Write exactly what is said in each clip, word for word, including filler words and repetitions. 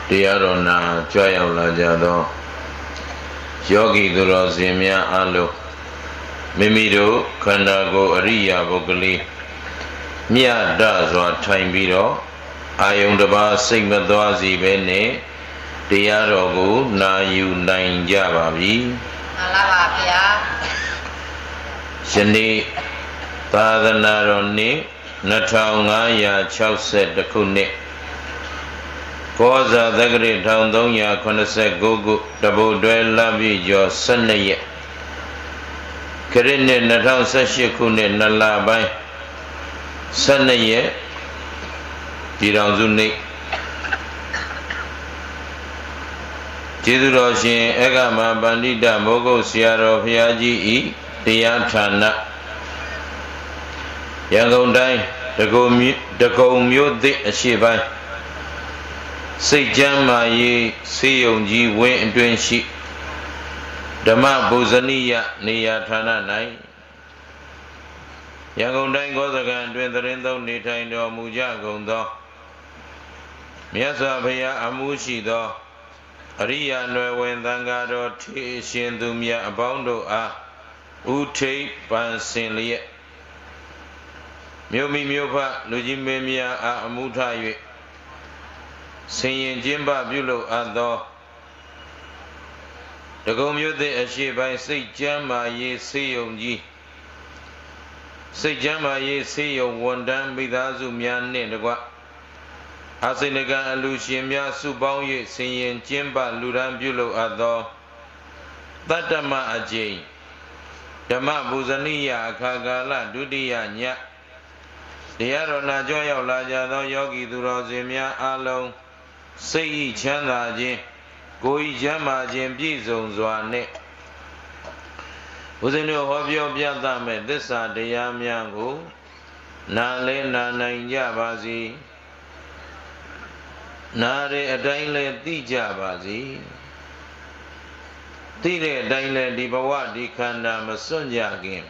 တရားတော်နာကြွရောက်လာကြသောယောဂီသူတော်စင်များအလုံးမိမိတို့ခန္ဓာကိုယ်အရိယာပုဂ္ဂလိမြတ်တစွာထိုင်ပြီးတော့အာယုန်တစ်ပါးစိတ်မသွားစီပဲနဲ့တရားတော်ကိုနာယူနိုင်ကြပါပြီ။မှန်ပါပါဗျာ။ယနေ့သာသနာတော်နှစ်နှစ်ထောင်ငါးရာခြောက်ဆယ်တစ်ခုနှစ်ကောဇာသက္ကရာတစ်ထောင်သုံးရာခုနှစ်ဆယ်ကိုခုတပုတ်တွဲလပြည့်ကျော်ဆယ်နှစ်ရက်ခရစ်နှစ်နှစ်ထောင်ဆယ်ရှစ်ခုနှစ်နှစ်လပိုင်းဆယ်နှစ်ရက်ပြည်တော်စုနေ့ကျေးဇူးတော်ရှင်အဂမပန္တိတမိုးကုတ်ဆရာတော်ဘုရားကြီးဤတရားဌာနရန်ကုန်တိုင်းဒဂုံမြို့ဒဂုံမြို့သစ်အရှိပိုင်းစိတ်ကျမ်းမာရေးစေယုံကြီးဝင်းအတွင်ရှိဓမ္မဗုဇနိယနေရာဌာန၌ရန်ကုန်တိုင်းကောသကံအတွင်သတင်းသုံးနေထိုင်တော်မူကြကုန်သောမြတ်စွာဘုရားအမှုရှိသောအရိယာနွယ်ဝင်သံဃာတော်ထေရှင်သူမြတ်အပေါင်းတို့အားဥထိပ်ပန်ဆင်လျက်မြို့မိမြို့ဖလူကြီးမင်းများအားအမှုထား၍ဆင်ရင်ကျင်းပပြုလုပ်အပ်သောဒဂုံမြို့သစ်အရှိပိုင်းစိတ်ကျမ်းမာရေးစေယုံကြီးစိတ်ကျမ်းမာရေးစေယုံဝန်တန်းမိသားစုများနှင့်တကွအာစိနကအလူရှင်များစုပေါင်း၍ဆင်ရင်ကျင်းပလူရန်ပြုလုပ်အပ်သောတတ္တမအကျိန်ဓမ္မဗုဇနိယအခါကာလဒုတိယညတရားတော်နာကြောရောက်လာကြသောယောဂီသူတော်စင်များအားလုံးစိတ်ဤချမ်းသာခြင်းကိုယ်ဤချမ်းသာခြင်းပြည့်စုံစွာနှင့်ဦးဇင်းတို့ဟောပြောပြသမဲ့သစ္စာတရားများကိုနာလဲနာနိုင်ကြပါစေနာရတဲ့အတိုင်းလဲသိကြပါစေသိတဲ့အတိုင်းလဲဒီဘဝဒီခန္ဓာမစွန့်ကြခင်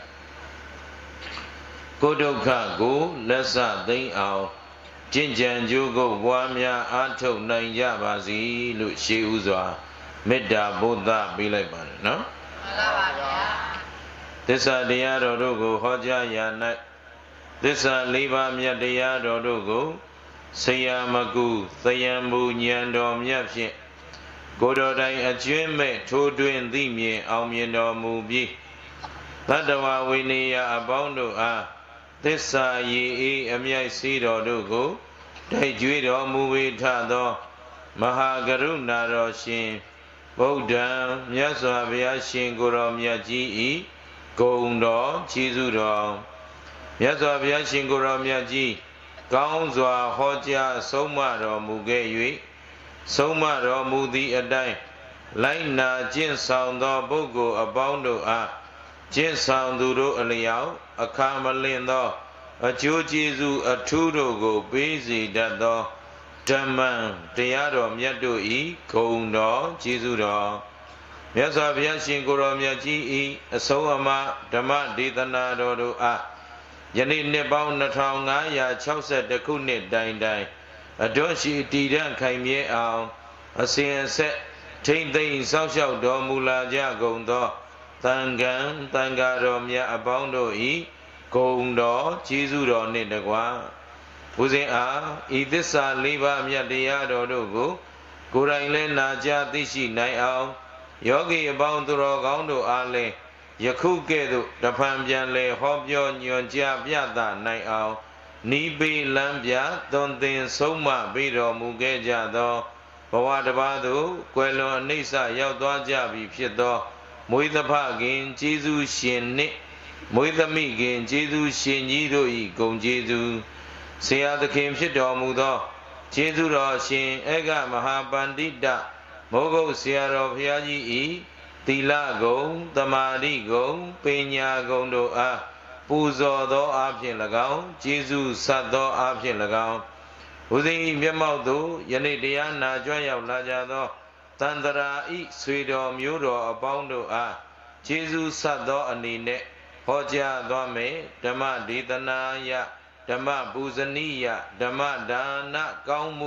ကိုဒုက္ခကိုလက်ဆသိမ့်အောင်ကျင့်ကြံကြိုးကိုပွားများအားထုတ်နိုင်ကြပါစေလို့ရှေးဥစွာမေတ္တာဘုဒ္ဓပေးလိုက်ပါတယ်နော်မှန်ပါပါဗျာသစ္စာတရားတော်တို့ကိုဟောကြားရာ၌သစ္စာလေးပါးမြတ်တရားတော်တို့ကိုဆရာမကုသယံမူဉာဏ်တော်မြတ်ဖြင့်ကိုယ်တော်တိုင်အကျွင်းမဲ့ထိုးတွင်သိမြင်အောင်မြင်တော်မူပြီးသတ္တဝဝိနည်းအပေါင်းတို့အားသစ္စာရည်အေးအမြိုက်စီတော်တို့ကိုတိုက်ကြွေးတော်မူဝေထသောမဟာကရုဏာတော်ရှင်ဗုဒ္ဓံမြတ်စွာဘုရားရှင်ကိုယ်တော်မြတ်ကြီးဤဂုဏ်တော်ကျေးဇူးတော်မြတ်စွာဘုရားရှင်ကိုယ်တော်မြတ်ကြီးကောင်းစွာဟောကြားဆုံးမတော်မူခဲ့၍ဆုံးမတော်မူသည့်အတိုင်းလိုက်နာကျင့်ဆောင်သောပုဂ္ဂိုလ်အပေါင်းတို့အားကျင့်ဆောင်သူတို့အလျောက်အခါမလင့်သောအကျိုးကျေးဇူးအထူးတို့ကိုပေးစေတတ်သောဓမ္မတရားတော်မြတ်တို့ဤဂုဏ်တော်ကျေးဇူးတော်မြတ်စွာဘုရားရှင်ကိုယ်တော်မြတ်ကြီးဤအဆုံးအမဓမ္မဒေသနာတော်တို့အားယနေ့နှစ်ပေါင်းနှစ်ထောင်ငါးရာခြောက်ဆယ်တစ်ခုနှစ်တိုင်တိုင်အတွန့်ရှိတည်တံ့ခိုင်မြဲအောင်အစဉ်အဆက်ထိမ့်သိမ့်စောင့်ရှောက်တော်မူလာကြကုန်သောသံဃံသံဃာတော်မြတ်အပေါင်းတို့ဤဂုဏ်တော်ကျေးဇူးတော်နှင့်တကွာဦးဇင်းအားဤသစ္စာလေးပါးမြတ်တရားတော်တို့ကိုကိုယ်တိုင်လည်းနာကြားသိရှိနိုင်အောင်ယောဂီအပေါင်းသူတော်ကောင်းတို့အားလည်းယခုကဲ့သို့တဖန်ပြန်လဲဟောပြောညွှန်ကြားပြသနိုင်အောင်နိဗ္ဗေလံပြသွန်သင်ဆုံးမပေးတော်မူခဲ့ကြသောဘဝတစ်ပါးသို့ကွယ်လွန်အနိစ္စရောက်သွားကြပြီဖြစ်သောမွေးသဖခင်ကျေးဇူးရှင်နှင့်မွေးသမိခင်ကျေးဇူးရှင်ကြီးတို့၏ဂုဏ်ကျေးဇူးဆရာသခင်ဖြစ်တော်မူသောကျေးဇူးတော်ရှင်အေကမဟာပန္တိတမိုးကုတ်ဆရာတော်ဘုရားကြီး၏သီလဂုဏ်သမာဓိဂုဏ်ပညာဂုဏ်တို့အားပူဇော်သောအားဖြင့်၎င်းကျေးဇူးဆက်သောအားဖြင့်၎င်းဘုဇင်၏မျက်မှောက်သို့ယနေ့တရားနာကြွရောက်လာကြသောတန္တရာဤဆွေတော်မျိုးတော်အပေါင်းတို့အားကျေးဇူးဆက်သောအနေနဲ့ဟောကြားသွားမယ်ဓမ္မဒေသနာယဓမ္မပူဇနီယဓမ္မဒါနကောင်းမှု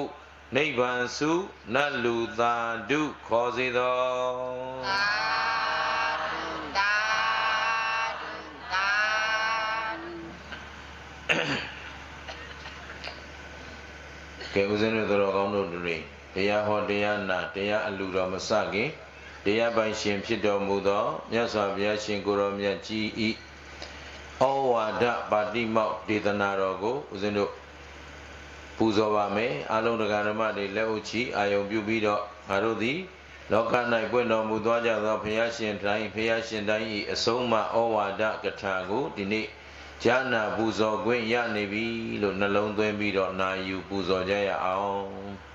နိဗ္ဗာန်စုနတ်လူသာဓုခေါ်စေသောသာဓုသာဓုသာဓုကဲဦးဇင်းတို့တော်ကောင်းတို့တွေတရားဟောတရားနာတရားအလူတော်မစခင်တရားပိုင်ရှင်ဖြစ်တော်မူသောမြတ်စွာဘုရားရှင်ကိုရောမြတ်ကြီးဤဩဝါဒပါတိမောက်ဒေသနာတော်ကိုဦးဇင်းတို့ပူဇော်ပါမယ်အလုံးတရားဓမ္မတွေလက်ဥချီအာယုံပြုပြီးတော့ငါတို့သည်လောက၌ပွင့်တော်မူသွားကြသောဘုရားရှင်တိုင်းဘုရားရှင်တိုင်းဤအဆုံးအမဩဝါဒကထာကိုဒီနေ့ဉာဏ်ပူဇော်ခွင့်ရနေပြီလို့နှလုံးသွင်းပြီးတော့နာယူပူဇော်ကြရအောင်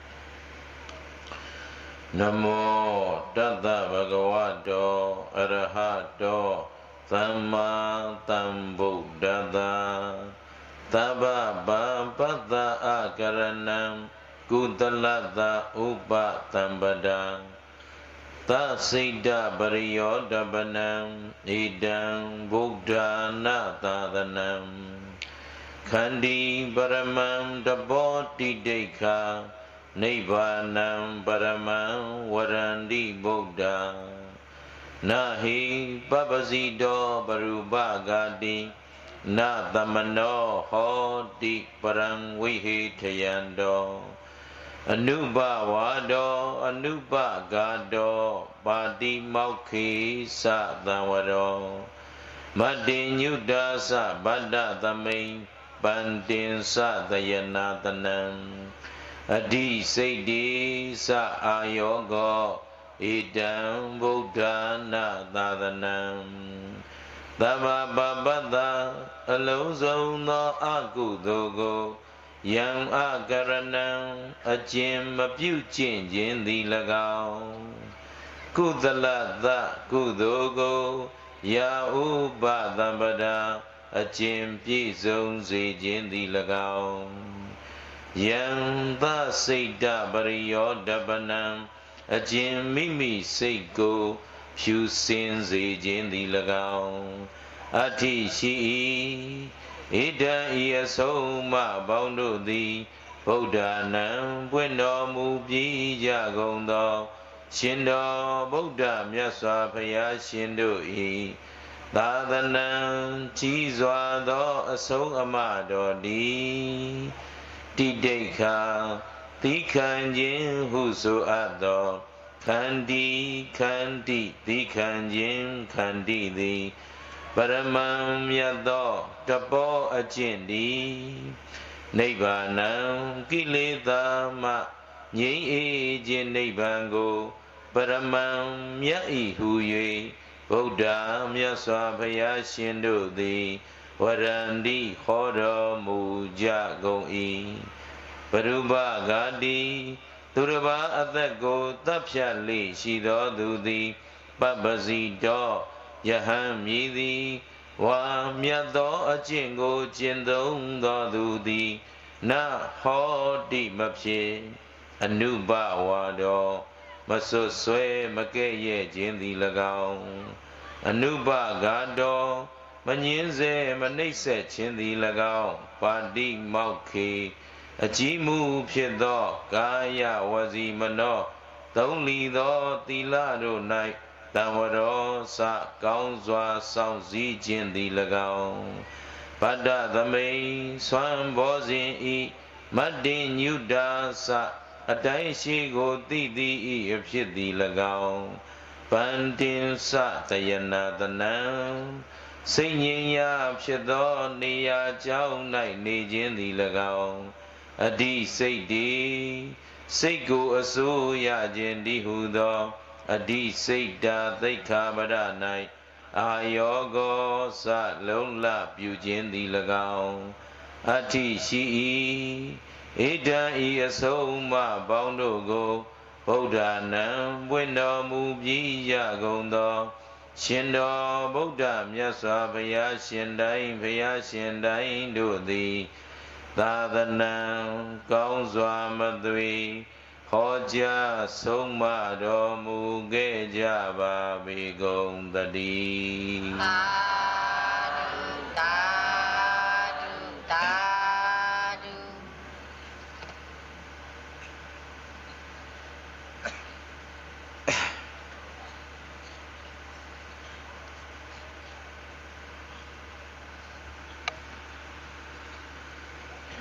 နမောတတ္တဗဂဝတောအရဟတောသမ္မာသမ္ဗုဒ္ဓတ္တသဗ္ဗဗံပတ္တအကရဏံကုသလတ္တဥပသံပဒံသစိတ္တပရိယောတပနံဣဒံဗုဒ္ဓနာသာသနံခန္တီပရမံတဘောတိဒိဋ္ဌာနိဗ္ဗာနံပရမံဝရန္တိဗုဒ္ဓနာဟိပပ္ပစီတောပရုပဂာတိနာသမနောဟောတိပရံဝိဟိထယံတောအနုဘဝါဒောအနုပဂါတောပါတိမောက္ခိသသံဝရောမတ္တိညုတာသဗတ္တသမိန်ပန္တင်သသယနာတနံအဓိစိတ်တိသအာယောကောဣဒံဗုဒ္ဓနာသာသနံသဗ္ဗပပတ္တအလုံးစုံသောအကုသိုလ်ကိုယံအကရဏံအကျဉ်မပြုကျင့်ခြင်းသည်၎င်းကုသလတ္တကုသိုလ်ကိုယာဥပသံပဒာအကျဉ်ပြည့်စုံစေခြင်းသည်၎င်းယံသစိတ္တပရိယောတပနံအကျဉ်မိမိစိတ်ကိုဖြူစင်စေခြင်းသည်၎င်းအဋ္ဌိရှိ၏ဣဒံဤအဆုံးအမပေါင်းတို့သည်ဗုဒ္ဓနာပွင့်တော်မူပြီးကြကုန်သောရှင်တော်ဗုဒ္ဓမြတ်စွာဘုရားရှင်တို့၏သာသနာကြီးစွာသောအဆုံးအမတော်သည်တိဒိဋ္ဌာသီခံခြင်းဟုဆိုအပ်သောခန္တီခန္တီသီခံခြင်းခန္တီသည်ပရမံမြတ်သောတပောအကျင့်သည်နိဗ္ဗာနံကိလေသာမှငြိမ်းအေးခြင်းနိဗ္ဗာန်ကိုပရမံမြတ်ဤဟူ၍ဗုဒ္ဓမြတ်စွာဘုရားရှင်တို့သည်ဝရန္တိဟောတော်မူကြကုန်၏ပရုပဂာတိသူတစ်ပါးအသက်ကိုတပ်ဖြတ်လေရှိသောသူသည်ပပ္ပစီတော်ယဟန်မြည်သည်ဝါမြတ်သောအကျင့်ကိုကျင့်သုံးသောသူသည်နဟောတိမဖြစ်အနုဘဝါတော်မဆွဆွဲမကဲ့ရဲ့ခြင်းသည်၎င်းအနုဘဂါတော်မငင်းစေမနှိပ်ဆက်ခြင်းသည်၎င်းပါတိမောက္ခေအကြီးမှုဖြစ်သောကာယဝစီမနောသုံးလီသောသီလတို့၌တံဝရောစကောင်းစွာဆောင်စည်းခြင်းသည်၎င်းဗတ္တသမိန်ဆွမ်းဘောဇင်ဤမတ္တိညုတာစအတိုင်းရှိကိုသိသည်ဤအဖြစ်သည်၎င်းပန္တင်စတယနာတနံစိတ်ငြိမ်ရာဖြစ်သောနေရာကြောင်း၌နေခြင်းသည်၎င်းအဓိစိတ်တည်စိတ်ကိုအစိုးရခြင်းတည်းဟုသောအဓိစိတ်တာသိက္ခာပဒ၌အာယောကောစလုံးလပြုခြင်းသည်၎င်းအဋ္ဌိရှိ၏ဣဒံဤအဆုံးအမပေါင်းတို့ကိုဗုဒ္ဓနာပွင့်တော်မူပြီးရကုန်သောရှင်တော်ဗုဒ္ဓမြတ်စွာဘုရားရှင်တိုင်းဘုရားရှင်တိုင်းတို့သည်သာသနာကောင်းစွာမသွေဟောကြားဆုံးမတော်မူခဲ့ကြပါပေကုန်သတည်းသာဓုသာဓုသာဓု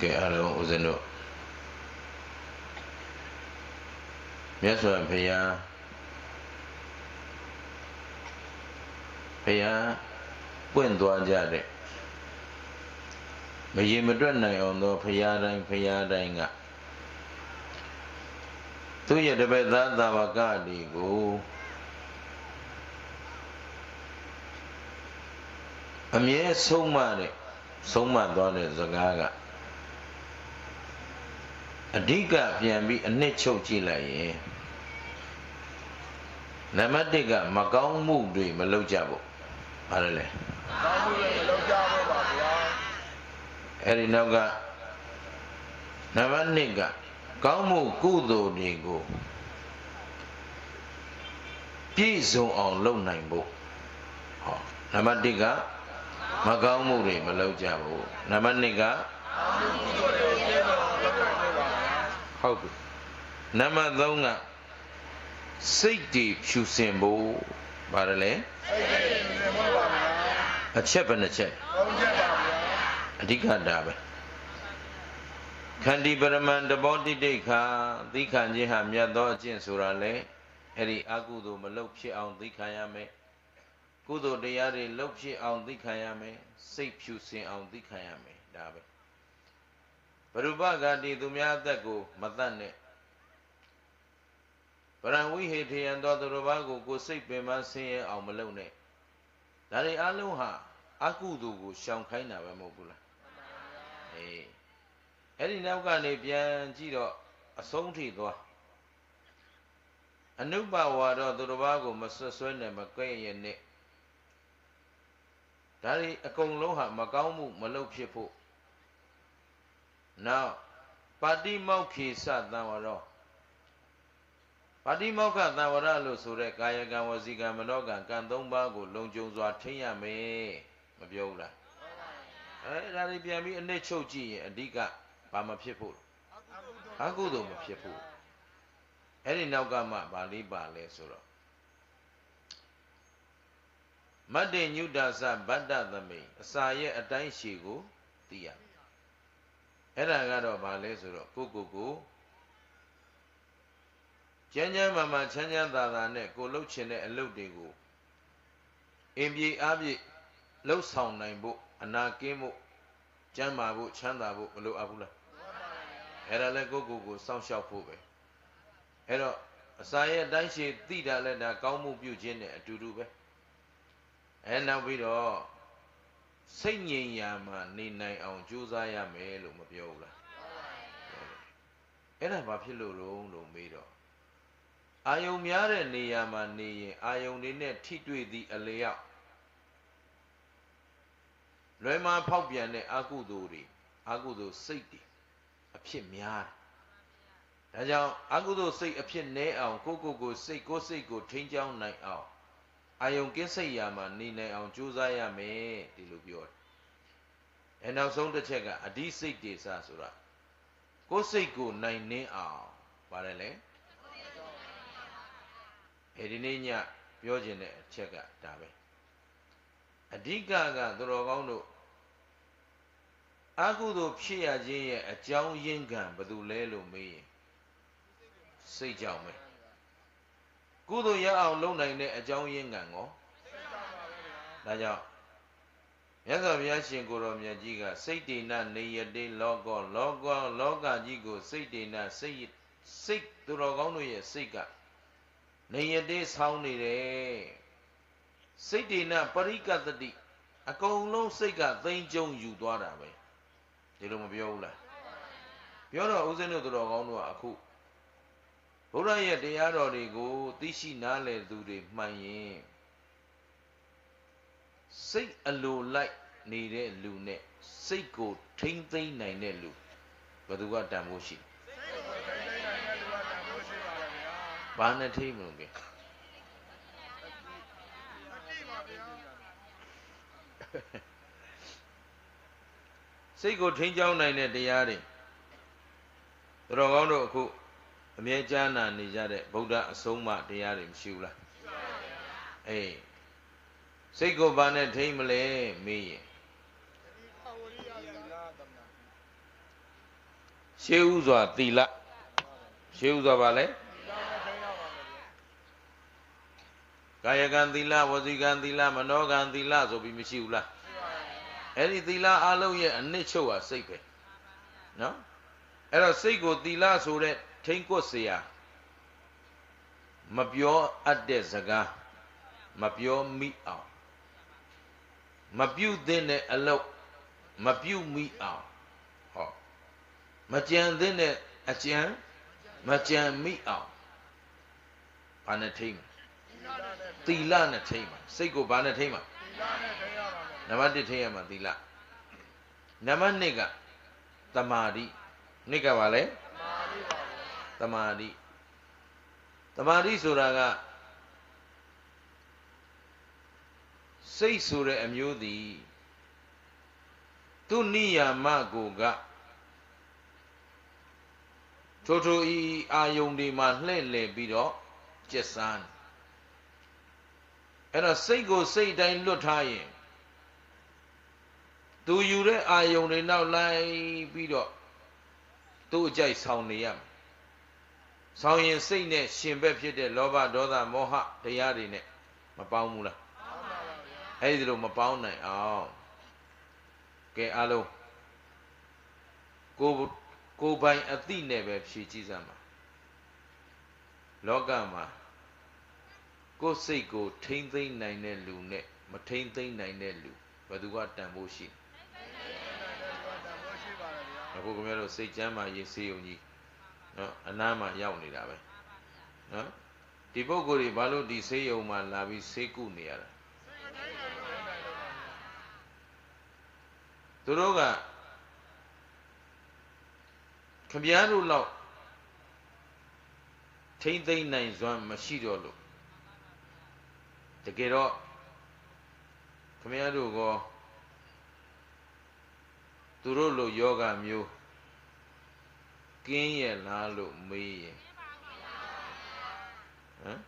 ကဲအားလုံးဦးဇင်းတို့မြတ်စွာဘုရားဘုရားပွင့်သွားကြတဲ့မရေမတွက်နိုင်အောင်သောဘုရားတိုင်းဘုရားတိုင်းကသူရဲ့တပည့်သားသာဝကတွေကိုအမြဲဆုံးမတဲ့ဆုံးမသွားတဲ့စကားကအဓိကပြန်ပြီးအနှစ်ချုပ်ကြည့်လိုက်ရင်နံပါတ်တစ်ကမကောင်းမှုတွေမလုပ်ကြဘူးဘာလဲလဲမကောင်းမှုတွေမလုပ်ကြဘူးပါဗျာအဲ့ဒီနောက်ကနံပါတ်နှစ်ကကောင်းမှုကုသိုလ်တွေကိုပြည့်စုံအောင်လုပ်နိုင်ဖို့ဟောနံပါတ်တစ်ကမကောင်းမှုတွေမလုပ်ကြဘူးနံပါတ်နှစ်ကဟုတ်ပြီနံပါတ်သုံးကစိတ်တည်ဖြူစင်ဖို့ပါတယ်လေစိတ်တည်ဖြူစင်ဖို့ပါဗျာအချက်ပဲနှစ်ချက်သုံးချက်ပါဗျာအဓိကတာပဲခန္တီပရမန်တဘောတိတိခာသီခံခြင်းဟာမြတ်သောအကျင့်ဆိုတာလေအဲ့ဒီအကုသိုလ်မလုပ်ဖြစ်အောင်သီခံရမယ်ကုသိုလ်တရားတွေလုပ်ဖြစ်အောင်သီခံရမယ်စိတ်ဖြူစင်အောင်သီခံရမယ်ဒါပဲဘရုပဂတိသူများအသက်ကိုမတတ်နဲ့ပရံဝိဟေထေယံသောသူတော်ဘာကိုကိုစိတ်ပင်မဆင်းရဲအောင်မလုပ်နဲ့ဒါတွေအလုံးဟာအကုသိုလ်ကိုရှောင်ခိုင်းတာပဲမဟုတ်ဘူးလားအေးအဲ့ဒီနောက်ကနေပြန်ကြည့်တော့အဆုံးထိသွားအနုပဝါတော့သူတော်ဘာကိုမဆွဆွဲနဲ့မကဲ့ရဲ့နဲ့ဒါတွေအကုန်လုံးဟာမကောင်းမှုမလုပ်ဖြစ်ဖို့နောက်ပါတိမောက္ခေသသံဝရောပါတိမောက္ခသံဝရလို့ဆိုတဲ့ကာယကံဝစီကံမနောကံကံသုံးပါးကိုလုံခြုံစွာထိန်းရမယ်မပြောဘူးလားအဲဒါတွေပြန်ပြီးအနစ်ချုပ်ကြည့်ရင်အဓိကဘာမဖြစ်ဖို့အကုသိုလ်မဖြစ်ဖို့အဲ့ဒီနောက်ကမှဗာလိပါလဲဆိုတော့မတ္တေညုတ္တသဗတ္တသမိအစာရဲ့အတိုင်းရှည်ကိုသိရအဲ့ဒါကတော့ဗာလဲဆိုတော့ကိုကိုကိုကျမ်းကျမ်းမာမာချမ်းချမ်းသာသာနဲ့ကိုလှုပ်ချင်တဲ့အလုပ်တွေကိုအင်ပြေအားဖြင့်လှုပ်ဆောင်နိုင်ဖို့အနာကင်းဖို့ကျမ်းမာဖို့ချမ်းသာဖို့မလိုအပ်ဘူးလားအဲ့ဒါလည်းကိုကိုကိုစောင့်ရှောက်ဖို့ပဲအဲ့တော့အစာရဲ့အတိုင်းရှည်သိတာလည်းဒါကောင်းမှုပြုခြင်းနဲ့အတူတူပဲအဲနောက်ပြီးတော့စိတ်ငြိမ်ရာမှာနေနိုင်အောင်ကြိုးစားရမယ်လို့မပြောဘူးလားအဲ့ဒါဘာဖြစ်လို့လို့လို့မေးတော့အာယုံများတဲ့နေရာမှာနေရင်အာယုံတွေနဲ့ထိတွေ့သည့်အလျောက်လွယ်မှာဖောက်ပြန်တဲ့အကုသိုလ်တွေအကုသိုလ်စိတ်တွေအဖြစ်များတယ်ဒါကြောင့်အကုသိုလ်စိတ်အဖြစ်နည်းအောင်ကိုကိုကိုစိတ်ကိုစိတ်ကိုထိန်းချောင်းနိုင်အောင်အာယုံကင်းစိတ်ရာမှာနေနိုင်အောင်ကြိုးစားရမယ်ဒီလိုပြောတယ်အဲနောက်ဆုံးတစ်ချက်ကအဓိစိတ်တေစဆိုတာကိုစိတ်ကိုနိုင်နှင်းအောင်ပါတယ်လေအဲဒီနေ့ညပြောခြင်းတဲ့အချက်ကဒါပဲအဓိကကသူတော်ကောင်းတို့အကုသိုလ်ဖြစ်ရခြင်းရဲ့အကြောင်းရင်းခံဘယ်သူလဲလို့မေးရင်စိတ်ကြောင့်ပဲကုသိုလ်ရအောင်လုပ်နိုင်တဲ့အကြောင်းရင်းခံကောဒါကြောင့်မြတ်စွာဘုရားရှင်ကိုယ်တော်မြတ်ကြီးကစိတ်တေနနေယတေလောကောလောကောလောကကြီးကိုစိတ်တေနစိတ်စိတ်သူတော်ကောင်းတို့ရဲ့စိတ်ကနေယတေဆောင်းနေတယ်စိတ်တေနပရိကတတိအကုန်လုံးစိတ်ကသိမ့်ကျုံယူသွားတာပဲဒီလိုမပြောဘူးလားပြောတော့ဦးဇင်းတို့သူတော်ကောင်းတို့ကအခုဘုရားရဲ့တရားတော်တွေကိုသိရှိနားလည်သူတွေမှန်ရင်စိတ်အလိုလိုက်နေတဲ့လူနဲ့စိတ်ကိုထိမ့်သိမ့်နိုင်တဲ့လူဘယ်သူကတန်ဖို့ရှိစိတ်ကိုထိမ့်သိမ့်နိုင်တဲ့လူကတန်ဖို့ရှိပါလားဗျာဘာနဲ့ထိမ့်မလို့ကဲစိတ်ကိုထိန်းချောင်းနိုင်တဲ့တရားတွေသူတော်ကောင်းတို့အခုအမြဲကြားနာနေကြတဲ့ဗုဒ္ဓအဆုံးအမတရားတွေမရှိဘူးလားရှိပါဗျာအေးစိတ်ကိုဘာနဲ့ထိမ့်မလဲမေးရင်ရှေးဥစွာသီလရှေးဥစွာပါလေကာယကံသီလဝစီကံသီလမနောကံသီလဆိုပြီးမရှိဘူးလားအဲ့ဒီသီလအလုံးရဲ့အနစ်ချုပ်ဟာစိတ်ပဲနော်အဲ့တော့စိတ်ကိုသီလဆိုတဲ့ထိမ့်ကွတ်เสียမပြောအပ်တဲ့စကားမပြောမိအောင်မပြုတ်တဲ့အလုပ်မပြုတ်မိအောင်ဟောမကြံတဲ့အကြံမကြံမိအောင်ဘာနဲ့ထိမ့်သီလနဲ့ထိမ့်မှာစိတ်ကိုဘာနဲ့ထိမ့်မှာနံပါတ်တစ်ထိမ့်ရမှာသီလနံပါတ်နှစ်ကသမာဓိနှစ်ကပါလေသမာဓိသမာဓိဆိုတာကစိတ်ဆိုတဲ့အမျိုးသည်သူနိယာမကိုကထိုထိုဤအာယုန်တွေမှာလှည့်လည်ပြီးတော့ကျက်စားအဲ့တော့စိတ်ကိုစိတ်တိုင်းလွတ်ထားရင်သူယူတဲ့အာယုန်တွေနောက်လိုက်ပြီးတော့သူ့အကြိုက်ဆောင်နေရမယ်ဆောင်ရင်စိတ်နဲ့ရှင်ဘက်ဖြစ်တဲ့လောဘဒေါသမောဟတရားတွေနဲ့မပေါင်းဘူးလားအဲ့ဒီလိုမပေါင်းနိုင်အောင်ကဲအားလုံးကိုကိုပိုင်အသိနဲ့ပဲဖြည့်ကြည့်စမ်းပါလောကမှာကိုယ်စိတ်ကိုထိမ့်သိမ့်နိုင်တဲ့လူနဲ့မထိမ့်သိမ့်နိုင်တဲ့လူဘယ်သူကတန်ဖို့ရှိအခုခင်ဗျားတို့စိတ်ကြမ်းမှရေးစေုံကြီးနော်အနားမှာရောက်နေတာပဲနော်ဒီပုဂ္ဂိုလ်တွေဘာလို့ဒီဆေးရုံမှာလာပြီးဆေးကုနေရတာသူတို့ကခင်ဗျားတို့လောက်ထိမ့်သိမ့်နိုင်စွမ်းမရှိတော့လို့တကယ်တော့ခင်ဗျားတို့ကောသူတို့လိုယောဂမျိုးကင်းရဲ့လားလို့မေးရင်ဟမ်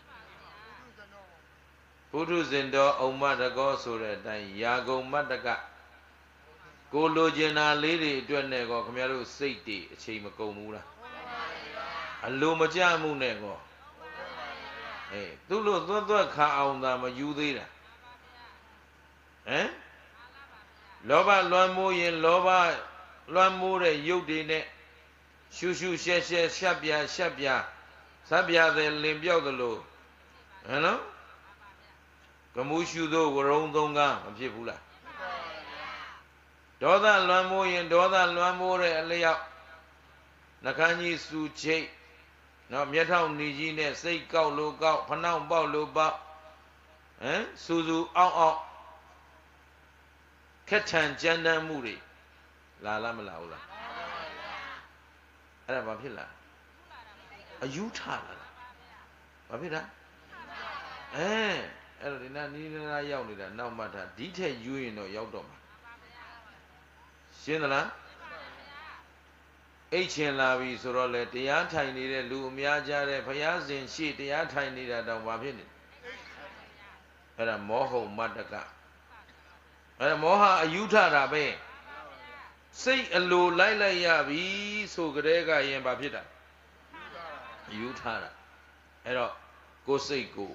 ဘုဒ္ဓဇင်တော်အုံမတကောဆိုတဲ့အတိုင်းယာကုံမတ္တကကိုလိုချင်တာလေးတွေအတွက်နဲ့ကောခင်ဗျားတို့စိတ်တွေအချိန်မကုန်ဘူးလားအလိုမကြမှုနဲ့ကောအေးသူ့လိုသွတ်သွတ်ခါအောင်သာမယူသေးတာဟမ်လောဘလွှမ်းမိုးရင်လောဘလွှမ်းမိုးတဲ့ရုပ်တွေနဲ့ရှုရှုရှက်ရှက်ရှက်ပြရှက်ပြဆပ်ပြတဲ့လင်ပြောက်သလိုဟမ်နော်ကမှုရှုသောဝရုံသုံးကားမဖြစ်ဘူးလားဒေါသလွှမ်းမိုးရင်ဒေါသလွှမ်းမိုးတဲ့အလျောက်နှခမ်းကြီးစုချိတ်နော်မျက်ထောင်หนีကြီးနဲ့စိတ်ကောက်လို့ကောက်ဖနှောင်းပေါက်လို့ပေါက်ဟမ်စူစူအောင့်အောင့်ခက်ထန်ကြမ်းတမ်းမှုတွေလာလားမလာဘူးလားအဲ့ဒါဘာဖြစ်လားအယူထလာလားဘာဖြစ်တာအဲအဲ့တော့ဒီနာနီးနားရောက်နေတာနောက်မှထားဒီထက်ယူရင်တော့ရောက်တော့မှာရှင်းသလားအိတ်ချင်လာပြီဆိုတော့လေတရားထိုင်နေတဲ့လူအများကြားတဲ့ဘုရားရှင်ရှေ့တရားထိုင်နေတာတော့ဘာဖြစ်နေအဲ့ဒါမောဟုမတ္တကအဲ့ဒါမောဟအယူထတာပဲစိတ်အလိုလိုက်လိုက်ရပြီဆိုကြတဲ့ကရင်ဘာဖြစ်တာအယူထတာအဲ့တော့ကိုယ်စိတ်ကို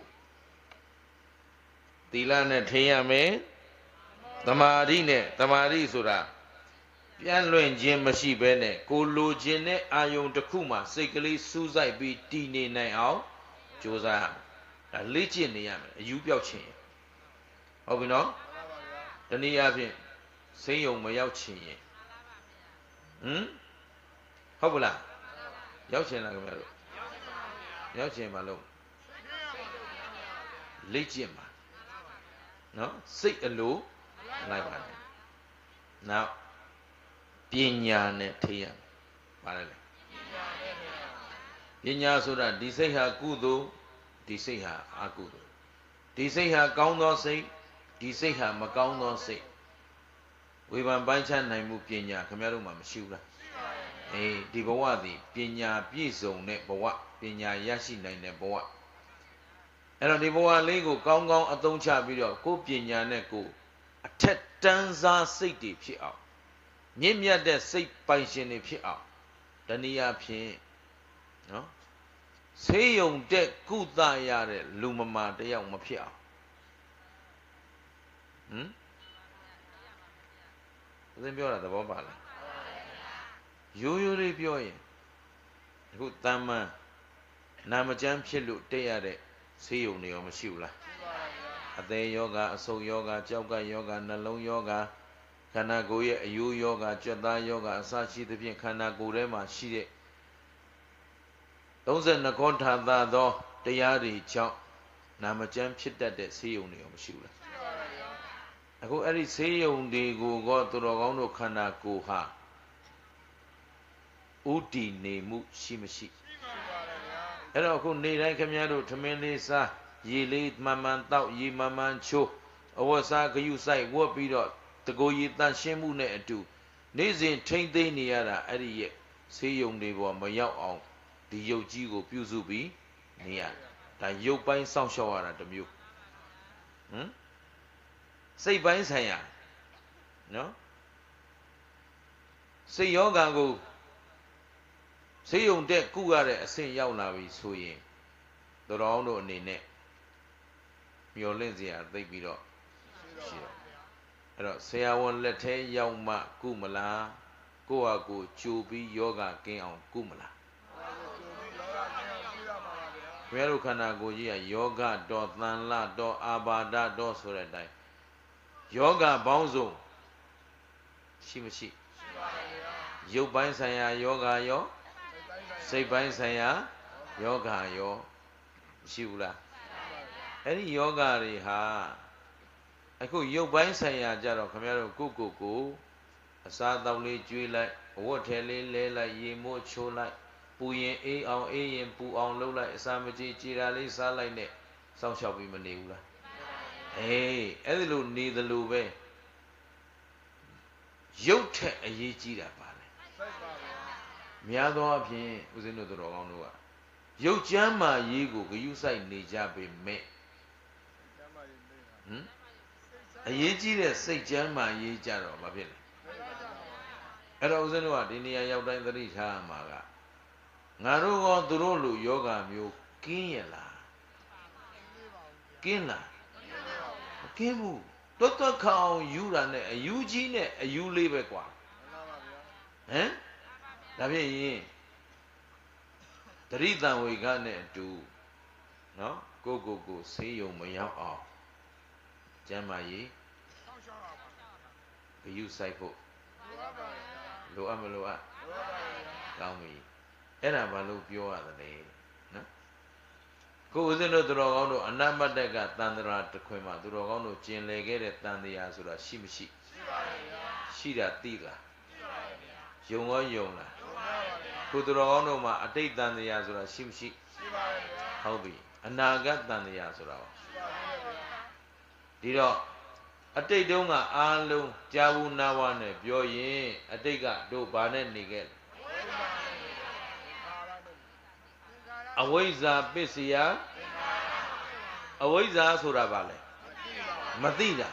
သီလနဲ့ထိန်းရမယ်သမာဓိနဲ့သမာဓိဆိုတာပြန်လွင်ခြင်းမရှိဘဲနဲ့ကိုလိုခြင်းနဲ့အာယုံတစ်ခုမှစိတ်ကလေးစူးစိုက်ပြီးတည်နေနိုင်အောင်ကြိုးစားရမယ်ဒါလေ့ကျင့်နေရမယ်အယူပြောက်ခြင်းဟုတ်ပြီနော်တနည်းအားဖြင့်စိမ့်ယုံမရောက်ချင်ရင်ဟမ်ဟုတ်ပလားရောက်ချင်လားခင်ဗျားတို့ရောက်ချင်ပါလို့လေ့ကျင့်ပါနော်စိတ်အလိုလိုက်ပါနဲ့နောက်ပညာနဲ့ထိရပါလေပညာဆိုတာဒီစိတ်ဟာကုသိုလ်ဒီစိတ်ဟာအကုသိုလ်ဒီစိတ်ဟာကောင်းသောစိတ်ဒီစိတ်ဟာမကောင်းသောစိတ်ဝေဖန်ပိုင်းခြားနိုင်မှုပညာခင်ဗျားတို့မှမရှိဘူးလားအေးဒီဘဝသည်ပညာပြည့်စုံတဲ့ဘဝပညာရရှိနိုင်တဲ့ဘဝအဲ့တော့ဒီဘဝလေးကိုကောင်းကောင်းအသုံးချပြီးတော့ကိုယ်ပညာနဲ့ကိုယ်အထက်တန်းစားစိတ်တွေဖြစ်အောင်မြင့်မြတ်တဲ့စိတ်ပိုင်ရှင်တွေဖြစ်အောင်တနည်းအားဖြင့်နော်ဆေးရုံတက်ကုသရတဲ့လူမမာတယောက်မဖြစ်အောင်ဟမ်ဦးဇင်းပြောတာသဘောပါလားရိုးရိုးလေးပြောရင်အခုတမ္မန်နာမကျမ်းဖြစ်လို့တက်ရတဲ့ဆေးရုံတွေရောမရှိဘူးလားအသေးယောဂအဆုပ်ယောဂကြောက်ကယောဂနှလုံးယောဂခန္ဓာကိုယ်ရဲ့အယိုးယောဂကြွက်သားယောဂအစရှိသဖြင့်ခန္ဓာကိုယ်ထဲမှာရှိတဲ့သုံးဆယ်နှစ်ခေါထာသာသောတရားတွေကြောင့်နာမကျမ်းဖြစ်တတ်တဲ့ဆေးရုံတွေရောမရှိဘူးလားအခုအဲ့ဒီဆေးရုံတွေကိုကသူတော်ကောင်းတို့ခန္ဓာကိုယ်ဟာဥတည်နေမှုရှိမရှိအဲ့တော့အခုနေတိုင်းခင်ဗျားတို့ထမင်းလေးစားရေလေးမှန်မှန်တောက်ရေမှန်မှန်ချိုးအဝတ်စားဂယုဆိုင်ဝတ်ပြီးတော့တကိုယ်ရည်တန့်ရှင်းမှုနဲ့အတူနေ့စဉ်ထိမ့်သိမ့်နေရတာအဲ့ဒီရဲ့ဆေးရုံတွေပေါ်မရောက်အောင်ဒီရုပ်ကြီးကိုပြုစုပြီးနေရဒါရုပ်ပိုင်းစောင့်ရှောက်ရတာတစ်မျိုးဟမ်စိတ်ပိုင်းဆိုင်ရာနော်စိတ်ယောဂကိုဆေးရုံတက်ကုရတဲ့အဆင့်ရောက်လာပြီဆိုရင်တော်တော်တို့အနေနဲ့မျောလင့်စရာသိပြီးတော့ရှိတော့အဲ့တော့ဆရာဝန်လက်ထဲရောက်မှကုမလားကိုယ့်ဟာကိုယ်ကြိုပြီးယောဂကင်းအောင်ကုမလားဘယ်လိုခန္ဓာကိုယ်ကြီးကယောဂတော်သန်လတော်အာဘာဒတော်ဆိုတဲ့အတိုင်းယောဂပေါင်းစုံရှိမရှိရှိပါဗျာရုပ်ပိုင်းဆိုင်ရာယောဂရောစိတ်ပိုင်းဆိုင်ရာယောဂရောမရှိဘူးလားအဲ့ဒီယောဂတွေဟာအခုရုပ်ပိုင်းဆိုင်ရာကြတော့ခင်ဗျားတို့ကိုကိုကိုအစားတောက်လေးကျွေးလိုက်အဝတ်ထဲလေးလဲလိုက်ရေမို့ချိုးလိုက်ပူရင်အေးအောင်အေးရင်ပူအောင်လုပ်လိုက်အစာမကြေကြေတာလေးစားလိုက်နဲ့စောင့်ရှောက်ပြီးမနေဘူးလားအေးအဲ့ဒီလိုနေသလိုပဲရုပ်ထက်အရေးကြီးတာပါလေများသောအားဖြင့်ဦးဇင်းတို့တော်ကောင်းတို့ကရုပ်ကျမ်းမာရေးကိုဂရုစိုက်နေကြပေမဲ့ဟမ်အရေးကြီးတဲ့စိတ်ကျမ်းမာရေးကြတော့မဖြစ်လဲအဲ့တော့ဦးဇင်းတို့ကဒီနေရာရောက်တိုင်းသတိထားရမှာကငါတို့ရောသူတို့လူယောဂမျိုးကင်းရလားကင်းလားမကင်းဘူးတွတ်တွတ်ခေါင်ယူတာနဲ့အယူကြီးနဲ့အယူလေးပဲကွာဟမ်ဒါဖြစ်ရင်တရိတံဝေကနဲ့အတူနော်ကိုကိုကိုဆေးရုံမရောက်အောင်ကျမ်းမာရေးဂယုစိုက်ဖို့လိုအပ်မလိုအပ်ကောင်းပြီအဲ့ဒါဘာလို့ပြောရသလဲနော်ကိုဦးဇင်းတို့သူတော်ကောင်းတို့အနမတ္တကတန်ត្រာတခွင်မှာသူတော်ကောင်းတို့ကျင်လည်ခဲ့တဲ့တန်တရားဆိုတာရှိမရှိရှိပါဗျာရှိတာသိလားရှိပါဗျာယုံရောယုံလားယုံပါဗျာကိုသူတော်ကောင်းတို့မှာအတိတ်တန်တရားဆိုတာရှိမရှိရှိပါဗျာဟုတ်ပြီအနာဂတ်တန်တရားဆိုတာပါရှိပါဗျာဒီတော့အတိတ်တုန်းကအားလုံးကြာဘူးနာဝနဲ့ပြောရင်အတိတ်ကတို့ဘာနဲ့နေခဲ့လဲအဝိဇ္ဇာပစ္စယအဝိဇ္ဇာဆိုတာဘာလဲမသိတာ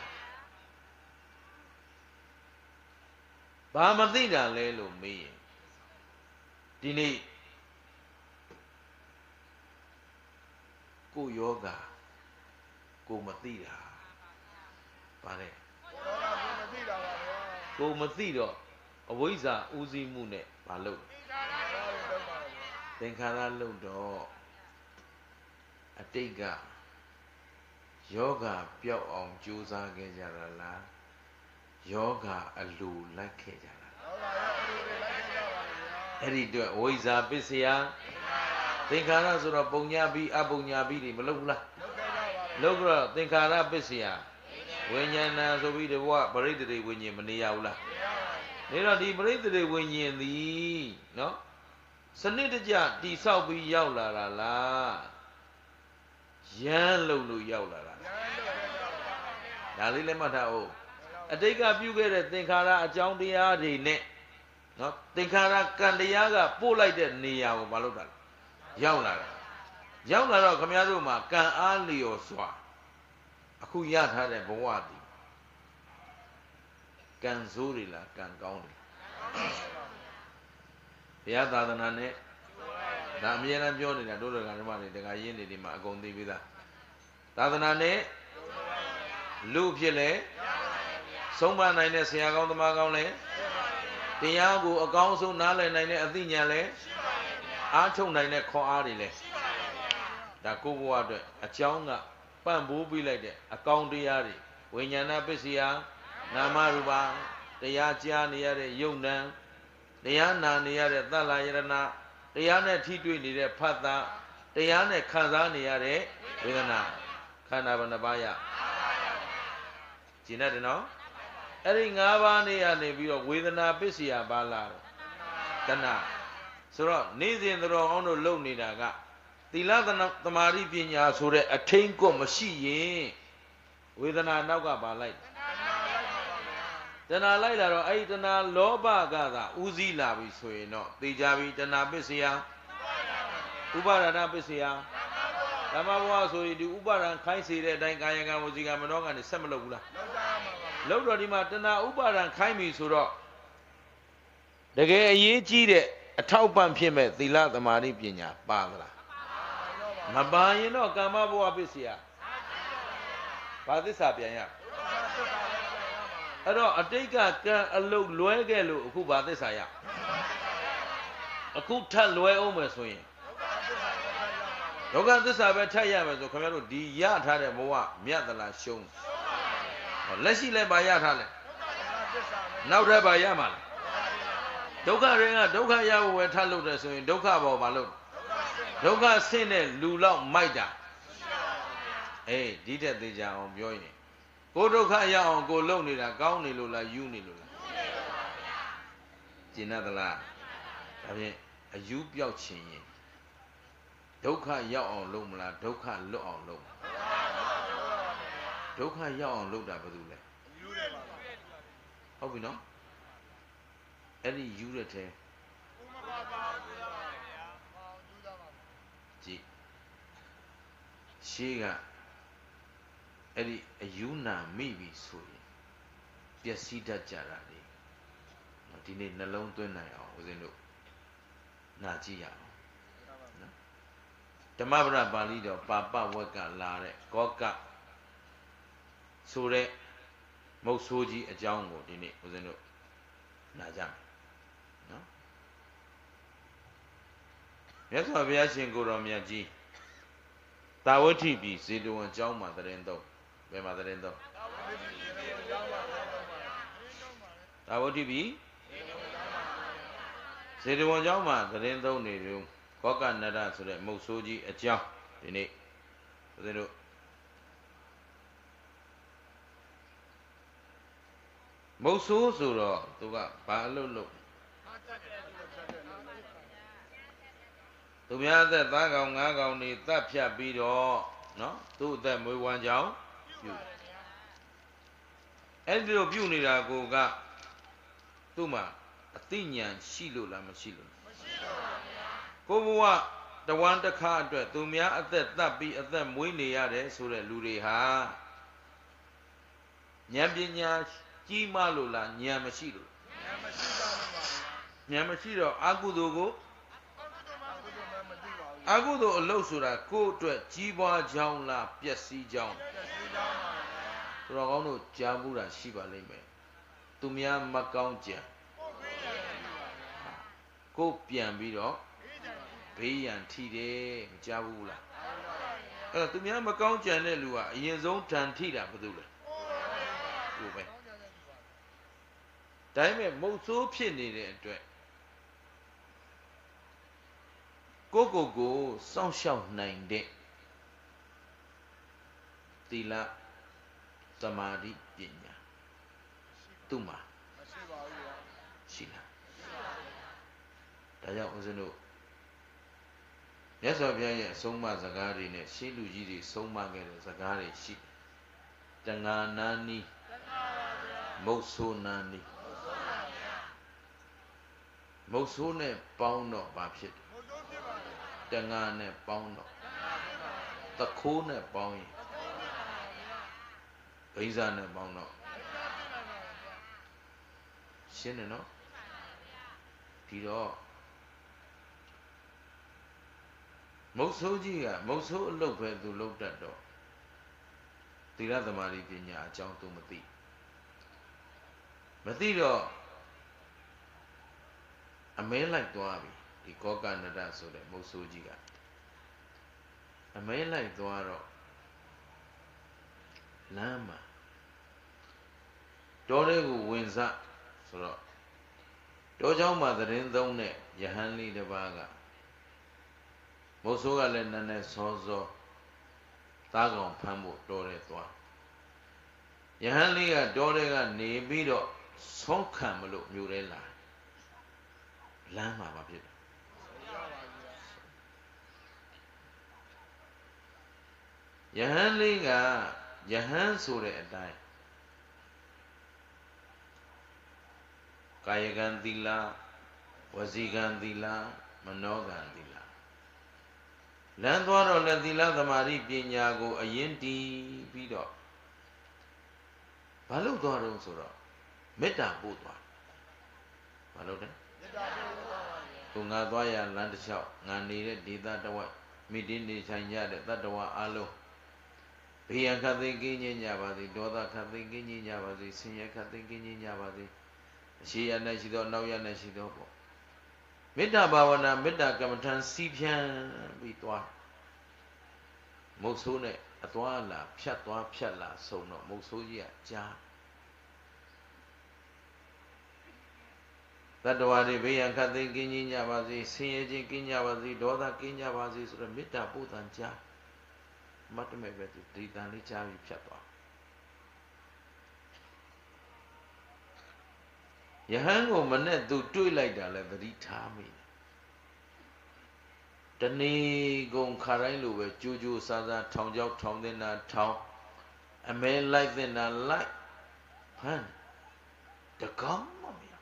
ဘာမသိတာလဲလို့မေးရင်ဒီနေ့ကိုယောဂကိုမသိတာဗါလဲကိုမသိတော့အဝိဇ္ဇာဥစည်းမှုနဲ့ဘာလုပ်သင်္ခါရလုပ်တော့အတိတ်ကယောဂပျောက်အောင်ကြိုးစားခဲ့ကြတာလားယောဂအလိုလိုက်ခဲ့ကြတာအဲ့ဒီအတွက်အဝိဇ္ဇာပစ္စယသင်္ခါရဆိုတော့ပုံညာပြီးအပုံညာပြီးတွေမလုပ်ဘူးလားလုပ်ကြတော့သင်္ခါရပစ္စယဝိညာဏဆိုပြီးတော့ပရိသေဝိညာဉ်မနေရဘူးလားနေတော့ဒီပရိသေဝိညာဉ်သည်နော်စနစ်တကျတိဆောက်ပြီးရောက်လာတာလားရမ်းလုံလို့ရောက်လာတာဒါလေးလည်းမှတ်ထားအောင်အတိတ်ကပြုခဲ့တဲ့သင်္ခါရအကြောင်းတရားတွေနဲ့နော်သင်္ခါရကံတရားကပို့လိုက်တဲ့နေရာကိုမလုပ်တာရောက်လာတာရောက်လာတော့ခမည်းတော်မှာကံအားလျော်စွာအခုရထားတဲ့ဘဝတည်ကံဆိုးတွေလားကံကောင်းတွေတရားသာသနာနဲ့ဒါအမြဲတမ်းပြောနေတာတို့တော်ကဓမ္မတွေတခါရင်းနေဒီမှာအကုန်သိပြီးသားသာသနာနဲ့လူဖြစ်လေဆုံးမနိုင်တဲ့ဆရာကောင်းသမားကောင်းလဲတရားကိုအကောင်းဆုံးနားလည်နိုင်တဲ့အသိဉာဏ်လဲအားထုတ်နိုင်တဲ့ခေါ်အားတွေလဲဒါကိုယ်ဘဝအတွက်အကြောင်းကပံ့ပိုးပေးလိုက်တဲ့အကောင်းတရားတွေဝိညာဏပစ္စယနာမရူပတရားကြားနေရတဲ့ယုံနံတရားနာနေရတဲ့သတ္တယရဏတရားနဲ့ထိတွေ့နေတဲ့ဖတ်တာတရားနဲ့ခံစားနေရတဲ့ဝေဒနာခန္ဓာဘယ်နှပါးရကျင်တယ်နော်အဲ့ဒီ၅ပါးနေရနေပြီးတော့ဝေဒနာပစ္စယပါလာတော့တဏဆိုတော့နေ့စဉ်သတော်အောင်တို့လုပ်နေတာကသီလသမာဓိပညာဆိုတဲ့အထိန်ကွမရှိရင်ဝေဒနာနောက်ကပါလိုက်တဏှာလိုက်လာတော့အဲ့ဒီတဏှာလောဘကသာဥစည်းလာပြီဆိုရင်တော့သိကြပြီတဏှာပစ္စယဥပါဒနာပစ္စယဓမ္မဘဝဆိုရင်ဒီဥပါဒံခိုင်းစေတဲ့အတိုင်းကာယကံဝစီကံမနောကံနဲ့ဆက်မလုပ်ဘူးလားလုပ်တော့ဒီမှာတဏှာဥပါဒံခိုင်းပြီဆိုတော့တကယ်အရေးကြီးတဲ့အထောက်ပံ့ဖြစ်မဲ့သီလသမာဓိပညာပါသလားမပါရင်တော့ကာမဘဝပစ္စယဘာသစ္စာပြန်ရအဲ့တော့အတိတ်ကကံအလုတ်လွဲခဲ့လို့အခုဘာသစ္စာရအခုထပ်လွဲအောင်မယ်ဆိုရင်ဒုက္ခသစ္စာပဲထပ်ရမယ်ဆိုခင်ဗျားတို့ဒီရထားတဲ့ဘဝမြတ်သလားရှုံးလက်ရှိလည်းဘာရထားလဲနောက်ထပ်ဘာရမှာလဲဒုက္ခတွေကဒုက္ခရဖို့ပဲထပ်လို့တယ်ဆိုရင်ဒုက္ခဘောဘာလို့ဒုက္ခဆင့်တဲ့လူလောက်မိုက်တာအေးဒီတက်သေးကြအောင်ပြောရင်ကိုဒုက္ခရအောင်ကိုလုံနေတာကောင်းနေလို့လားယူနေလို့လားကျင်သလားဒါဖြင့်အယူပြောက်ခြင်းရင်ဒုက္ခရောက်အောင်လုပ်မလားဒုက္ခလွတ်အောင်လုပ်ဒုက္ခရောက်အောင်လုပ်တာဘာလို့လဲဟုတ်ပြီနော်အဲ့ဒီယူတဲ့ထဲကြည့်ရှေးကအဲ့ဒီအယူနာမိပြီဆိုရင်ပျက်စီးတတ်ကြတာလေဒီနေ့နှလုံးသွင်းနိုင်အောင်ဦးဇင်းတို့နာကြည့်ရအောင်နော်ဓမ္မပဒပါဠိတော်ပါပဝက်ကလာတဲ့ကောကဆိုတဲ့မုတ်ဆိုးကြီးအကြောင်းကိုဒီနေ့ဦးဇင်းတို့နာကြမယ်နော်မြတ်စွာဘုရားရှင်ကိုယ်တော်မြတ်ကြီးတာဝတိပြည်ဇေတဝန်ကျောင်းမှာတရင်တော့ဘယ်မှာတရင်တော့တာဝတိပြည်ဇေတဝန်ကျောင်းမှာတရင်သုံးနေတယ်ကောကနရဆိုတဲ့မုတ်ဆိုးကြီးအကြောင်းဒီနေ့ဦးဇင်းတို့မုတ်ဆိုးဆိုတော့သူကဘာအလုပ်လုပ်သူများသက်သားကောင်ငါးကောင်နေတတ်ဖြတ်ပြီးတော့နော်သူ့အသက်မွေးဝမ်းကြောင်းပြုအဲ့ဒီလိုပြုနေတာကိုကသူ့မှာအသိဉာဏ်ရှိလို့လားမရှိလို့မရှိပါဘူးကိုဘဝတဝမ်းတစ်ခါအတွက်သူများအသက်တတ်ပြီးအသက်မွေးနေရတယ်ဆိုတဲ့လူတွေဟာဉာဏ်ပညာကြီးမလို့လားဉာဏ်မရှိလို့ဉာဏ်မရှိပါဘူးဉာဏ်မရှိတော့အကုသိုလ်ကိုအကုသိုလ်အလုပ်ဆိုတာကိုယ့်အတွက်ကြီးပွားကြောင်းလားပျက်စီးကြောင်းပျက်စီးကြောင်းပါဗျာတော်ကောင်းတို့ကြားဘူးတာရှိပါလိမ့်မယ်သူများမကောင်းကြံကိုယ်ပြန်ပြီးတော့ဘေးရန်ထိတယ်မကြားဘူးလားအဲ့တော့သူများမကောင်းကြံတဲ့လူကအရင်ဆုံးဓာန်ထိတာဘာလို့လဲကိုယ်ပဲဒါပေမဲ့မုတ်ဆိုးဖြစ်နေတဲ့အတွက်ကိုကိုကိုစောင့်ရှောက်နိုင်တဲ့သီလသမာဓိပညာသူ့မှာမရှိပါဘူးဗျာရှိလားဒါကြောင့်ဦးဇင်းတို့မြတ်စွာဘုရားရဲ့အဆုံးအမစကားတွေနဲ့ရှင်းလူကြီးတွေဆုံးမခဲ့တဲ့စကားတွေရှိတဏှာနာနီမုတ်ဆိုးနာနီမုတ်ဆိုးနဲ့ပေါင်းတော့ဘာဖြစ်တဏှာနဲ့ပေါင်းတော့တခိုးနဲ့ပေါင်းရင်ဘိဇာနဲ့ပေါင်းတော့ရှင်းတယ်နော်ဒီတော့မုတ်ဆိုးကြီးကမုတ်ဆိုးအလုပ်ပဲသူလုပ်တတ်တော့သီလသမာဓိပညာအကြောင်းသူမသိမသိတော့အမဲလိုက်သွားပြီဒီကောကနတဆိုတဲ့မုတ်ဆိုးကြီးကအမဲလိုက်သွားတော့လမ်းမှာတောထဲကိုဝင်စဆိုတော့တောเจ้าမှာသတင်းသုံးတဲ့ယဟန်လေးတစ်ပါးကမုတ်ဆိုးကလည်းနည်းနည်းစောစောသားကောင်ဖမ်းဖို့တောထဲသွားယဟန်လေးကတောထဲကနေပြီးတော့ဆုံးခံမလို့မြို့ထဲလာလမ်းမှာမဖြစ်တယ်ယဟန်လေးကယဟန်ဆိုတဲ့အတိုင်းကာယကံသီလဝစီကံသီလမနောကံသီလလမ်းသွားတော့လည်းသီလသမာဓိပညာကိုအရင်တည်ပြီးတော့ဘာလို့သွားတော့ဆိုတော့မေတ္တာပို့သွားဘာလို့လဲမေတ္တာပို့သွားပါဗျာသူငါသွားရလမ်းတစ်လျှောက်ငါနေတဲ့ဒေသတစ်ဝက်မိတင်းနေဆိုင်ကြတဲ့တတ္တဝါအလုံးဘေးရန်ခတ်သိမ်းကင်းခြင်းကြပါစေဒေါသခတ်သိမ်းကင်းခြင်းကြပါစေဆင်းရဲခတ်သိမ်းကင်းခြင်းကြပါစေအရှိရနဲ့ရှိသောနောက်ရနဲ့ရှိသောပေါ့မေတ္တာဘာဝနာမေတ္တာကမ္မထံစီးဖြန်းပြီးသွားမုတ်ဆိုးနဲ့အသွားလာဖြတ်သွားဖြတ်လာဆုံးတော့မုတ်ဆိုးကြီးကကြားတတ္တဝါတွေဘေးရန်ခတ်သိမ်းကင်းခြင်းကြပါစေဆင်းရဲခြင်းကင်းကြပါစေဒေါသကင်းကြပါစေဆိုတော့မေတ္တာပို့တန်ကြားမတ်တမဲ့ပဲသူဒီတန်လေးကြားပြီးဖြတ်သွားယဟန်ကိုမနဲ့သူတွေးလိုက်တာလဲသတိထားမိတနေ့ကုန်ခါတိုင်းလိုပဲကြိုးကြိုးစားစားထောင်ကြောက်ထောင်တင်တာထောင်အမဲလိုက်တင်တာလိုက်ဖမ်းတကောင်းမမရ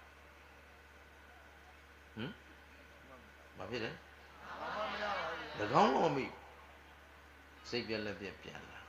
ဟမ်ဘာဖြစ်လဲတကောင်းမမစိတ်ပြက်လက်ပြက်ပြန်လာ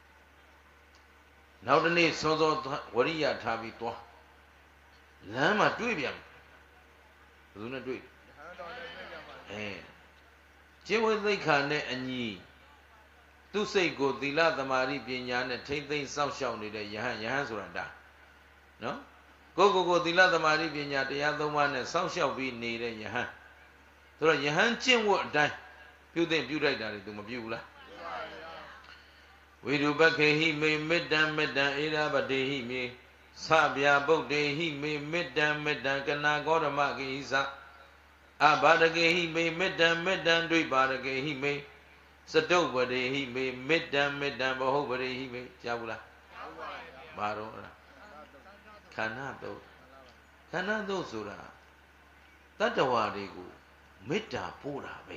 နောက်တနေ့စောစောဝရိယထားပြီးသွားလမ်းမှာတွေ့ပြန်ဘယ်သူနဲ့တွေ့အဲကျင့်ဝတ်သိက္ခာနဲ့အညီသူ့စိတ်ကိုသီလသမာဓိပညာနဲ့ထိမ့်သိမ်းစောင့်ရှောက်နေတဲ့ယဟန်ယဟန်ဆိုတာဒါနော်ကိုကိုကိုသီလသမာဓိပညာတရားသုံးပါးနဲ့စောင့်ရှောက်ပြီးနေတဲ့ယဟန်ဆိုတော့ယဟန်ကျင့်ဝတ်အတိုင်းပြုသင့်ပြုလိုက်တာတွေသူမပြုဘူးလားဝိရုပခေဟိမေမေတ္တံမေတ္တံဧရာပတေဟိမေသဗျာပုတ်တေဟိမေမေတ္တံမေတ္တံကနာဂေါရမကိသအဘာဒကေဟိမေမေတ္တံမေတ္တံဒွိပါဒကေဟိမေစတုပ္ပဒေဟိမေမေတ္တံမေတ္တံဘဟုပဒေဟိမေကြားဘူးလားကြားပါပါဘာတော့လားခန္ဓာတုတ်ခန္ဓာတုတ်ဆိုတာတတ္တဝါတွေကိုမေတ္တာပို့တာပဲ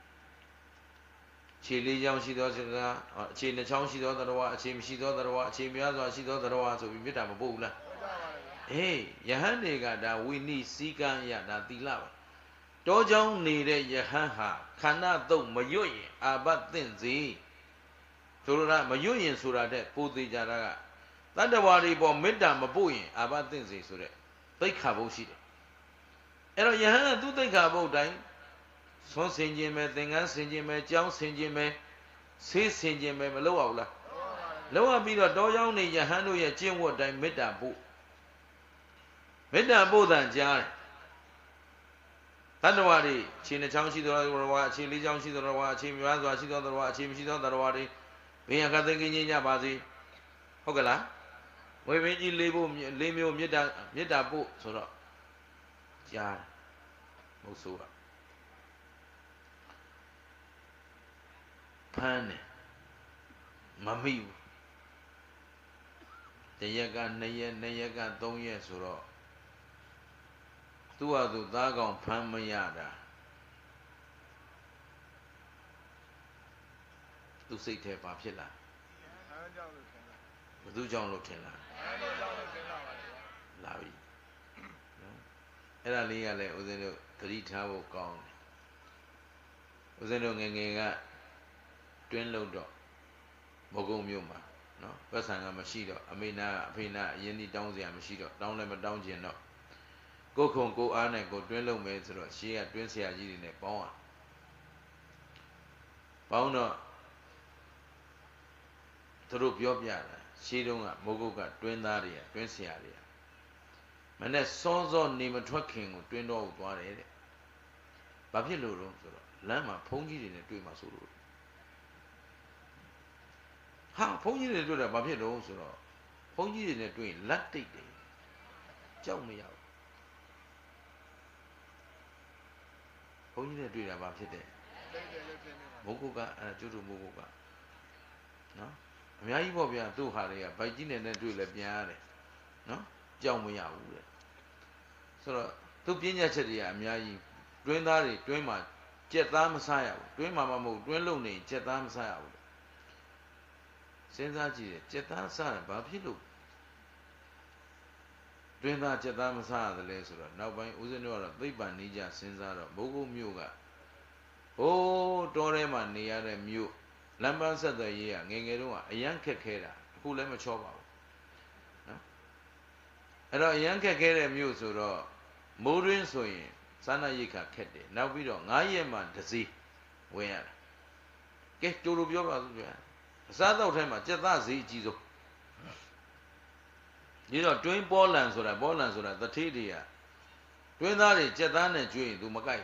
ခြေလေးချောင်းရှိသောစကားအခြေနှစ်ချောင်းရှိသောသတ္တဝါအခြေမရှိသောသတ္တဝါအခြေများစွာရှိသောသတ္တဝါဆိုပြီးမေတ္တာမပို့ဘူးလားအေးယဟန်တွေကဒါဝိနည်းစည်းကမ်းရဒါသီလပဲတောเจ้าနေတဲ့ယဟန်ဟာခန္ဓာတုတ်မရွတ်ရင်အာဘတ်သင့်စေဆိုလိုတာမရွတ်ရင်ဆိုတာတဲ့ပိုသေးကြတာကတတ္တဝါတွေပေါ်မေတ္တာမပို့ရင်အာဘတ်သင့်စေဆိုတဲ့သိက္ခာပုဒ်ရှိတယ်အဲ့တော့ယဟန်ကသူ့သိက္ခာပုဒ်တိုင်းဆွမ်းဆင်ခြင်းပဲသင်္ကန်းဆင်ခြင်းပဲကြောင်းဆင်ခြင်းပဲဆေးဆင်ခြင်းပဲမလုပ်အောင်လားလုပ်ရပြီးတော့တောเจ้าနေယဟန်တို့ရဲ့ကျင့်ဝတ်တိုင်းမေတ္တာပို့မေတ္တာပို့တန်ကြားတယ်တတ္တဝါတွေခြေနှချောင်းရှိသောသတ္တဝါအခြေလေးချောင်းရှိသောသတ္တဝါအခြေများစွာရှိသောသတ္တဝါအခြေမရှိသောသတ္တဝါတွေဘေးရန်ခတ်သိမ်းကင်းကြပါစေဟုတ်ကလားဝေဘင်းကြီးလေးဖို့လေးမျိုးမေတ္တာမေတ္တာပို့ဆိုတော့ကြားမဟုတ်ဆိုးကဖမ်းတယ်မမိဘူးတရက်ကနှစ်ရက်နှစ်ရက်ကသုံးရက်ဆိုတော့သူ့ဟာသူသားကောင်ဖမ်းမရတာသူစိတ်ထဲပါဖြစ်လာဘယ်သူကြောင့်လို့ထင်လားလာပြီအဲ့ဒါလေးကလည်းဦးဇင်းတို့သတိထားဖို့ကောင်းတယ်ဦးဇင်းတို့ငယ်ငယ်ကတွင်းလို့တော့မကုန်းမြို့မှာနော်ပတ်စံကမရှိတော့အမေနာအဖေနာအရင်ဒီတောင်းစရာမရှိတော့တောင်းလည်းမတောင်းကျင်တော့ကိုခုံကိုအားနဲ့ကိုတွင်းလုံးမယ်ဆိုတော့ရှေးကတွင်းဆရာကြီးတွေနဲ့ပေါင်းอ่ะပေါင်းတော့သူတို့ပြောပြတာရှင်းတုန်းကမိုးကုတ်ကတွင်းသားတွေကတွင်းဆရာတွေကမနဲ့စောစောနေမထွက်ခင်ကိုတွင်းတော်ကိုသွားတယ်တဲ့ဘာဖြစ်လို့လဲဆိုတော့လမ်းမှာဘုန်းကြီးတွေနဲ့တွေ့မှာဆိုလို့ဟာဘုန်းကြီးတွေတွေ့တာဘာဖြစ်လို့ဆိုတော့ဘုန်းကြီးတွေနဲ့တွေ့ရင်လက်တိတ်တယ်ကြောက်မရဘူးဘုန်းကြီးနဲ့တွေ့တာဘာဖြစ်တယ်မိုးကုတ်ကအဲကျွတ်တူမိုးကုတ်ကနော်အများကြီးပေါ့ဗျာသူ့ဟာတွေကဗိုက်ကြီးနဲ့နဲ့တွေ့လဲပြန်ရတယ်နော်ကြောက်မရဘူးတဲ့ဆိုတော့သူပညာချက်တွေကအများကြီးတွင်းသားတွေတွင်းမှာကြက်သားမစားရဘူးတွင်းမှာမဟုတ်တွင်းလုံနေကြက်သားမစားရဘူးစဉ်းစားကြည့်တယ်ကြက်သားစားတယ်ဘာဖြစ်လို့တွင်းသားကြက်သားမစားရတယ်လဲဆိုတော့နောက်ပိုင်းဦးဇင်းတို့ကတော့သိပ္ပံနည်းကြစဉ်းစားတော့မိုးကုတ်မြို့ကဟိုးတောထဲမှာနေရတဲ့မြို့လမ်းပန်းဆက်သွယ်ရေးကငယ်ငယ်တုန်းကအရန်ခက်ခဲတာအခုလည်းမချောပါဘူးနော်အဲ့တော့အရန်ခက်ခဲတဲ့မြို့ဆိုတော့မိုးရင်းဆိုရင်စားနပ်ရိက္ခာခက်တယ်နောက်ပြီးတော့ငါးရက်မှတစ်စီးဝင်ရတာကဲတူတူပြောပါစို့ဗျာအစားတော့ထဲမှာကြက်သားဈေးအကြီးဆုံးဒီတော့တွင်းပေါ်လန်ဆိုတာပေါ်လန်ဆိုတာတထေးတွေကတွင်းသားတွေကြက်သားနဲ့ကျွေးရင် तू မကြိုက်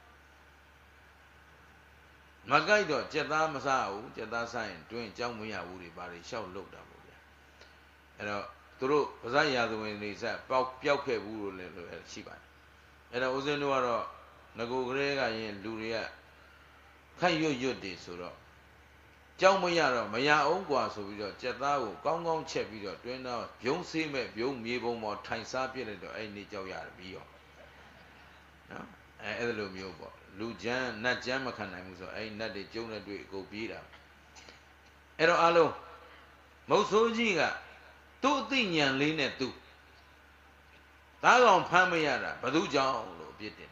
မကြိုက်တော့ကြက်သားမစားဘူးကြက်သားစားရင်တွင်းကြောက်မရဘူးတွေဘာတွေရှောက်လုတ်တာပေါ့ဗျာအဲ့တော့သူတို့ဗဇရာဇဝင်တွေဆက်ပေါက်ပျောက်ခဲ့ဘူးလို့လည်းရှိပါတယ်အဲ့တော့ဦးဇင်းတို့ကတော့ငကိုကလေးကရင်လူတွေကခိုက်ရွတ်ရွတ်တွေဆိုတော့ကြောက်မရတော့မရအောင်กว่าဆိုပြီးတော့ကြက်သားကိုကောင်းကောင်းချက်ပြီးတော့တွင်းတော့ဘုံဆေးမဲ့ဘုံမြေပုံပေါ်ထိုင်စားပြစ်လိုက်တော့အဲ့နေကြောက်ရတယ်ပြီးရောနော်အဲအဲ့လိုမျိုးပေါ့လူချမ်းနတ်ချမ်းမခံနိုင်ဘူးဆိုအဲ့နတ်တွေကျုံနဲ့တွေ့အကုန်ပြေးတာအဲ့တော့အလုံးမုတ်ဆိုးကြီးကသူ့အသိဉာဏ်လေးနဲ့သူသားကောင်ဖမ်းမရတာဘသူကြောင့်လို့အပြစ်တင်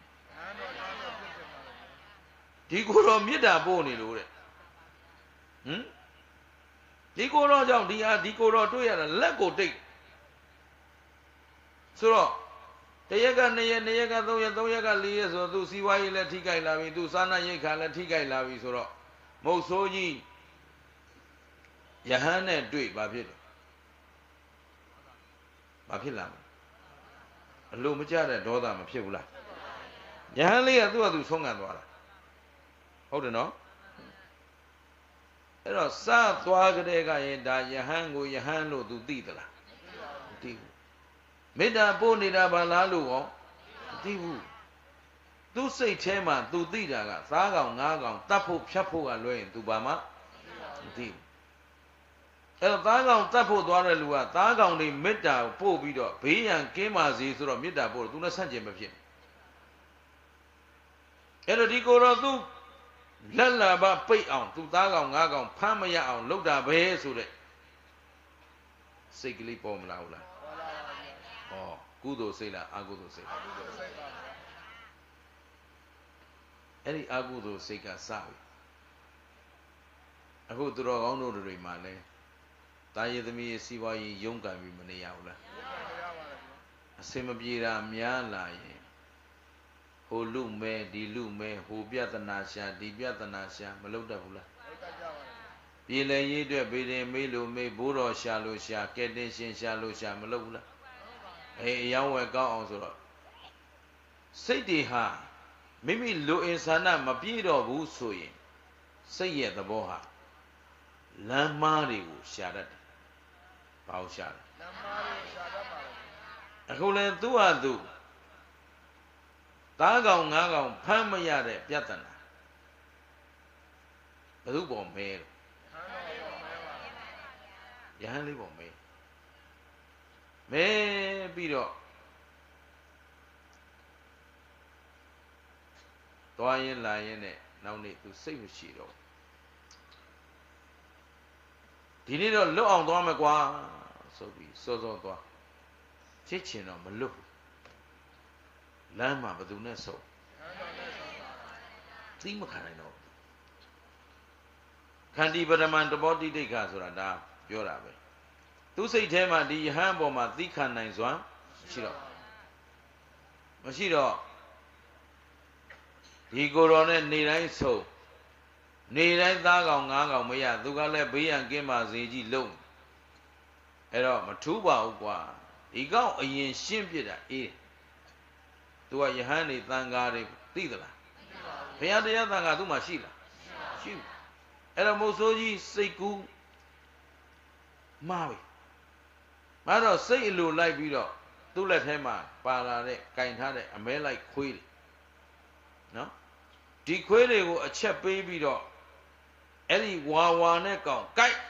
ဒီကိုယ်တော်မေတ္တာပို့နေလို့တဲ့ဟမ်ဒီကိုယ်တော်ကြောင့်ဒီဟာဒီကိုယ်တော်တွေ့ရတာလက်ကိုတိတ်ဆိုတော့တရက်ကနှစ်ရက်နှစ်ရက်ကသုံးရက်သုံးရက်ကလေးရက်ဆိုသူစီဝါရေးလည်းထိကြိုက်လာပြီသူစာနာရိတ်ခါလည်းထိကြိုက်လာပြီဆိုတော့မုတ်ဆိုးကြီးယဟန်နဲ့တွေ့ဘာဖြစ်လဲဘာဖြစ်လာမလဲအလိုမကျတဲ့ဒေါသမဖြစ်ဘူးလားယဟန်လေးကသူ့ဟာသူဆုံးခံသွားတာဟုတ်တယ်နော်အဲ့တော့စသွားကြတဲ့ကရင်ဒါယဟန်ကိုယဟန်လို့သူသိသလားမသိဘူးမေတ္တာပို့နေတာဘာလားလို့ကောမသိဘူးသူစိတ်ထဲမှာသူသိတာကသားကောင်ငါးကောင်တတ်ဖို့ဖြတ်ဖို့ကလွဲရင်သူဘာမှမသိဘူးအဲ့တော့သားကောင်တတ်ဖို့သွားတဲ့လူကသားကောင်တွေမေတ္တာကိုပို့ပြီးတော့ဘေးရန်ကင်းပါစေဆိုတော့မေတ္တာပို့တယ်သူနဲ့ဆန့်ကျင်မဖြစ်အဲ့တော့ဒီကိုယ်တော်သူလက်လာပါပိတ်အောင်သူသားကောင်ငါးကောင်ဖမ်းမရအောင်လုပ်တာပဲဆိုတဲ့စိတ်ကလေးပေါ်မလာဘူးလားဩကုသိုလ်စိတ်လားအကုသိုလ်စိတ်လားအဲ့ဒီအကုသိုလ်စိတ်ကစပြီအခုသူတော်ကောင်းတို့တွေမှာလဲတာရည်သမီးရဲ့စီးပွားရေးရုန်းကန်ပြီးမနေရဘူးလားအစင်မပြေတာများလာရင်ဟိုလူမဲဒီလူမဲဟိုပြဿနာရှာဒီပြဿနာရှာမလုပ်တတ်ဘူးလားပြည်လည်ရေးအတွက်ဗေဒင်မေးလို့မေးဘိုးတော်ရှာလို့ရှာကဲတင်ရှင်ရှာလို့ရှာမလုပ်ဘူးလားအေးအယောင်းဝယ်ကောင်းအောင်ဆိုတော့စိတ်တွေဟာမိမိလူအင်ဆန္ဒမပြည့်တော့ဘူးဆိုရင်စိတ်ရဲ့သဘောဟာလမ်းမားတွေကိုရှာတတ်တယ်။ဘာလို့ရှာလဲ။လမ်းမားတွေကိုရှာတတ်ပါလေ။အခုလည်းသူ့ဟာသူသားကောင်ငါးကောင်ဖမ်းမရတဲ့ပြဿနာဘယ်သူပေါ်မဲလဲ။ယဟန်လေးပေါ်မဲ။မဲပြီးတော့သွားရင်လာရင်နဲ့နောက်နေ့သူစိတ်မရှိတော့ဒီနေ့တော့လွတ်အောင်သွားမယ်ကွာဆိုပြီးစောစောသွားချစ်ချင်တော့မလွတ်ဘူးလမ်းမှာဘယ်သူနဲ့ဆုံသိမခံနိုင်တော့ခန္တီပရမန်တဘောတိဋ္ဌိခဆိုတာဒါပြောတာပဲသူစိတ်ထဲမှာဒီယဟန်ပေါ်မှာသိခံနိုင်စွမ်းမရှိတော့မရှိတော့ဒီကိုယ်တော်နဲ့နေတိုင်းဆုံနေတိုင်းသားကောင်ငါးကောင်မရသူကလည်းဘေးရန်ကင်းပါစေကြီးလုံးအဲ့တော့မထူးပါဘူးကွာဒီကောင်အရင်ရှင်းပြတာအေးသူကယဟန်နေသံဃာတွေသိသလားဘုရားတရားသံဃာသူ့မှာရှိလားရှိဘူးအဲ့တော့မုတ်ဆိုးကြီးစိတ်ကူးမှားပြီမှားတော့စိတ်အလိုလိုက်ပြီးတော့သူ့လက်ထဲမှာပါလာတဲ့ကင်ထားတဲ့အမဲလိုက်ခွေးတွေနော်ဒီခွေးတွေကိုအချက်ပေးပြီးတော့အဲ့ဒီဝါဝါနဲ့ကောင်ကြိုက်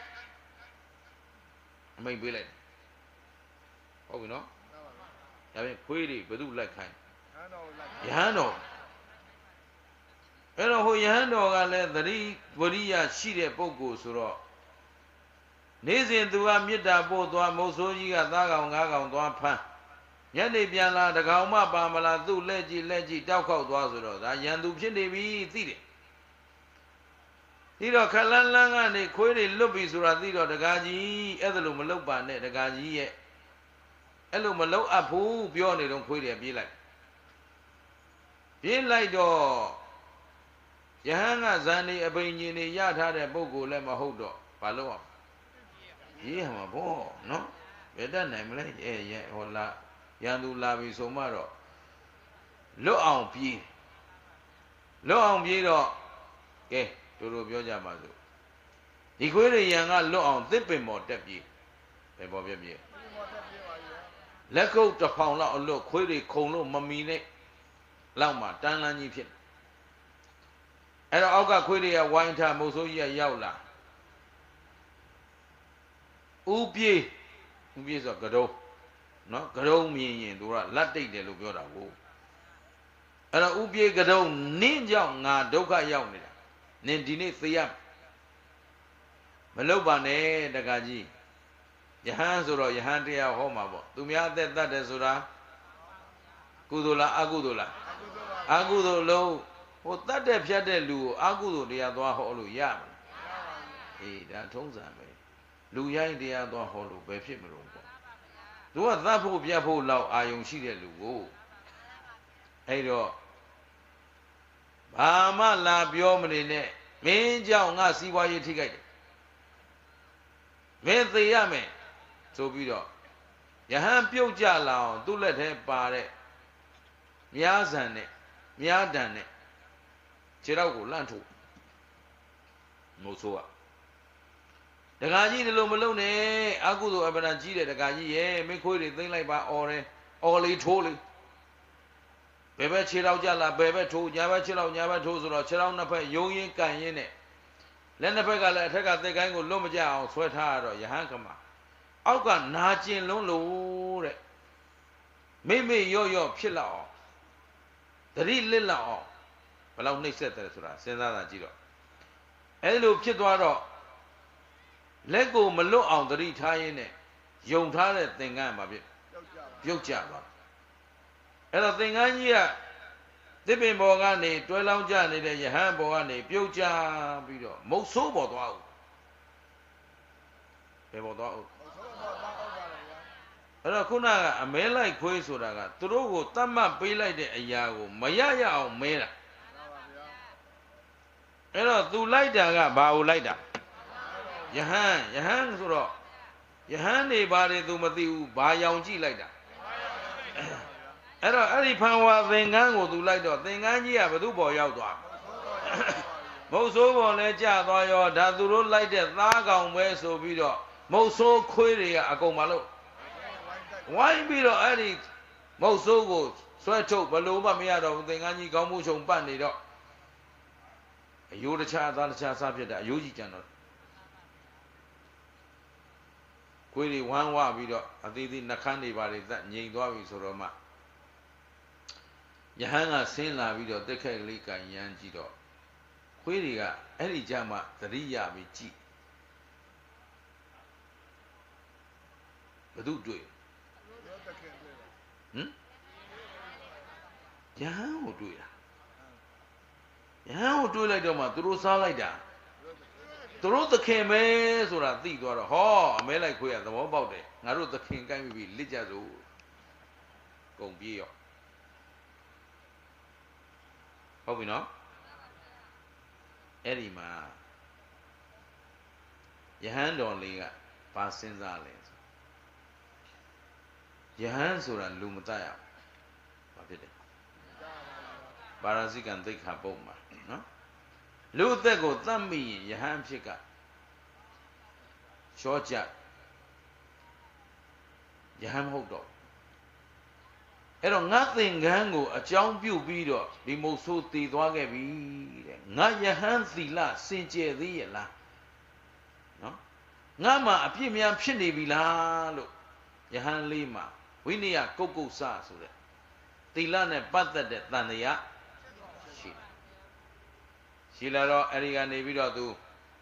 အမိန်ပေးလိုက်ဟုတ်ပြီနော်ဒါပြင်ခွေးတွေဘယ်သူလိုက်ခိုင်းယဟန်တော်အဲ့တော့ဟိုယဟန်တော်ကလည်းသတိဝရိယရှိတဲ့ပုဂ္ဂိုလ်ဆိုတော့နေ့စဉ်သူကမေတ္တာပို့သွားမုတ်ဆိုးကြီးကသားကောင်ငါးကောင်သွားဖမ်းညနေပြန်လာတကောင်မှပါမလားသူ့လက်ကြည့်လက်ကြည့်တောက်ခေါက်သွားဆိုတော့ဒါရန်သူဖြစ်နေပြီသိတယ်ပြီးတော့ခလန်းလန်းကနေခွေးတွေလွတ်ပြီဆိုတာသိတော့တကားကြီးအဲ့ဒါလိုမလုပ်ပါနဲ့တကားကြီးရဲ့အဲ့လိုမလုပ်အပ်ဘူးပြောနေတော့ခွေးတွေပြေးလိုက်ပြေးလိုက်တော့ယဟန်ကဇန်နေအပိန်ကြီးနေရထားတဲ့ပုဂ္ဂိုလ်လည်းမဟုတ်တော့ဘာလို့အောင်ရေးဟမှာဘောနော်ဘယ်တတ်နိုင်မလဲအဲရဲဟောလာရန်သူလာပြီဆိုမှတော့လွတ်အောင်ပြေးလွတ်အောင်ပြေးတော့ကဲတို့တို့ပြောကြပါစို့ဒီခွေးတွေရန်ကလွတ်အောင်သစ်ပင်ပေါ်တက်ပြေးဘယ်ပေါ်ပြပြေးလက်ကုပ်တစ်ဖောင်လောက်အလွတ်ခွေးတွေခုံလို့မမီနဲ့လောက်မှတန်းလန်းကြီးဖြစ်အဲ့တော့အောက်ကခွေးတွေကဝိုင်းထားမုတ်ဆိုးကြီးကရောက်လာဥပြေးဥပြေးဆိုကတုံးနော်ကတုံးမြင်ရင်သူကလက်တိတ်တယ်လို့ပြောတာကိုအဲ့တော့ဥပြေးကတုံးနင်းကြောင့်ငါဒုက္ခရောက်နေတာနင်ဒီနေ့သေရမလုပ်ပါနဲ့တက္ကကြီးယဟန်ဆိုတော့ယဟန်တရားဟောမှာပေါ့သူများအသက်တတ်တယ်ဆိုတာကုသိုလ်လားအကုသိုလ်လားအကုသိုလ်လုံးဟိုတတ်တဲ့ဖြတ်တဲ့လူကိုအကုသိုလ်တရားသွားဟောလို့ရမလားအေးဒါထုံးစံပဲလူရိုင်းတရားသွားဟောလို့ဘယ်ဖြစ်မလို့ပေါ့သူကသတ်ဖို့ပြတ်ဖို့လောက်အာယုံရှိတဲ့လူကိုအဲ့တော့ဘာမှလာပြောမနေနဲ့မင်းကြောင့်ငါစီးပွားရေးထိခိုက်တယ်မင်းသေရမယ်ဆိုပြီးတော့ယဟန်ပြုတ်ကြလာအောင်သူ့လက်ထဲပါတဲ့မြားဆန်နဲ့မြားတန်နဲ့ခြေတော့ကိုလန့်ထုတ်မဟုတ်ဆိုးอ่ะတက္ကကြီးဒီလိုမလုပ်နဲ့အကုသိုလ်အပ္ပဒကြီးတဲ့တက္ကကြီးရဲ့မင်းခွေးတွေသိမ့်လိုက်ပါအော်တယ်အော်လေးထိုးလေးဘယ်ဘက်ခြေတော့ကြလာဘယ်ဘက်ထိုးညာဘက်ခြေတော့ညာဘက်ထိုးဆိုတော့ခြေတော့နှစ်ဖက်ယုံရင်ကန်ရင်နဲ့လက်နှစ်ဖက်ကလည်းအထက်ကသစ်ကိုင်းကိုလွတ်မကြအောင်ဆွဲထားရတော့ယဟန်ကမအောက်ကနာကျင်လုံးလို့တဲ့မိမိရော့ရော့ဖြစ်လောက်အောင်တတိလစ်လောက်အောင်ဘယ်လောက်နှိမ့်ဆက်တယ်ဆိုတာစဉ်းစားတာကြည့်တော့အဲလိုဖြစ်သွားတော့လက်ကိုမလွတ်အောင်တတိထားရင်းနဲ့ယုံထားတဲ့သင်္ကန်းမှာဖြစ်ပြုတ်ကျသွားအဲ့တော့သင်္ကန်းကြီးကသစ်ပင်ပေါ်ကနေတွဲလောင်းကျနေတဲ့ယဟန်ပေါ်ကနေပြုတ်ကျပြီးတော့မုတ်ဆိုးပေါ်သွားဦးဘယ်ပေါ်သွားဦးအဲ့တော့ခုနကအမဲလိုက်ခွေးဆိုတာကသူတို့ကိုတတ်မှတ်ပေးလိုက်တဲ့အရာကိုမရရအောင်မဲတာအဲ့တော့သူလိုက်တာကဘာကိုလိုက်တာယဟန်ယဟန်ဆိုတော့ယဟန်နေပါတယ်သူမသိဘူးဘာရောင်ကြည့်လိုက်တာအဲ့တော့အဲ့ဒီဖန်ဝါသင်္ကန်းကိုသူလိုက်တော့သင်္ကန်းကြီးကဘသူ့ပေါ်ရောက်သွားမုတ်ဆိုးပေါ်လဲကျသွားရောဒါသူတို့လိုက်တဲ့သားကောင်ပဲဆိုပြီးတော့မုတ်ဆိုးခွေးတွေကအကုန်မလို့ဝိုင်းပြီးတော့အဲ့ဒီမုတ်ဆိုးကိုဆွဲထုတ်ဘလို့မှမရတော့ဘူးသင်္ကန်းကြီးကောင်းမှုချုံပတ်နေတော့အယိုးတခြားသားတခြားစားဖြစ်တာအယိုးကြီးကြံတော့ခွေးတွေဝမ်းဝပြီးတော့အသေးသေးနှခမ်းတွေပါတွေသက်ငြိမ်သွားပြီဆိုတော့မှယဟန်ကဆင်းလာပြီးတော့တက်ခက်ကလေးကန်ရမ်းကြည့်တော့ခွေးတွေကအဲ့ဒီကြမှာသတိရပြီးကြည့်ဘယ်သူတွေ့ဟမ်ယဟန်ကိုတွေ့တာယဟန်ကိုတွေ့လိုက်တော့မှသူတို့စားလိုက်တာသူတို့သခင်ပဲဆိုတာသိသွားတော့ဟောအမဲလိုက်ခွေးရသဘောပေါက်တယ်ငါတို့သခင်ကိုင်းပြီးလစ်ကြစို့ကုန်ပြေးရောဟုတ်ပြီနော်အဲ့ဒီမှာယဟန်တော်လေးကဘာစဉ်းစားလဲဆိုယဟန်ဆိုတာလူမတတ်ရဘူးဘာဖြစ်လဲပါရဇိကံသိက္ခာပုဒ်မှာနော်လူအသက်ကိုတတ်မိရင်ယဟန်ဖြစ်ကရှောကြယဟန်မဟုတ်တော့အဲ့တော့ငါသင်္ကန်းကိုအကြောင်းပြုပြီးတော့ဒီမုတ်ဆိုးတည်သွားခဲ့ပြီတဲ့ငါယဟန်သီလစင်ကြယ်သေးရဲ့လားနော်ငါမှအပြစ်များဖြစ်နေပြီလားလို့ယဟန်လေးမှာဝိနည်းကုတ်ကုတ်ဆဆိုတဲ့သီလနဲ့ပတ်သက်တဲ့တန်တရားရှိတယ်ရှိလာတော့အဲ့ဒီကနေပြီးတော့သူ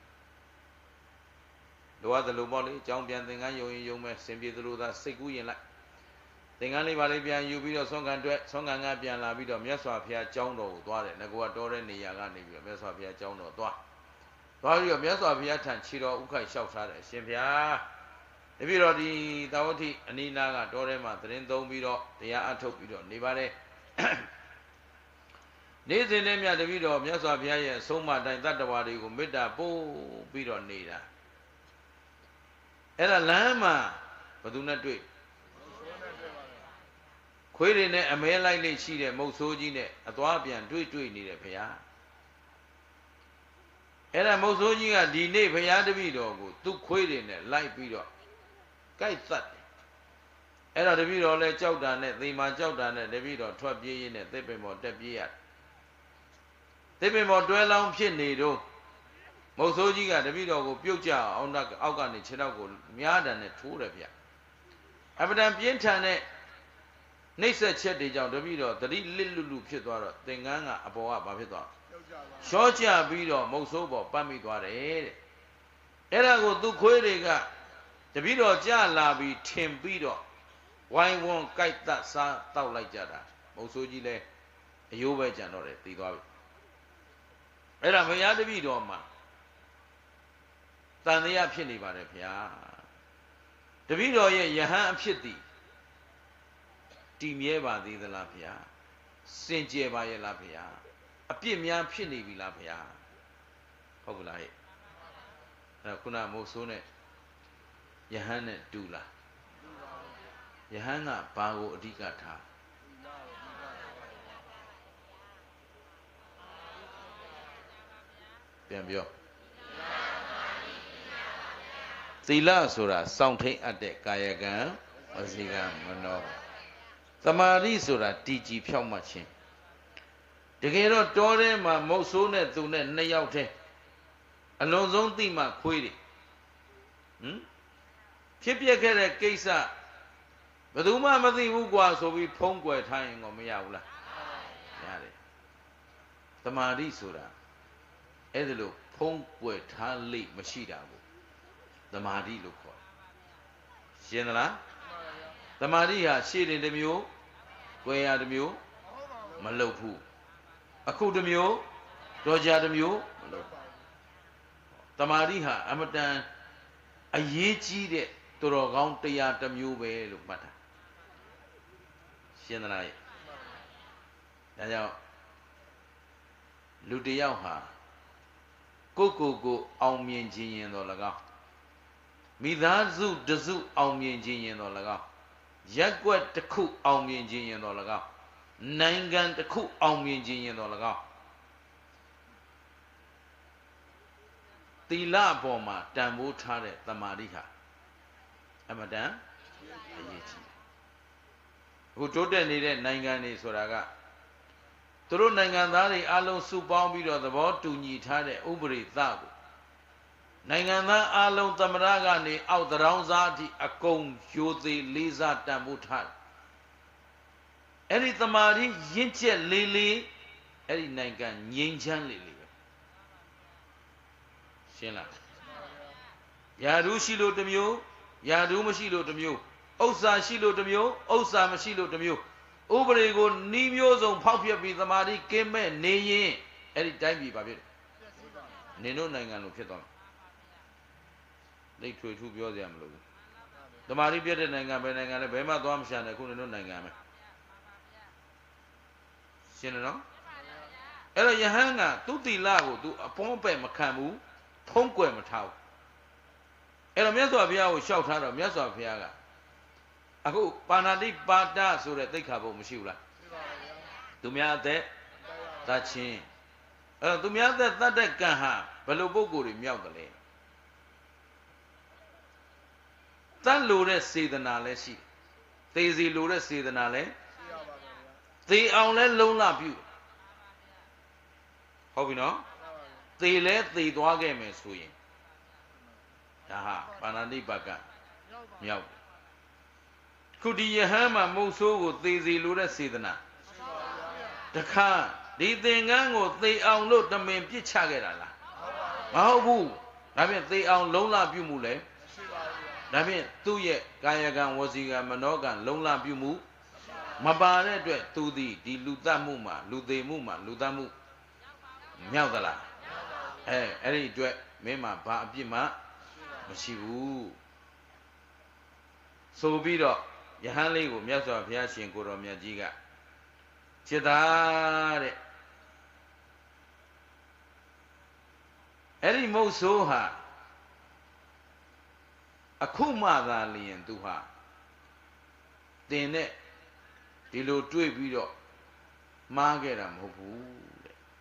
လိုအပ်တယ်လို့ပေါ့လေအကြောင်းပြန်သင်္ကန်းယုံရင်ယုံမဲ့စင်ပြေသလိုသာစိတ်ကူးရင်လိုက်သင်္ကန်းလေးပါလေးပြန်ယူပြီးတော့ဆွမ်းခံတွဲဆွမ်းခံကပြန်လာပြီးတော့မြတ်စွာဘုရားကျောင်းတော်ကိုသွားတယ်ငါကတော်တဲ့နေရာကနေပြီးတော့မြတ်စွာဘုရားကျောင်းတော်သွားသွားပြီးတော့မြတ်စွာဘုရားထံခြေတော်ဥခိုက်လျှောက်ထားတယ်အရှင်ဘုရားတပည့်တော်ဒီသာဝတိအနိနာကတော်ထဲမှာသတင်းသုံးပြီးတော့တရားအထုတ်ပြီးတော့နေပါတယ်နေ့စဉ်နဲ့မြတ်တပည့်တော်မြတ်စွာဘုရားရဲ့အဆုံးအမတိုင်းတတ္တဝါတွေကိုမေတ္တာပို့ပြီးတော့နေတာအဲ့ဒါလမ်းမှာဘယ်သူနဲ့တွေ့ခွေးတွေနဲ့အမဲလိုက်လေးရှိတဲ့မုတ်ဆိုးကြီးနဲ့အသွားပြန်တွေ့တွေ့နေတယ်ဘုရားအဲ့ဒါမုတ်ဆိုးကြီးကဒီနေ့ဘုရားတပည့်တော်ကိုသူ့ခွေးတွေနဲ့လိုက်ပြီးတော့ကြိုက်သတ်တယ်အဲ့တော့တပည့်တော်လဲကြောက်တာနဲ့သေမာကြောက်တာနဲ့တပည့်တော်ထွက်ပြေးရင်းနဲ့သစ်ပင်ပေါ်တက်ပြေးရတယ်သစ်ပင်ပေါ်တွဲလောင်းဖြစ်နေတော့မုတ်ဆိုးကြီးကတပည့်တော်ကိုပြုတ်ကြအောင်အောက်ကနေခြေထောက်ကိုမြားတံနဲ့ထိုးတယ်ဗျအပဒံပြင်းထန်တဲ့နှိမ့်ဆက်ချက်တွေကြောင့်တပည့်တော်သတိလစ်လူလူဖြစ်သွားတော့သင်္ကန်းကအပေါ်ကဘာဖြစ်သွားရှော့ကြပြီးတော့မုတ်ဆိုးပေါ်ပတ်မိသွားတယ်တဲ့အဲ့ဒါကိုသူခွေးတွေကတပည့်တော်ကြလာပြီးထင်ပြီးတော့ဝိုင်းဝန်းကြိုက်တတ်စားတောက်လိုက်ကြတာမုတ်ဆိုးကြီးလဲအယိုးပဲကြံတော့တယ်တည်သွားပြီအဲ့ဒါဘုရားတပည့်တော်မှာတန်တရားဖြစ်နေပါတယ်ဗျာတပည့်တော်ရဲ့ယဟန်အဖြစ်သည်တည်မြဲပါသေးသလားဗျာစင်ကြယ်ပါရဲ့လားဗျာအပြစ်များဖြစ်နေပြီလားဗျာဟုတ်ကလားဟဲ့အဲ့ခုနမိုးဆိုးနဲ့ယဟန်နဲ့တူလားယဟန်ကဘာကိုအဓိကထားပြန်ပြောသီလဆိုတာစောင့်ထိန်အပ်တဲ့ကာယကံဝစီကံမနောသမာဓိဆိုတာတည်ကြည်ဖြောင့်မတ်ခြင်းတကယ်တော့တောထဲမှာမုတ်ဆိုးနဲ့သူနဲ့နှစ်ယောက်တည်းအလွန်ဆုံးသိမှခွေးတယ်ဟမ်ဖြစ်ပျက်ခဲ့တဲ့ကိစ္စဘယ်သူမှမသိဘူးကွာဆိုပြီးဖုံးကွယ်ထားရင်ကောမရဘူးလားရတယ်သမာဓိဆိုတာအဲ့ဒါလို့ဖုံးကွယ်ထားလိမ့်မရှိတာဘူးသမာဓိလို့ခေါ်တယ်ရှင်းသလားသမာဓိဟာရှေ့တင်တစ်မျိုးကွယ်ရတစ်မျိုးမလုပ်ဘူးအခုတစ်မျိုးတော်ကြာတစ်မျိုးမလုပ်သမာဓိဟာအမတန်အရေးကြီးတဲ့တော်တော်ကောင်းတရားတစ်မျိုးပဲလို့မှတ်တာရှင်းသလားဒါကြောင့်လူတစ်ယောက်ဟာကိုယ့်ကိုယ်ကိုအောင်မြင်ခြင်းရင်တော်၎င်းမိသားစုတစုအောင်မြင်ခြင်းရင်တော်၎င်းရက်ွက်တစ်ခုအောင်မြင်ခြင်းရင်တော်၎င်းနိုင်ငံတစ်ခုအောင်မြင်ခြင်းရင်တော်၎င်းသီလပေါ်မှာတန်ဖိုးထားတဲ့သမာဓိဟာအမတန်အရေးကြီးတယ်အခုတိုးတက်နေတဲ့နိုင်ငံတွေဆိုတာကသူတို့နိုင်ငံသားတွေအလုံးစုပေါင်းပြီးတော့သဘောတူညီထားတဲ့ဥပဒေသကိုနိုင်ငံသားအလုံးသမရကနေအောက်တရောင်းစားအထိအကုန်ရိုသေလေးစားတန်ဖိုးထားတယ်အဲ့ဒီသမာဓိရင့်ကျက်လေးလေးအဲ့ဒီနိုင်ငံငြိမ်းချမ်းလေးလေးပဲရှင်းလားယာဓုရှိလို့တစ်မျိုးယာဓုမရှိလို့တစ်မျိုးဥစ္စာရှိလို့တစ်မျိုးဥစ္စာမရှိလို့တစ်မျိုးဥပဒေကိုနှီးမျိုးစုံဖောက်ပြပြီးသမာဓိကင်းမဲ့နေရင်အဲ့ဒီတိုင်းပြည်ပါဖြစ်တယ်နင်တို့နိုင်ငံလိုဖြစ်သွားမယ်လိတ်ထွေထူးပြောစရာမလိုဘူးသမာဓိပြတဲ့နိုင်ငံပဲနိုင်ငံလဲဘယ်မှသွားမရှာနဲ့ခုနင်တို့နိုင်ငံပဲရှင်းတယ်နော်အဲ့တော့ယဟန်ကသူ့တီလာကိုသူအပေါင်းပဲ့မခံဘူးဖုံးကွယ်မထားဘူးအဲ့တော့မြတ်စွာဘုရားကိုလျှောက်ထားတော့မြတ်စွာဘုရားကအခုပါဏာတိပါဒဆိုတဲ့သိက္ခာပုဒ်မရှိဘူးလားရှိပါဗျာသူများအသက်သတ်ခြင်းအဲ့တော့သူများအသက်သတ်တဲ့ကံဟာဘယ်လိုပုဂ္ဂိုလ်တွေမြောက်တယ်လဲတတ်လို့တဲ့စေတနာလည်းရှိသေစီလို့တဲ့စေတနာလည်းရှိရပါဗျာသေအောင်လည်းလုံးလပြုဟုတ်ပြီနော်သေလဲသေသွားခဲ့မယ်ဆိုရင်ဒါဟာပါဏာတိပါကမြောက်ခုဒီယဟန်မှာမုတ်ဆိုးကိုသေစီလို့တဲ့စေတနာတခါဒီသင်္ကန်းကိုသေအောင်လို့တမင်ပြစ်ချခဲ့တာလားမဟုတ်ဘူးဒါဖြင့်သေအောင်လုံးလပြုမှုလဲဒါဖြင့်သူ့ရဲ့ကာယကံဝစီကံမနောကံလုံးလပြုမှုမပါတဲ့အတွက်သူသည်ဒီလူတတ်မှုမှာလူသေးမှုမှာလူတတ်မှုမြောက်သလားအဲအဲ့ဒီအတွက်မင်းမှာဘာအပြစ်မှမရှိဘူးဆိုပြီးတော့ယဟန်လေးကိုမြတ်စွာဘုရားရှင်ကိုတော်မြတ်ကြီးကจิตာတဲ့အဲ့ဒီမုတ်ဆိုးဟာအခုမှသာလျင်သူဟာတင်နဲ့ဒီလိုတွေ့ပြီးတော့မှားခဲ့တာမဟုတ်ဘူး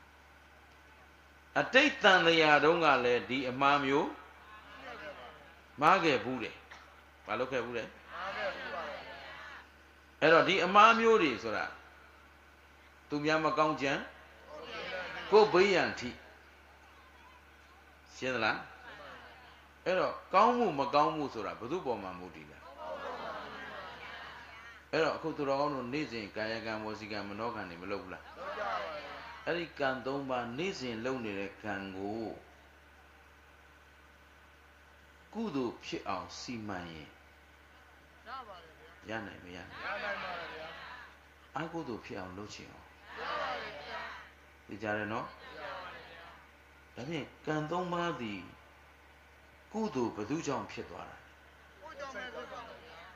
တဲ့အတိတ်တန်တရားတုန်းကလည်းဒီအမှားမျိုးမှားခဲ့ဘူးတယ်ဘာလုပ်ခဲ့ဘူးလဲမှားခဲ့ဘူးပါအဲ့တော့ဒီအမှားမျိုးတွေဆိုတာသူများမကောင်းကြံကိုဘေးရန်ထိရှင်းသလားအဲ့တော့ကောင်းမှုမကောင်းမှုဆိုတာဘယ်သူပေါ်မှာမူတည်လဲအဲ့တော့အခုသူတော်ကောင်းတို့နေ့စဉ်ကာယကံဝစီကံမနောကံတွေမလုပ်ဘူးလားလုပ်ကြပါဘူးအဲ့ဒီကံသုံးပါးနေ့စဉ်လုပ်နေတဲ့ကံကိုကုသိုလ်ဖြစ်အောင်စီမံရင်ရပါတယ်ဗျာရနိုင်မရနိုင်ရနိုင်ပါတယ်ဗျာအကုသိုလ်ဖြစ်အောင်လုပ်ချင်အောင်ရပါတယ်ဗျာသိကြတယ်နော်ရပါတယ်ဗျာဒါဖြင့်ကံသုံးပါးသည်ကုသိုလ်ဘယ်သူကြောင့်ဖြစ်သွားတာကုသိုလ်ပဲဖြစ်သွားတယ်ဗျာ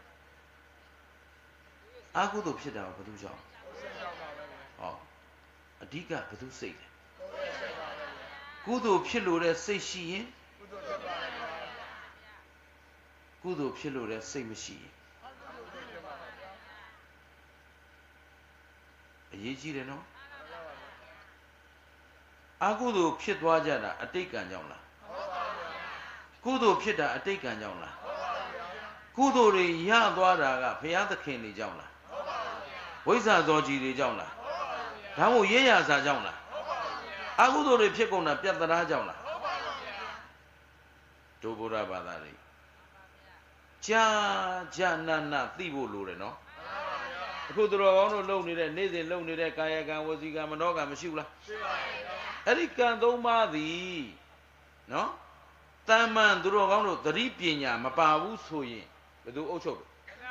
အကုသိုလ်ဖြစ်တာဘယ်သူကြောင့်ဟောအဓိကဘယ်သူစိတ်လဲကုသိုလ်ဖြစ်လို့တဲ့စိတ်ရှိရင်ကုသိုလ်ဖြစ်လို့တဲ့စိတ်မရှိရင်အရေးကြီးတယ်နော်အကုသိုလ်ဖြစ်သွားကြတာအတိတ်ကံကြောင့်လားကုသိုလ်ဖြစ်တာအတိတ်ကံကြောင့်လားကုသိုလ်တွေရသွားတာကဘုရားသခင်တွေကြောင့်လားဝိဇ္ဇာဇောကြီးတွေကြောင့်လားဒါမို့ရရစာကြောင့်လားအကုသိုလ်တွေဖြစ်ကုန်တာပြတ်တရားကြောင့်လားဒုဗုဒ္ဓဘာသာတွေကြာကြာနာနာသိဖို့လိုတယ်နော်အခုသူတော်ကောင်းတို့လုပ်နေတဲ့နေ့စဉ်လုပ်နေတဲ့ကာယကံဝစီကံမနောကံမရှိဘူးလားရှိပါရဲ့အဲ့ဒီကံသုံးပါးသည်နော်တမ္မန်သူတော်ကောင်းတို့သတိပညာမပါဘူးဆိုရင်ဘယ်သူအုပ်ချုပ်လဲ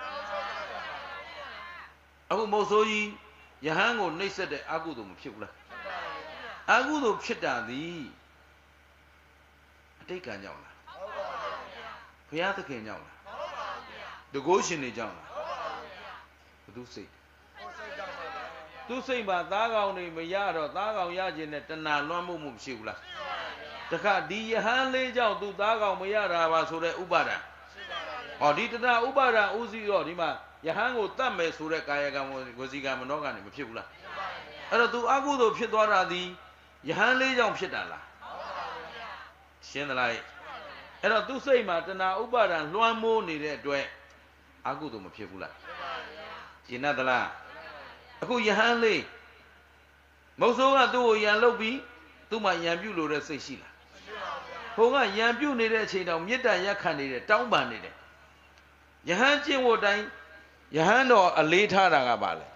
အခုမုတ်ဆိုးကြီးယဟန်ကိုနှိပ်စက်တဲ့အကုသိုလ်မဖြစ်ဘူးလားအကုသိုလ်ဖြစ်တာသည်အတိတ်ကံကြောင့်လားဘုရားသခင်ကြောင့်လားတကုရှင်တွေကြောင့်လားဘယ်သူစိတ်သူစိတ်မှာသားကောင်တွေမရတော့သားကောင်ရခြင်းနဲ့တဏှာလွှမ်းမိုးမှုမရှိဘူးလားတခါဒီယဟန်လေးကြောင့်သူသားကောင်မရတာပါဆိုတဲ့ဥပါဒံဟောဒီတဏှာဥပါဒံဥစည်းတော့ဒီမှာယဟန်ကိုတတ်မယ်ဆိုတဲ့ကာယကံဝစီကံမနောကံတွေမဖြစ်ဘူးလားအဲ့တော့သူအကုသိုလ်ဖြစ်သွားတာဒီယဟန်လေးကြောင့်ဖြစ်တာလားရှင်းသလားအဲ့တော့သူစိတ်မှာတဏှာဥပါဒံလွှမ်းမိုးနေတဲ့အတွက်အကုသိုလ်မဖြစ်ဘူးလားရှင်းသလားအခုယဟန်လေးမုတ်ဆိုးကသူ့ကိုယံလုပ်ပြီးသူ့မှာယံပြုလို့တဲ့စိတ်ရှိလားဘုံကယံပြုနေတဲ့အချိန်တောင်မေတ္တာရက်ခံနေတယ်တောင်းပန်နေတယ်ယဟန်ကျင့်ဝတ်တိုင်းယဟန်တော်အလေးထားတာကပါလေ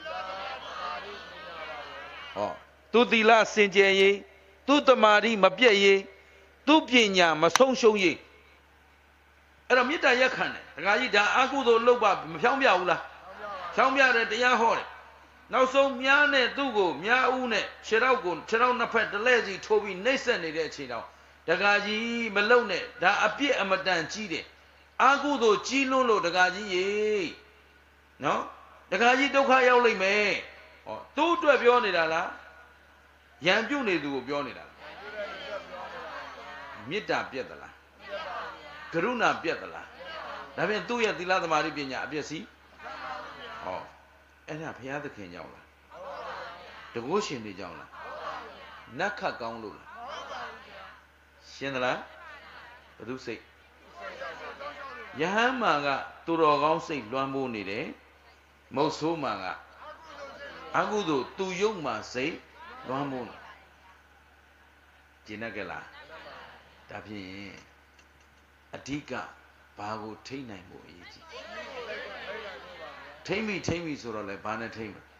ဟောသူသီလစင်ကြယ်ရေးသူတမာတိမပြတ်ရေးသူပညာမဆုံးရှုံးရေးအဲ့တော့မေတ္တာရက်ခံတယ်ဒကာကြီးဒါအကုသိုလ်လုပ်ပါမဖြောင်းပြဘူးလားဖြောင်းပြတယ်တရားဟောတယ်နောက်ဆုံးမြားနဲ့သူ့ကိုမြားဦးနဲ့ခြေထောက်ကိုခြေထောက်နှစ်ဖက်တလဲစီထိုးပြီးနှိပ်စက်နေတဲ့အချိန်တောင်ဒကာကြီးမလုံနဲ့ဒါအပြစ်အမတန်ကြီးတယ်အာကုသိုလ်ကြီးလွန်းလို့ဒကာကြီးရေနော်ဒကာကြီးဒုက္ခရောက်လိမ့်မယ်ဟောသူ့အတွက်ပြောနေတာလားရံပြုတ်နေသူကိုပြောနေတာမေတ္တာပြတ်သလားကရုဏာပြတ်သလားဒါဖြင့်သူ့ရဲ့သီလသမာဓိပညာအပြည့်စီဟောအဲ့ဒါဘုရားသခင်ကြောင့်လားတကုရှင်တွေကြောင့်လားနတ်ခတ်ကောင်းလို့လားရှင်းသလားဘုသူစိတ်ယဟန်မာကသူတော်ကောင်းစိတ်လွှမ်းမိုးနေတယ်မုတ်ဆိုးမာကအကုသို့သူယုတ်မာစိတ်လွှမ်းမိုးနေကျင်တတ်ကြလားဒါဖြင့်အဓိကဘာကိုထိမ့်နိုင်ဖို့အရေးကြီးထိမ့်ပြီထိမ့်ပြီဆိုတော့လေဘာနဲ့ထိမ့်မလဲ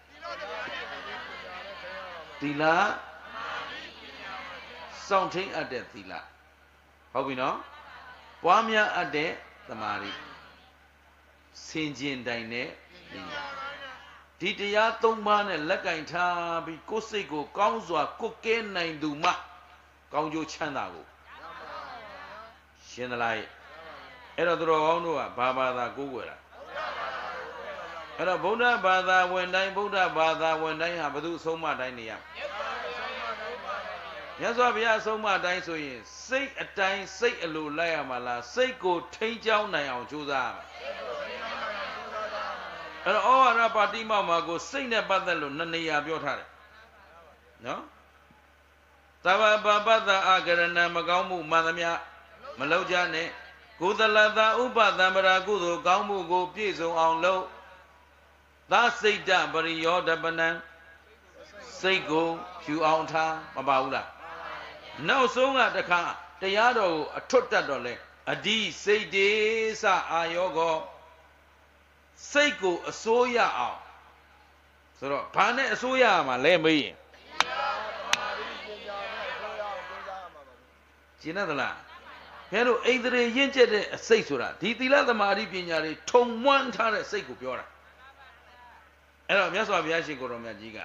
သီလစောင့်ထိန်အပ်တဲ့သီလဟုတ်ပြီနော်ပွားများအပ်တဲ့သမာဓိစင်ကျင်တိုင်တဲ့ဒီတရားသုံးပါးနဲ့လက်ကင်ထားပြီးကိုယ်စိတ်ကိုကောင်းစွာကုတ်ကဲနိုင်သူမှကောင်းကျိုးချမ်းသာကိုရှင်းသလားအဲ့တော့သူတော်ကောင်းတို့ကဘာဘာသာကိုးကွယ်တာအဲ့တော့ဗုဒ္ဓဘာသာဝင်တိုင်းဗုဒ္ဓဘာသာဝင်တိုင်းဟာဘု து အဆုံးအမတိုင်းနေရမြတ်စွာဘုရားအဆုံးအမတိုင်းဆိုရင်စိတ်အတိုင်းစိတ်အလိုလိုက်ရမှာလားစိတ်ကိုထိန်းကျောင်းနိုင်အောင်ကြိုးစားရမယ်အဲ့တော့ဩဝါဒပါတိမောက်မှာကိုစိတ်နဲ့ပတ်သက်လို့နှစ်နေရာပြောထားတယ်နော်သဗ္ဗပပတ္တအာကရဏမကောင်းမှုမှန်သမျှမလောက်ကြနဲ့ကုသလတာဥပသံပရာကုသိုလ်ကောင်းမှုကိုပြည့်စုံအောင်လုပ်သာစိတ်တပရိယောဒပနံစိတ်ကိုဖြူအောင်ထားမပါဘူးလားနောက်ဆုံးကတခါတရားတော်ကိုအထွတ်တက်တော့လဲအဒီစိတ်တေသအာယောကောစိတ်ကိုအစိုးရအောင်ဆိုတော့ဘာနဲ့အစိုးရမှာလဲမေးရင်ကျင်သလားခဲလို့အိန္ဒြေရင့်ကျက်တဲ့အစိတ်ဆိုတာဒီသီလသမာဓိပညာတွေထုံမွမ်းထားတဲ့စိတ်ကိုပြောတာအဲ့တော့မြတ်စွာဘုရားရှင်ကိုယ်တော်မြတ်ကြီးက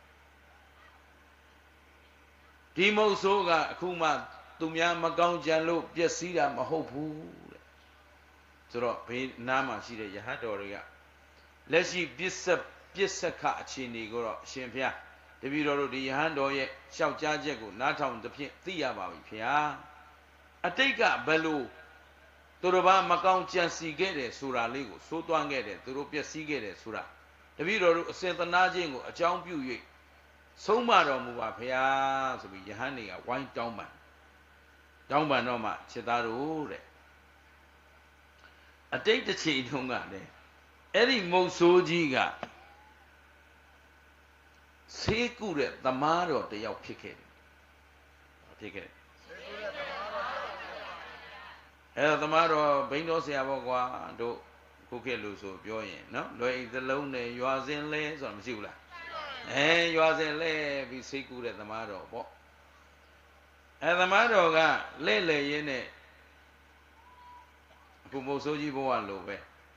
ဒီမုတ်ဆိုးကအခုမှသူများမကောင်းကြံလို့ပျက်စီးတာမဟုတ်ဘူးတဲ့ဆိုတော့ဘေးနားမှာရှိတဲ့ယဟတ်တော်တွေကလက်ရှိပစ္စပစ္စခအခြေအနေကိုတော့အရှင်ဘုရားတပည့်တော်တို့ဒီယဟန်တော်ရဲ့လျှောက်ကြားချက်ကိုနားထောင်သဖြင့်သိရပါပြီဘုရားအတိတ်ကဘယ်လိုသူတို့ဘာမကောင်းကြံစီခဲ့တယ်ဆိုတာလေးကိုသိုးသွမ်းခဲ့တယ်သူတို့ပျက်စီးခဲ့တယ်ဆိုတာတပည့်တော်တို့အစဉ်သနာခြင်းကိုအကြောင်းပြု၍ဆုံးမတော်မူပါဘုရားဆိုပြီးယဟန်တွေကဝိုင်းတောင်းပန်တောင်းပန်တော့မှခြေသားတို့တဲ့အတိတ်တစ်ချိန်တုန်းကလည်းအဲ့ဒီမုတ်ဆိုးကြီးကဆေးကုတဲ့သမားတော်တယောက်ဖြစ်ခဲ့တယ်ဖြစ်ခဲ့တယ်အဲ့တော့သမားတော်ဘိန်းတော်ဆရာဘောကွာတို့ခုခေတ်လို့ဆိုပြောရင်နော်လွယ်ဤသလုံးနဲ့ရွာစင်လဲဆိုတာမရှိဘူးလားအဲရွာစင်လဲပြီးဆေးကုတဲ့သမားတော်ပေါ့အဲသမားတော်ကလဲ့လေရင်းနဲ့အခုမုတ်ဆိုးကြီးဘဝလိုပဲ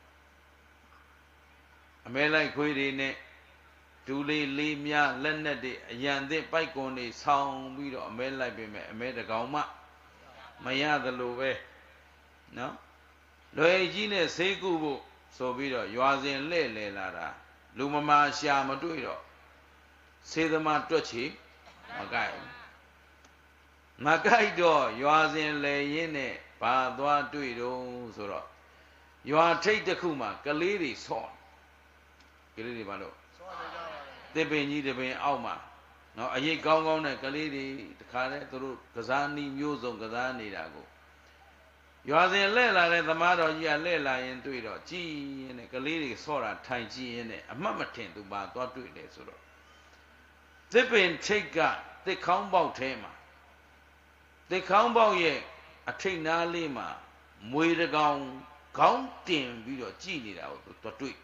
အမဲလိုက်ခွေးတွေနဲ့ဒူလေးလေးများလက်နဲ့တွေအရန်သစ်ပိုက်ကွန်တွေဆောင်းပြီးတော့အမဲလိုက်ပြင်မဲ့အမဲတကောင်မှမရသလိုပဲနော်လွယ်ကြီးနဲ့ဆေးကုဖို့ဆိုပြီးတော့ရွာစဉ်လှဲ့လေလာတာလူမမာရှာမတွေ့တော့ဆေးသမားတွက်ချီမကြိုက်မကြိုက်တော့ရွာစဉ်လေရင်းနဲ့ဘာသွားတွေ့တော့ဆိုတော့ရွာထိတ်တစ်ခုမှာကလေးတွေဆော့ကလေးတွေဘာလို့သစ်ပင်ကြီးတစ်ပင်အောက်မှာနော်အရေးကောင်းကောင်းနဲ့ကလေးတွေတခါလဲသူတို့ကစားနီးမျိုးစုံကစားနေတာကိုရွာစဉ်လှဲ့လာတဲ့သမားတော်ကြီးကလှဲ့လာရင်တွေ့တော့ကြည်ရင်နဲ့ကလေးတွေဆော့တာထိုင်ကြည့်ရင်နဲ့အမှတ်မထင်သူပါသွားတွေ့တယ်ဆိုတော့သစ်ပင်ထိတ်ကသစ်ခေါင်းပေါက်ထဲမှာသစ်ခေါင်းပေါက်ရဲ့အထိတ်နားလေးမှာမွေတကောင်ခေါင်းတင်ပြီးတော့ကြည်နေတာကိုသူတွေ့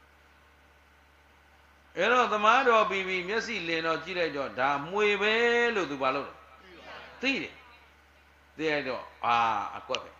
အဲ့တော့သမားတော်ပြီးပြီးမျက်စိလင်တော့ကြည့်လိုက်တော့ဒါမွေပဲလို့သူဘာလို့လဲသိတယ်သိရတော့အာအကွက်ပဲ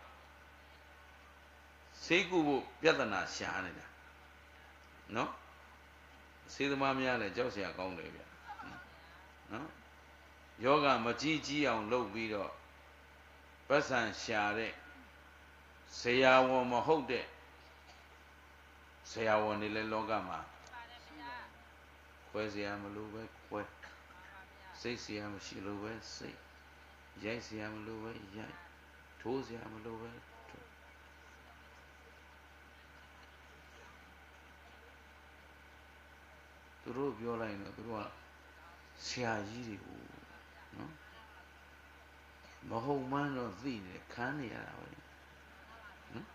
ဆေးကုဖို့ပြဿနာရှာနေတာနော်ဆေးသမားများလည်းကြောက်เสียကောင်းတယ်ဗျနော်ယောဂမကြီးကြီးအောင်လုပ်ပြီးတော့ပတ်စံရှာတဲ့ဆရာဝန်မဟုတ်တဲ့ဆရာဝန်တွေလည်းလောကမှာခွဲเสียမလို့ပဲခွဲစိတ်เสียမရှိလို့ပဲစိတ်ရိုက်เสียမလို့ပဲရိုက်ထိုးเสียမလို့ပဲထိုးသူတို့ပြောလိုက်တော့သူတို့ကဆရာကြီးတွေကိုနော်မဟုတ်မှန်းတော့သိနေခံနေရတာပဲနော်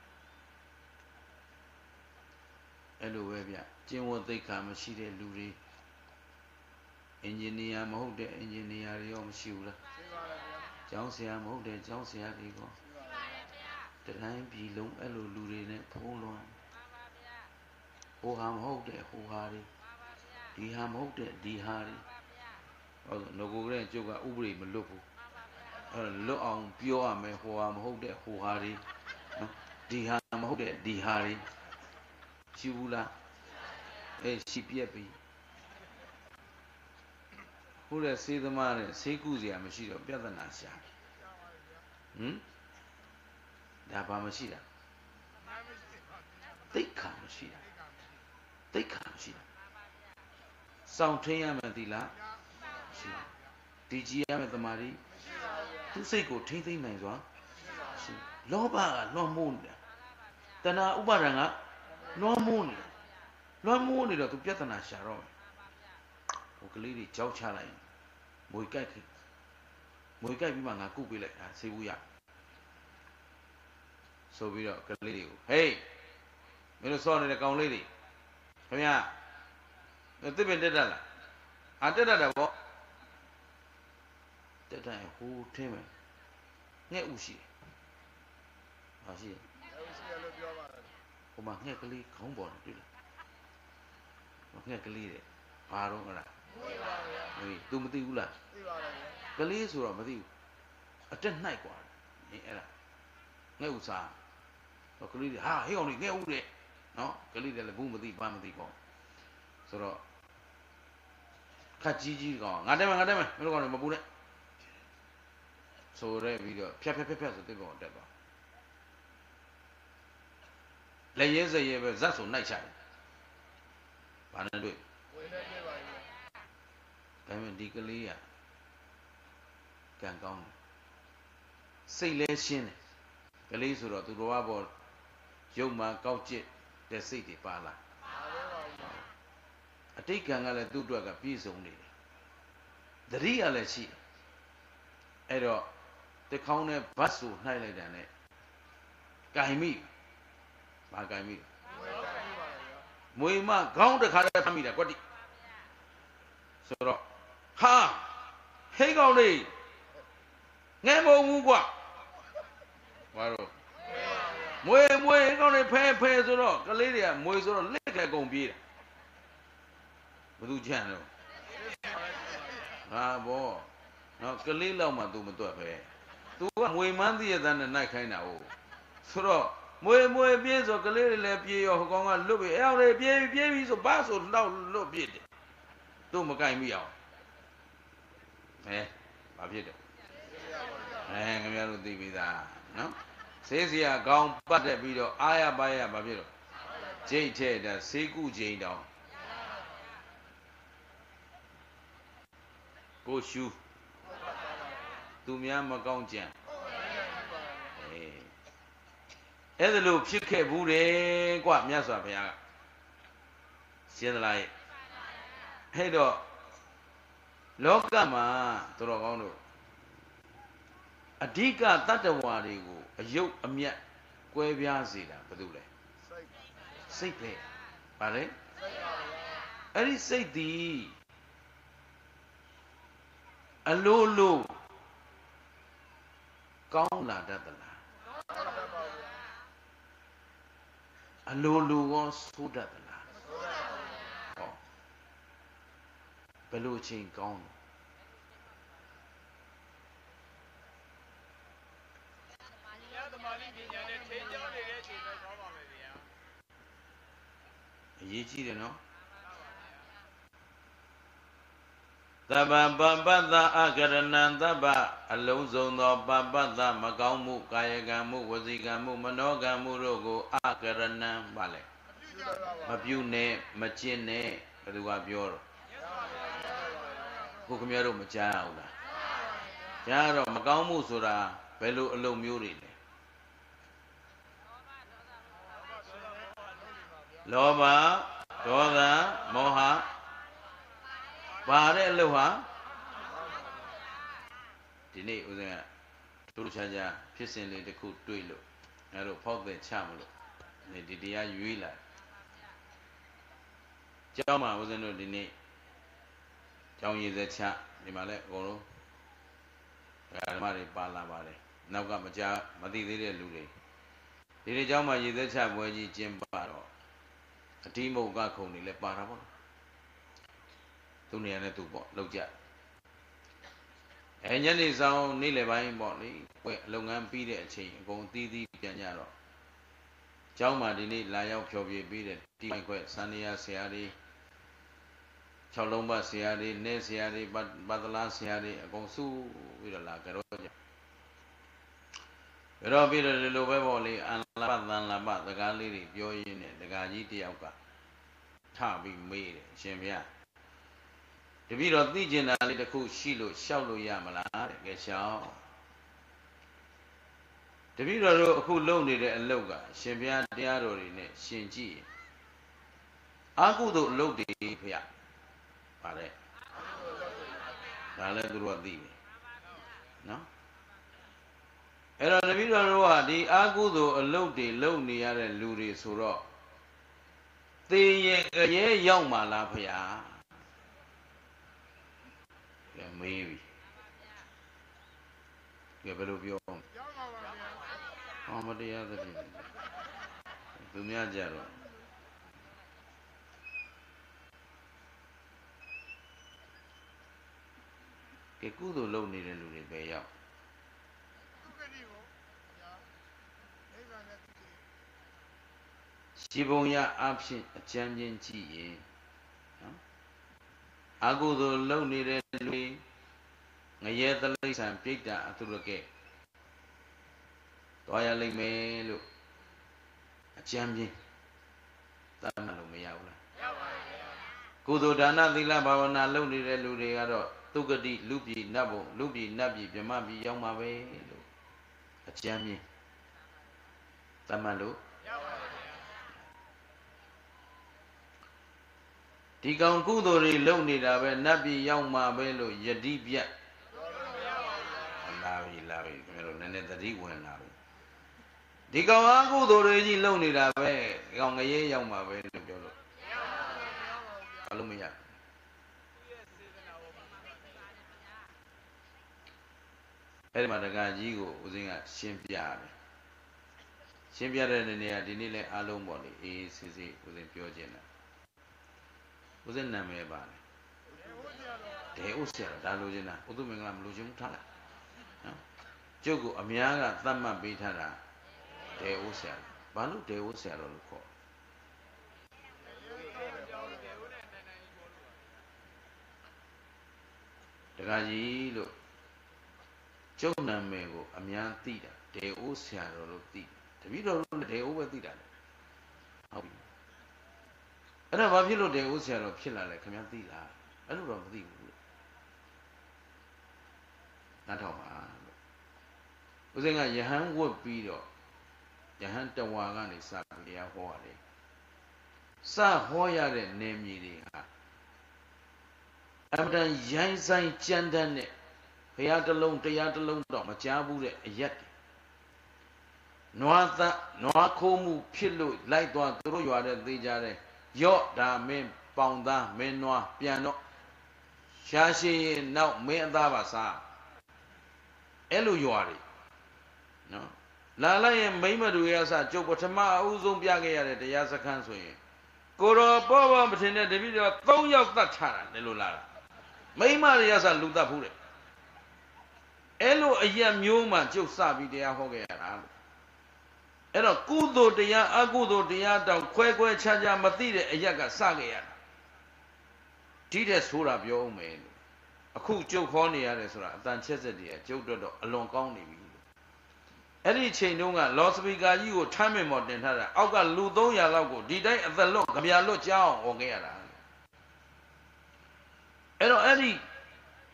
အဲ့လိုပဲဗျကျင့်ဝတ်သိက္ခာမရှိတဲ့လူတွေအင်ဂျင်နီယာမဟုတ်တဲ့အင်ဂျင်နီယာတွေရောမရှိဘူးလားရှိပါတယ်ဗျာကျောင်းဆရာမဟုတ်တဲ့ကျောင်းဆရာတွေကောရှိပါတယ်ဗျာတတိုင်းပြည်လုံးအဲ့လိုလူတွေနဲ့ဖုံးလွှမ်းပါပါဗျာဟိုဟာမဟုတ်တဲ့ဟိုဟာတွေပါပါဗျာဒီဟာမဟုတ်တဲ့ဒီဟာတွေပါဗျာဟောငကိုကလေးကျုပ်ကဥပဒေမလွတ်ဘူးပါပါဗျာအဲ့လွတ်အောင်ပြောရမယ်ဟိုဟာမဟုတ်တဲ့ဟိုဟာတွေနော်ဒီဟာမဟုတ်တဲ့ဒီဟာတွေရှိဘူးလားအေးရှိပြက်ပြီခုတဲ့စေးသမားနဲ့စေးကုစရာမရှိတော့ပြဿနာရှာဟမ်ဒါဘာမရှိတာသိက္ခာမရှိတာသိက္ခာမရှိတာစောင့်ထင်းရမယ်သီလားရှိဒီကြည်ရမယ်တမာရီသူစိတ်ကိုထိမ့်သိမ့်နိုင်စွာရှိလောဘကလွှမ်းမိုးနေတာတဏှာဥပါဒံကလွှမ်းမိုးနေတယ်လွှမ်းမိုးနေတော့သူပြဿနာရှာတော့မယ်ဟိုကလေးတွေကြောက်ချလိုက်မွေကြိုက်ခိမွေကြိုက်ပြီးမှငါကုတ်ပေးလိုက်ဒါဆေးဘူးရဆိုပြီးတော့ကလေးတွေကိုဟေးမင်းတို့စောနေတဲ့ကောင်လေးတွေခင်ဗျာသစ်ပင်တက်တတ်လားအာတက်တတ်တယ်ဗောတက်တတ်ဟိုထင်းမယ်ငှက်ဥရှိတယ်ဟာရှိတယ်ငှက်ဥရှိရလို့ပြောပါတယ်ဟိုမှာငှက်ကလေးခေါင်းပေါ်တယ်တွေ့လားငှက်ကလေးတဲ့ဘာတော့မလားသိပါဗျာဟေး तू မသိဘူးလားသိပါတယ်ဗျာကလေးဆိုတော့မသိဘူးအတက်နှိုက်กว่าနင်အဲ့ဒါငှက်ဥစားတော့ကလေးတွေဟာဟေးကောင်လေးငှက်ဥတဲ့နော်ကလေးတွေလည်းဘူးမသိဘာမသိပေါ့ဆိုတော့ခက်ကြီးကြီးကောင်ငါတက်မယ်ငါတက်မယ်မင်းတို့ကောင်တွေမပူနဲ့ဆိုရဲပြီးတော့ဖြတ်ဖြတ်ဖြတ်ဖြတ်ဆိုတစ်ကောင်တက်သွားလက်ရဲစရဲပဲဇက်ဆိုနှိုက်ချတယ်ဘာနဲ့တွေ့ဝင်နေပြပါဘူးဒါပေမဲ့ဒီကလေးကကံကောင်းတယ်စိတ်လဲရှင်းတယ်ကလေးဆိုတော့သူတော်ဘာပေါ်ရုပ်မှကောက်ကျစ်တဲ့စိတ်တွေပါလာအတိတ်ကံကလည်းသူ့အတွက်ကပြည့်စုံနေတယ်သတိကလည်းရှိအဲ့တော့တခေါင်းနဲ့ဘတ်ဆိုနှိုက်လိုက်တယ်နဲ့ကင်မိဘာကင်မိမွေမခေါင်းတစ်ခါတည်းဖမ်းမိတာကွက်တိဆိုတော့ဟာဟိတ်ကောင်လေးငဲမုံဘူးကွာဘာလို့မွေမွေဟိတ်ကောင်လေးဖဲဖဲဆိုတော့ကလေးတွေကမွေဆိုတော့လက်ကလေးကုန်ပြေးတာဘသူကြံတော့ဟာဘောနော်ကလေးလောက်မှ तू မတွက်ပဲ तू ကမွေမန်းတည့်ရတဲ့နဲ့နိုင်ခိုင်းတာဟုတ်ဆိုတော့မွေမွေပြေးဆိုကလေးတွေလည်းပြေးရောဟိုကောင်ကလွတ်ပြီအဲ့အောင်လေးပြေးပြေးပြီဆိုဘာဆိုလောက်လွတ်ပြေးတယ်သူ့မကြိုက်မိအောင်ဟဲ့ဘာဖြစ်တယ်အဲခင်ဗျားတို့သိပြီသားနော်ဆေးစရာကောင်းပတ်တက်ပြီးတော့အာရပါရဘာဖြစ်တော့ဂျိတ်ထဲတာဆေးကုဂျိန်တောင်ကိုရှူသူများမကောင်းကြံအေးအဲ့ဒါလို့ဖြစ်ခဲ့ဘူးတယ်ကွမြတ်စွာဘုရားကရှင်းသလားရဲ့ဟဲ့တော့လောကမှာတော်တော်ကောင်းတို့အဓိကတတ္တဝါတွေကိုအယုတ်အမြတ်ကွဲပြားစေတာဘာလို့လဲစိတ်ပဲဗါလဲအဲ့ဒီစိတ်သည်အလိုလိုကောင်းလာတတ်သလားအလိုလိုကောဆိုးတတ်သလားဟောဘယ်လိုချင်းကောင်းအရေးကြီးတယ်နော်သဗ္ဗပပတ္တအကရဏံသဗ္ဗအလုံးစုံသောပပတ္တမကောင်းမှုကာယကံမှုဝစီကံမှုမနောကံမှုတို့ကိုအကရဏံပါလေမပြုနဲ့မကျင့်နဲ့ဘယ်သူကပြောတော့ဟအခုခင်ဗျားတို့မကြားအောင်လားကြားတော့မကောင်းမှုဆိုတာဘယ်လိုအလုံးမျိုးတွေလဲလောဘဒေါသမောဟပါတဲ့အလုပ်ဟာဒီနေ့ဦးဇင်းကတို့ချာချာဖြစ်စဉ်လေးတစ်ခုတွေ့လို့ငါတို့ဖောက်တဲ့ချမလို့ဒီတရားရွေးလာကျောင်းမှာဦးဇင်းတို့ဒီနေ့ကျောင်းရည်စက်ချဒီမှာလည်းအကုန်လုံးဓမ္မတွေပါလာပါတယ်နောက်ကမကြားမသိသေးတဲ့လူတွေဒီနေ့ကျောင်းမှာရည်စက်ချပွဲကြီးကျင်းပတော့အတိမုတ်ကခုံတွေလည်းပါတာပေါ့သူနေရာနဲ့သူပေါ့လောက်ကြအဲညနေဆောင်နေ့လယ်ပိုင်းပေါ့လေပွဲအလုပ်ငန်းပြီးတဲ့အချိန်အကုန်သီးသီးပြန်ကြတော့ကျောင်းမှာဒီနေ့လာရောက်ဖျော်ဖြေပြီးတဲ့တီးခွဲစန္ဒယာဆရာတွေ၆လုံးပတ်ဆရာတွေနေဆရာတွေပတလားဆရာတွေအကုန်စုပြီးတော့လာကြတော့ကြဘယ်တော့ပြီးတော့ဒီလိုပဲပေါ့လေအန်လာပသန်လာပစကားလေးတွေပြောရင်းနဲ့ဒကာကြီးတယောက်ကထပြီးမေးတယ်ရှင်ဗျာတပည့်တော်သိကျင်တာလေးတစ်ခုရှိလို့ရှောက်လို့ရမလားတဲ့ကဲရှောက်တပည့်တော်တို့အခုလုပ်နေတဲ့အလုပ်ကရှင်ဘုရားတရားတော်တွေနဲ့ရှင်ကြည့်အာကုသို့အလုပ်တွေဖေ။ပါတဲ့ဒါလည်းသူတို့ကသိတယ်နော်အဲ့တော့တပည့်တော်တို့ကဒီအာကုသို့အလုပ်တွေလုပ်နေရတဲ့လူတွေဆိုတော့သေရင်ရဲရောက်မှလားဖေ။မေးပြီကဲဘယ်လိုပြောအောင်ဟောမတရားသဖြင့်သူများကြတော့ကဲကုသိုလ်လုပ်နေတဲ့လူတွေပဲရောက်ရှိပုံရအဖြစ်အကျဉ်းချင်းကြည့်ရင်နော်အကုသိုလ်လုပ်နေတဲ့လူငရဲတလိษံပြိတ္တာအထုရကဲတော်ရလိမ့်မယ်လို့အကျဉ်းချင်းတတ်မှတ်လို့မရဘူးလားရပါဘူးကုသိုလ်ဒါနသီလဘာဝနာလုပ်နေတဲ့လူတွေကတော့သုဂတိလူပြည်နတ်ဘုံလူပြည်နတ်ပြည်မြမပြည်ရောက်မှာပဲလို့အကျဉ်းချင်းတတ်မှတ်လို့ရပါဘူးဒီကောင်ကုသိုလ်တွေလုပ်နေတာပဲနတ်ပြည်ရောက်မှာပဲလို့ယတိပြတ်လာပြီလာပြီခင်ဗျားတို့နည်းနည်းသတိဝင်လာပြီဒီကောင်အကုသိုလ်တွေကြီးလုပ်နေတာပဲဒီကောင်ငရဲရောက်မှာပဲလို့ပြောလို့ဘာလို့မရအဲ့ဒီမှာတက္ကကြီးကိုဦးစင်းကရှင်းပြတယ်ရှင်းပြတဲ့နေရာဒီနေ့လဲအားလုံးပေါ့လေအေးအေးဆေးဆေးဦးစင်းပြောခြင်းလားဦးဇင်းနာမည်ပါလေဒေဥဆရာဒါလိုချင်တာဥဒ္ဓမင်္ဂလာမလိုချင်ဘူးထားလိုက်နော်ကျုပ်ကအများကသတ်မှတ်ပေးထားတာဒေဥဆရာဘာလို့ဒေဥဆရာလို့ခေါ်တခါကြီးလို့ကျုပ်နာမည်ကိုအများသိတာဒေဥဆရာလို့သိတပည့်တော်တို့ဒေဥပဲသိတာလေဟုတ်ပြီအဲ့ဒါဘာဖြစ်လို့တေဦးဆရာတော်ဖြစ်လာလဲခင်ဗျားသိလားအဲ့လိုတော့မသိဘူးလို့နားထောင်ပါလို့ဦးဇင်းကယဟန်ဝတ်ပြီးတော့ယဟန်တဝါကနေစပြီးတရားဟောရတယ်စဟောရတဲ့နေမြေတွေဟာအမှန်တန်ရိုင်းဆိုင်ကြမ်းတမ်းတဲ့ဘုရားတလုံးတရားတလုံးတော့မကြားဘူးတဲ့အရက်နွားသနွားခိုးမှုဖြစ်လို့လိုက်သွားသူတို့ရွာတဲ့သေးကြတဲ့ရော့ဒါမင်းပေါင်သားမင်းနွားပြန်တော့ရှားရှိရင်နောက်မင်းအသားပါစားအဲ့လိုရွာတွေနော်လာလိုက်ရင်မိမတို့ရဲ့အစကျုပ်ပထမအဦးဆုံးပြခဲ့ရတဲ့တရားစခန်းဆိုရင်ကိုတော်ပေါ်ပေါ်မထင်တဲ့တပည့်တော်၃ယောက်သတ်ချတာလေလို့လာတာမိမတွေရဲ့အစလူသတ်ဘူးတဲ့အဲ့လိုအရက်မျိုးမှကျုပ်စပြီးတရားဟောခဲ့ရတာလို့အဲ့တော့ကုသိုလ်တရားအကုသိုလ်တရားတောင်ခွဲခွဲခြားခြားမသိတဲ့အရက်ကစခဲ့ရတာဒီတဲ့ဆိုတာပြောဦးမယ်လို့အခုကျုပ်ခေါ်နေရတယ်ဆိုတာအတန်ချက်စက်တည်းကျုပ်တော့အလွန်ကောင်းနေပြီလို့အဲ့ဒီချိန်တုန်းကလော်စပီကာကြီးကိုထမ်းမင်မော်တင်ထားတာအောက်ကလူ၃ရာလောက်ကိုဒီတိုင်းအသက်လွတ်ကြပြလွတ်ကြောင်းဟောခဲ့ရတာအဲ့တော့အဲ့ဒီ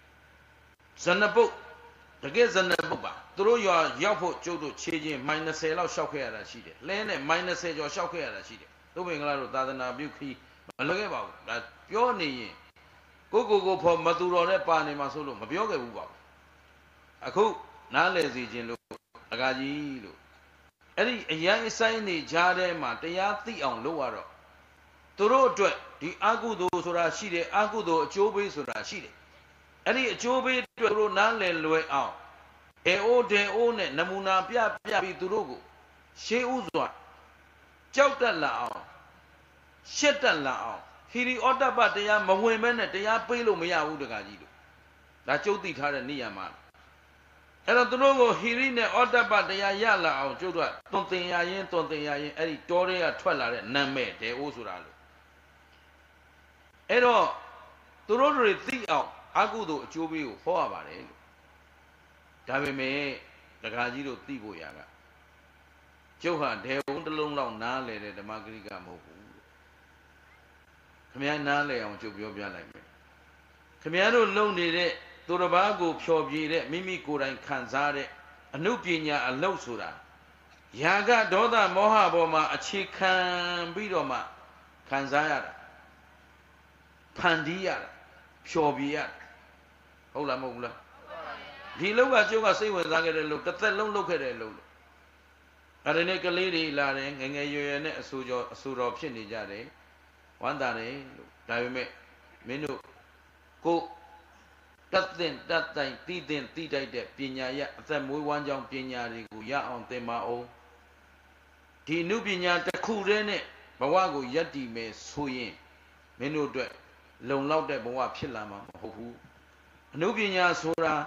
ဇနပုတ်တကယ်ဇနပုတ်ပါသူတို့ရွာရောက်ဖို့ကျုပ်တို့ခြေချင်းမိုင်၂၀လောက်ရှောက်ခဲ့ရတာရှိတယ်လဲနဲ့မိုင်၂၀ကျော်ရှောက်ခဲ့ရတာရှိတယ်သူ့ဘင်္ဂလားတို့သာသနာပြုခီးမလွယ်ခဲ့ပါဘူးဒါပြောနေရင်ကိုကိုကိုဖော်မသူတော်နဲ့ပါနေမှာဆိုလို့မပြောခဲ့ဘူးပါဘူးအခုနားလည်စီခြင်းလို့အကာကြီးလို့အဲ့ဒီအရန်အဆိုင်နေကြားထဲမှာတရားသိအောင်လုပ်ရတော့သူတို့အတွက်ဒီအကုသိုလ်ဆိုတာရှိတယ်အကုသိုလ်အကျိုးပေးဆိုတာရှိတယ်အဲ့ဒီအကျိုးပေးအတွက်သူတို့နားလည်လွယ်အောင်အေအိုဒေအိုနဲ့နမူနာပြပြပြီးသူတို့ကိုရှေးဥစွာကြောက်တတ်လာအောင်ရှက်တတ်လာအောင်ဟီရီဩတ္တပတရားမဝင်မဲနဲ့တရားပေးလို့မရဘူးတကကြီးလို့ဒါကျုပ်သိထားတဲ့နေရာမှာအဲ့တော့သူတို့ကိုဟီရီနဲ့ဩတ္တပတရားရလာအောင်ကျုပ်တို့ကသွန်သင်ရရင်သွန်သင်ရရင်အဲ့ဒီတောတွေကထွက်လာတဲ့နာမည်ဒေအိုဆိုတာလို့အဲ့တော့သူတို့တွေသိအောင်အကုသိုလ်အကျိုးပေးကိုဟောရပါတယ်လို့ဒါပေမဲ့တကကြီးတို့သိဖို့ရကကျုပ်ဟာဒေဝုံတစ်လုံးလောက်နားလေတဲ့ဓမ္မဂရိကမဟုတ်ဘူးခမည်းနားလေအောင်ကျုပ်ပြောပြလိုက်မယ်ခမည်းတို့လုံနေတဲ့သူတစ်ပါးကိုဖျော်ဖြေတဲ့မိမိကိုယ်တိုင်ခံစားတဲ့အနုပညာအလုပ်ဆိုတာယာကဒေါသမောဟပေါ်မှာအခြေခံပြီးတော့မှခံစားရတာဖန်တီးရတာဖျော်ဖြေရတာဟုတ်လားမဟုတ်ဘူးလားဒီလောက်ကကျုပ်ကစိတ်ဝင်စားခဲ့တဲ့လို့တစ်သက်လုံးလုပ်ခဲ့တဲ့လို့အဲ့ဒီနေ့ကလေးတွေလာတယ်ငငယ်ရွယ်ရွယ်နဲ့အဆူကျော်အဆူတော်ဖြစ်နေကြတယ်ဝမ်းသာတယ်လို့ဒါပေမဲ့မင်းတို့ကိုတတ်တဲ့တတ်တိုင်တည်တဲ့တည်တိုက်တဲ့ပညာရအသက်မွေးဝမ်းကြောင်းပညာတွေကိုရအောင်သင်ပါအောင်ဒီအနုပညာတစ်ခုတည်းနဲ့ဘဝကိုယက်တည်မယ်ဆိုရင်မင်းတို့အတွက်လုံလောက်တဲ့ဘဝဖြစ်လာမှာမဟုတ်ဘူးအနုပညာဆိုတာ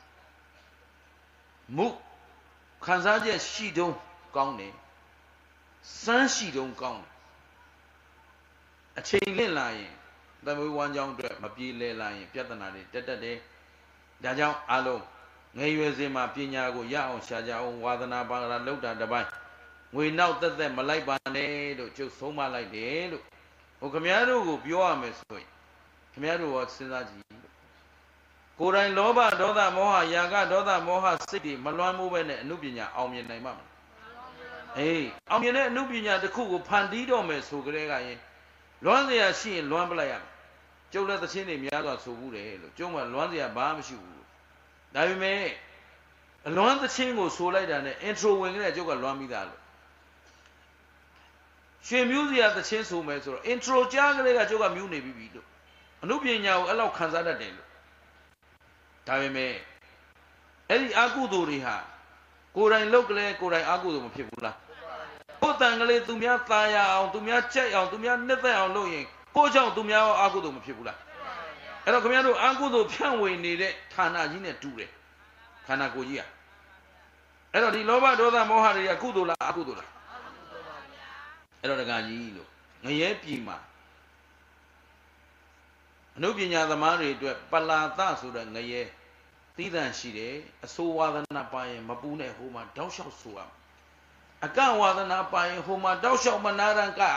မုခံစားချက်ရှိတုံးကောင်းတယ်စမ်းရှိတုံးကောင်းတယ်အချိန်လင့်လာရင်သမီးဝမ်းကြောင်းအတွက်မပြေလဲလာရင်ပြဿနာတွေတက်တက်တယ်ဒါကြောင့်အလုံးငယ်ရွယ်စဉ်မှာပညာကိုရအောင်ရှာကြအောင်ဝါသနာပါရလောက်တာတစ်ပိုင်းငွေနောက်သက်သက်မလိုက်ပါနဲ့လို့ကျုပ်ဆုံးမလိုက်တယ်လို့ဟိုခမည်းတော်ကိုပြောရမယ်ဆိုရင်ခမည်းတော်ကစဉ်းစားကြည့်ကိုယ်တိုင်လောဘဒေါသမောဟယာကဒေါသမောဟစိတ်တွေမလွှမ်းမိုးပဲနဲ့အနုပညာအောင်မြင်နိုင်မှာမလားအေးအောင်မြင်တဲ့အနုပညာတစ်ခုကိုဖန်တီးတော့မယ်ဆိုကြတဲ့ကရင်လွမ်းစရာရှိရင်လွမ်းပလိုက်ရမယ်ကျုပ်လည်းသချင်းတွေများစွာဆိုဘူးတယ်လို့ကျုံးကလွမ်းစရာဘာမှမရှိဘူးဒါပေမဲ့အလွမ်းသချင်းကိုဆိုလိုက်တာနဲ့ intro ဝင်ကြတဲ့ကျုပ်ကလွမ်းပြီးသားလို့ရွှေမျိုးစရာသချင်းဆိုမယ်ဆိုတော့ intro ကြားကြတဲ့ကကျုပ်ကမြူးနေပြီလို့အနုပညာကိုအဲ့လောက်ခံစားတတ်တယ်လို့ဒါပေမဲ့အဲ့ဒီအကုသိုလ်တွေဟာကိုယ်တိုင်လုတ်ကလေးကိုယ်တိုင်အကုသိုလ်မဖြစ်ဘူးလားကိုယ်တန်ကလေးသူများตายရအောင်သူများကြိုက်အောင်သူများနှစ်သက်အောင်လုပ်ရင်ကိုယ်ကြောင့်သူများရောအကုသိုလ်မဖြစ်ဘူးလားအဲ့တော့ခင်ဗျားတို့အကုသိုလ်ဖြန့်ဝေနေတဲ့ဌာနကြီးနဲ့တူတယ်ခန္ဓာကိုယ်ကြီးอ่ะအဲ့တော့ဒီလောဘဒေါသမောဟတွေကကုသိုလ်လားအကုသိုလ်လားအဲ့တော့တကကြီးလို့ငရဲပြည်မှာအနုပညာသမားတွေအတွက်ပလာသဆိုတဲ့ငရဲသီးသန့်ရှိတယ်အဆိုးဝါဒနာပါရင်မပူနဲ့ဟိုမှာတောက်လျှောက်ဆိုရအကဝါဒနာပါရင်ဟိုမှာတောက်လျှောက်မနာရန်က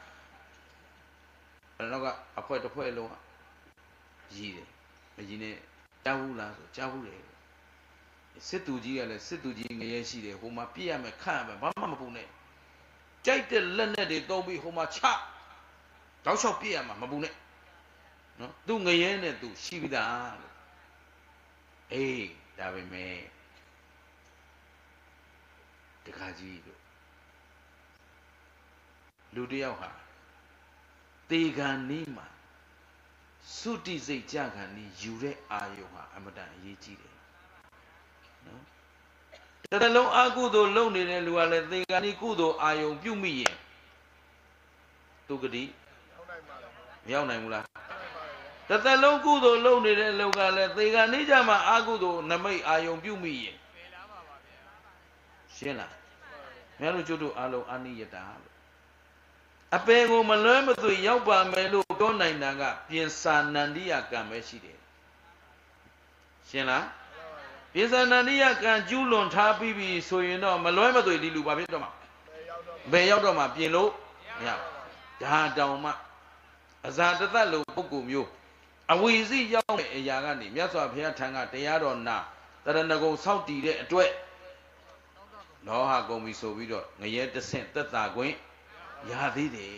အဲ့တော့ကအဖွဲတစ်ဖွဲလုံးရည်တယ်မရည်နဲ့ကြားဘူးလားဆိုကြားဘူးတယ်စစ်သူကြီးကလည်းစစ်သူကြီးငရဲရှိတယ်ဟိုမှာပြည့်ရမယ်ခန့်ရမယ်ဘာမှမပူနဲ့ကြိုက်တဲ့လက်နဲ့တွေတုံးပြီးဟိုမှာချတောက်လျှောက်ပြည့်ရမှာမပူနဲ့နော်သူငရဲနဲ့သူရှိပြီးသားလို့အေးဒါပဲမဲ့တခါကြီးလို့လူတယောက်ဟာတေခံနီးမှာသုတိစိတ်ကြခံနီးယူတဲ့အာယုံဟာအမတန်အရေးကြီးတယ်နော်တတလုံးအကုသိုလ်လုပ်နေတဲ့လူကလည်းတေခံနီးကုသိုလ်အာယုံပြုမိရင်သူကတိမရောက်နိုင်ဘူးလားတသက်လုံးကုသိုလ်လုပ်နေတဲ့လောကလည်းသေကနေ့ကြမှာအာကုသိုလ်နမိတ်အာယုံပြုမိရင်ရှင်းလားမြတ်လူကျွတ်တို့အားလုံးအာနိယတာလို့အပေကိုမလွဲမသွေရောက်ပါမယ်လို့ပြောနိုင်တာကပြင်စာနန္ဒီယကံပဲရှိတယ်ရှင်းလားပြင်စာနန္ဒီယကံကျူးလွန်ထားပြီးပြီဆိုရင်တော့မလွဲမသွေဒီလူဘာဖြစ်တော့မှာဘယ်ရောက်တော့မှာပြင်လို့မရဘူးဒါတောင်မှအဇာတသက်လို့ပုဂ္ဂိုလ်မျိုးအဝီစီရောက်တဲ့အရာကနေမြတ်စွာဘုရားထံကတရားတော်နာတရဏဂုံစောက်တည်တဲ့အတွက်လောဟကုန်ပြီဆိုပြီးတော့ငရဲတဆင့်သက်သာခွင့်ရသေးတယ်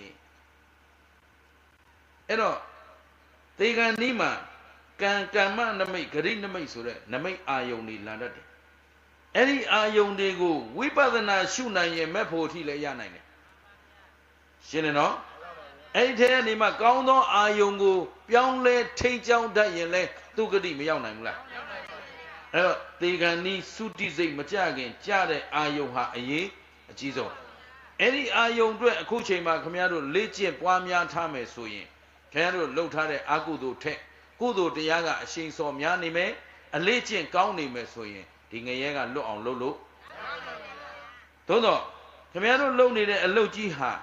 အဲ့တော့တေဂန်ဒီမှာကံကမ္မနမိတ်ဂရိနမိတ်ဆိုတဲ့နမိတ်အာယုန်တွေလာတတ်တယ်အဲ့ဒီအာယုန်တွေကိုဝိပဿနာရှုနိုင်ရင်မဲ့ဖို့အထိလည်းရနိုင်တယ်ရှင်းတယ်နော်အဲ့ဒီထဲကနေမှကောင်းသောအာယုန်ကိုပြောင်းလဲထိန်းချောင်းတတ်ရင်လည်းသူဂတိမရောက်နိုင်ဘူးလားအဲ့တော့တေဂန်ဒီသုတိစိတ်မကြခင်ကြတဲ့အာယုန်ဟာအရေးအကြီးဆုံးအဲ့ဒီအာယုန်အတွက်အခုချိန်မှာခင်ဗျားတို့လေ့ကျင့်ပွားများထားမယ်ဆိုရင်ခင်ဗျားတို့လှုပ်ထားတဲ့အကုသိုလ်ထက်ကုသိုလ်တရားကအရှိန်စော်များနေမယ်အလေ့ကျင့်ကောင်းနေမယ်ဆိုရင်ဒီငရဲကလွတ်အောင်လုပ်လို့သို့တော့ခင်ဗျားတို့လုပ်နေတဲ့အလုပ်ကြီးဟာ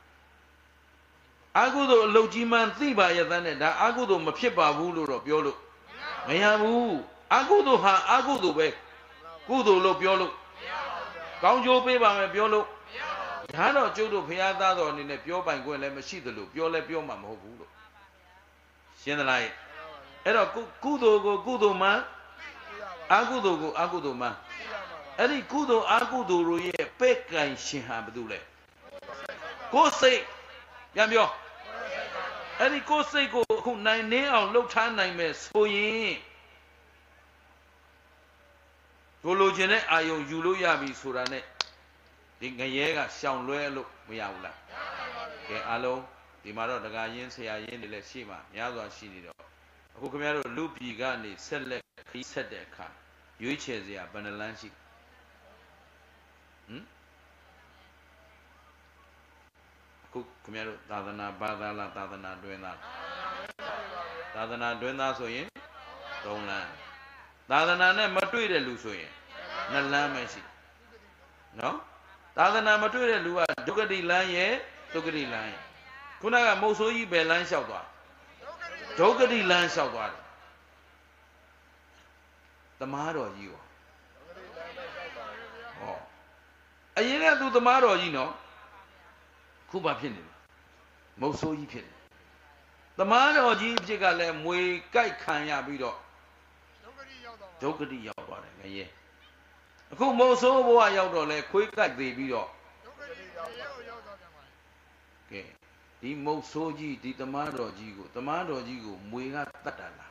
အကုသိုလ်အလုပ်ကြီးမှန်သိပါရဲ့တဲ့ဒါအကုသိုလ်မဖြစ်ပါဘူးလို့တော့ပြောလို့မရဘူးအကုသိုလ်ဟာအကုသိုလ်ပဲကုသိုလ်လို့ပြောလို့ကောင်းကျိုးပေးပါမယ်ပြောလို့ဒါတော့ကျုပ်တို့ဘုရားသားတော်အနေနဲ့ပြောပိုင်ခွင့်လည်းမရှိသလိုပြောလည်းပြောမှာမဟုတ်ဘူးလို့ရှင်းသလားအဲ့တော့ကုသိုလ်ကိုကုသိုလ်မှအကုသိုလ်ကိုအကုသိုလ်မှအဲ့ဒီကုသိုလ်အကုသိုလ်တို့ရဲ့ပဲ့ကံရှင်ဟာဘာလို့လဲကိုယ်စိတ်ပြန်ပြောအဲ့ဒီကိုယ်စိတ်ကိုအခုနိုင်နှင်းအောင်လှုပ်ထားနိုင်မယ်ဆိုရင်ကိုလိုချင်တဲ့အာယုံယူလို့ရပြီဆိုတာနဲ့ဒီငရဲကရှောင်လွဲလို့မရဘူးလားကဲအားလုံးဒီမှာတော့ဒကာရင်းဆရာရင်းတွေလည်းရှိမှများစွာရှိနေတော့အခုခင်ဗျားတို့လူပြည်ကနေဆက်လက်ခီးဆက်တဲ့အခါရွေးချယ်စရာဘယ်နှလန်းရှိဟမ်အခုခင်ဗျားတို့သာသနာဘာသာလားသာသနာတွင်သားသာသနာတွင်သားဆိုရင်သုံးလန်းသာသနာနဲ့မတွေ့တဲ့လူဆိုရင်နှစ်လန်းပဲရှိနော်သာသနာမတွေ့တဲ့လူကဒုက္ခတိလန်းရဲ့ဒုက္ခတိလန်းရဲ့ခုနကမုတ်ဆိုးကြီးပဲလန်းလျှောက်သွားဒုက္ခတိလန်းလျှောက်သွားတယ်သမားတော်ကြီးရောဟောအရင်ကသူသမားတော်ကြီးနော်ခုဘာဖြစ်နေလဲမုတ်ဆိုးကြီးဖြစ်တယ်သမားတော်ကြီးဖြစ်ကလည်းမွေကြိုက်ခံရပြီးတော့ဒုက္ခတိရောက်သွားတယ်ငရဲအခုမုတ်ဆိုးဘဝရောက်တော့လဲခွေးကြိုက်သေးပြီးတော့ကဲဒီမုတ်ဆိုးကြီးဒီသမားတော်ကြီးကိုသမားတော်ကြီးကိုမွေကတတ်တာလား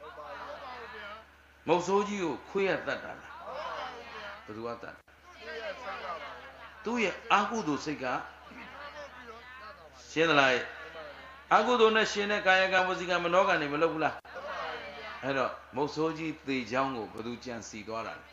မုတ်ဆိုးကြီးကိုခွေးကတတ်တာလားဘယ်သူကတတ်သူ့ရဲ့အာဟုတုစိတ်ကရှင်းသလားအာဟုတုနဲ့ရှင်တဲ့ကာယကံဝစီကံမနောကံနေမလုပ်ဘူးလားအဲ့တော့မုတ်ဆိုးကြီးသေချောင်းကိုဘယ်သူကြံစီသွားတာလဲ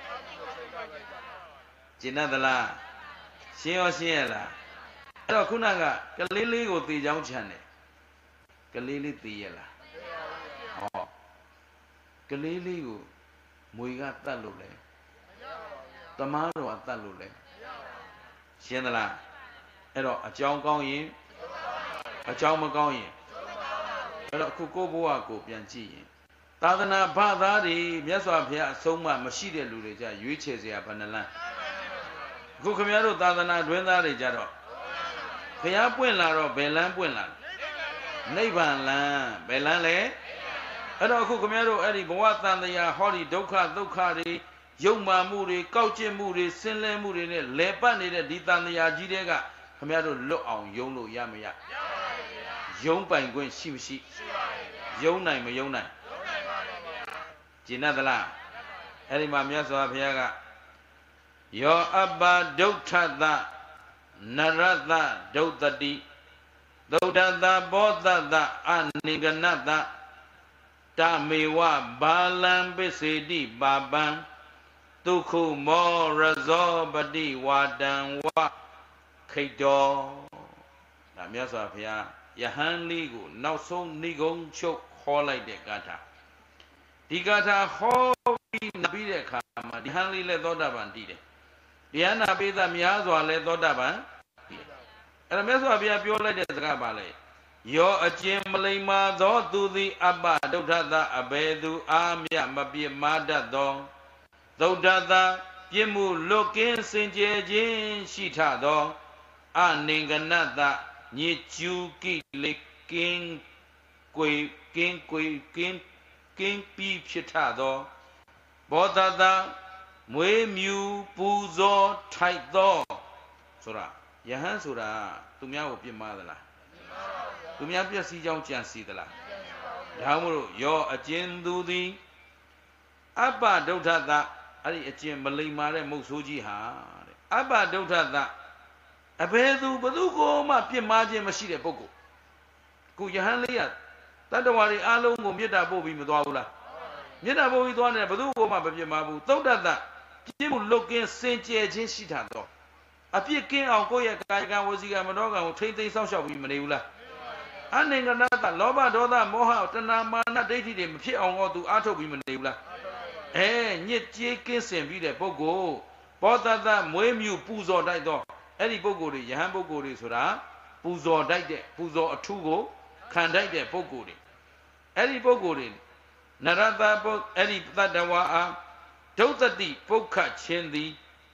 ကျင်တတ်သလားရှင်းရောရှင်းရလားအဲ့တော့ခုနကကလေးလေးကိုသေချောင်းချန်တယ်ကလေးလေးသေရလားဟောကလေးလေးကိုမွေကတတ်လို့လဲတမားတော်ကတတ်လို့လဲရှင်းသလားအဲ့တော့အကြောင်းကောင်းရင်အကြောင်းမကောင်းရင်အဲ့တော့အခုကိုယ့်ဘဝကိုပြန်ကြည့်ရင်သာသနာဘာသာတွေမြတ်စွာဘုရားအဆုံးအမမရှိတဲ့လူတွေကြရွေးချယ်စရာဘယ်နှလန်းအခုခင်ဗျားတို့သာသနာတွင်သားတွေကြတော့ဘုရားပွင့်လာတော့ဘယ်လန်းပွင့်လာနိဗ္ဗာန်လန်းဘယ်လန်းလဲအဲ့တော့အခုခင်ဗျားတို့အဲ့ဒီဘဝတန်တရားဟောဒီဒုက္ခဒုက္ခတွေယုံမှမှုတွေကောက်ကျစ်မှုတွေဆင်းလဲမှုတွေနဲ့လဲပတ်နေတဲ့ဒီတန်တရားကြီးတွေကခင်ဗျားတို့လွတ်အောင်ယုံလို့ရမရယုံပိုင်ခွင့်ရှိမရှိယုံနိုင်မယုံနိုင်ကျင်သလားအဲ့ဒီမှာမြတ်စွာဘုရားကယောအပ္ပဒုဋ္ဌသနရတဒုဋ္ဌတိဒုဋ္ဌသဘောသတအနိဂနတတမေဝဘာလံပစ္စေတိပါပံဒုက္ခုမောရဇောပတိဝါတံဝခိတ္တောဒါမြတ်စွာဘုရားယဟန်လေးကိုနောက်ဆုံးဏိဂုံးချုပ်ခေါ်လိုက်တဲ့ဂါထာဒီဂါထာဟောပြီးနပြီးတဲ့အခါမှာဒီဟန်လေးလည်းသောတာပန်တည်တယ်တရားနာပိသများစွာလည်းသောတာပန်တည်တယ်အဲ့ဒါမြတ်စွာဘုရားပြောလိုက်တဲ့စကားပါလေယောအကျဉ်မလိမ္မာသောသူသည်အပ္ပဒုဋ္ဌသအဘယ်သူအာမြမပြစ်မာတတ်သောဒုဋ္ဌသပြစ်မှုလွတ်ကင်းစင်ကြယ်ခြင်းရှိထသောအနိင်္ဂနတညစ်ကျူကိလေကင်းကွေကင်းကွေကင်းကင်းပြီးဖြစ်ထသောဘောဓတာမွေးမြူပူဇော်ထိုက်သောဆိုတာယဟန်ဆိုတာသူများကိုပြစ်မှားသလားသူများပျက်စီးကြောင်းကြံစီသလားဒါမှမဟုတ်ရောအကျဉ်သူသည်အပ္ပဒုဋ္ဌတအဲ့ဒီအကျဉ်မလိမ္မာတဲ့မုတ်ဆိုးကြီးဟာတဲ့အပ္ပဒုဋ္ဌတအဘယ်သူဘသူကိုမှပြစ်မှားခြင်းမရှိတဲ့ပုဂ္ဂိုလ်ခုယဟန်လေးရတတ္တဝါတွေအားလုံးကိုမေတ္တာပို့ပြီးမသွားဘူးလားမေတ္တာပို့ပြီးသွားတယ်ဘသူကိုမှမပြစ်မှားဘူးသုဒ္ဓတပြစ်မှုလုတ်ကင်းစင်ကြယ်ခြင်းရှိတာတော့အပြစ်ကင်းအောင်ကိုယ့်ရဲ့ကာယကံဝစီကံမနောကံကိုထိမ့်သိမ်းဆောက်ရှောက်ပြီးမနေဘူးလားအနိင်္ဂနတလောဘဒေါသမောဟတဏမာနဒိဋ္ဌိတွေမဖြစ်အောင်တော့သူအားထုတ်ပြီးမနေဘူးလားအဲညစ်ကြေးကင်းစင်ပြီးတဲ့ပုဂ္ဂိုလ်ဘောဓတမွေးမြူပူဇော်တိုက်တော့အဲ့ဒီပုဂ္ဂိုလ်တွေယဟန်ပုဂ္ဂိုလ်တွေဆိုတာပူဇော်တိုက်တဲ့ပူဇော်အထုကိုခံတိုက်တဲ့ပုဂ္ဂိုလ်တွေအဲ့ဒီပုဂ္ဂိုလ်တွေနရတပုအဲ့ဒီတတ္တဝါအားဒုဋ္ဌတိပုခ္ခချင်းသည်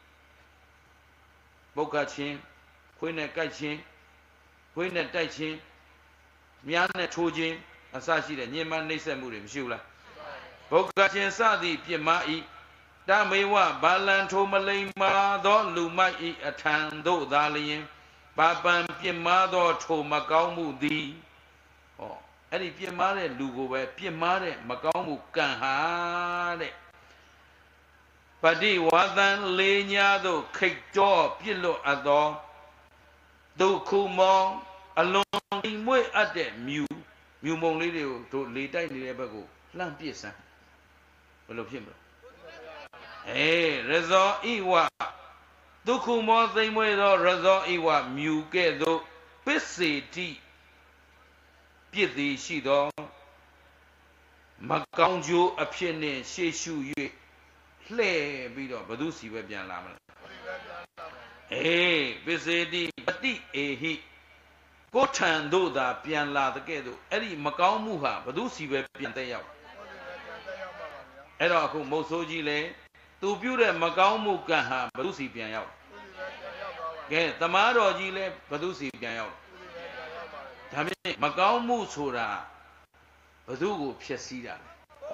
ပုခ္ခချင်းခွေးနဲ့ကြိုက်ချင်းခွေးနဲ့တိုက်ချင်းမြားနဲ့ထိုးခြင်းအစရှိတဲ့ညင်မနှိမ့်ဆက်မှုတွေမရှိဘူးလားပုခ္ခချင်းစသည်ပြစ်မှားဤတမေဝဘာလံထိုမလိမ္မာသောလူမိုက်ဤအထံသို့သာလျင်ပါပံပြစ်မှားသောထိုမကောင်းမှုသည်ဟောအဲ့ဒီပြစ်မှားတဲ့လူကိုပဲပြစ်မှားတဲ့မကောင်းမှုကံဟာတဲ့ပฏิဝါသံလေးညာသို့ခိတ်ကြောပြစ်လွတ်အပ်သောဒုက္ခမောင်အလွန်အိမ်မွေ့အပ်တဲ့မြူမြူမုံလေးတွေကိုတို့လေတိုက်နေတဲ့ဘက်ကိုလှမ်းပစ်စမ်းဘယ်လိုဖြစ်မလဲအေးရဇောဣဝဒုက္ခမောသိမ်မွေ့သောရဇောဣဝမြူကဲ့သို့ပစ္စေတိပြစ်သည်ရှိသောမကောင်းကျိုးအဖြစ်နှင့်ရှေ့ရှု၍လှဲ့ပြီးတော့ဘု து စီပဲပြန်လာမလားအေးပစ္စေတိပတိအေဟိကိုထံတို့သာပြန်လာတဲ့ကဲ့သို့အဲ့ဒီမကောင်းမှုဟာဘု து စီပဲပြန်တဲ့ရောက်အဲ့တော့အခုမုတ်ဆိုးကြီးလေသူပြုတဲ့မကောင်းမှုကံဟာဘု து စီပြန်ရောက်ကဲသမားတော်ကြီးလဲဘု து စီပြန်ရောက်ဒါဖြင့်မကောင်းမှုဆိုတာဘု து ကိုဖျက်ဆီးတာ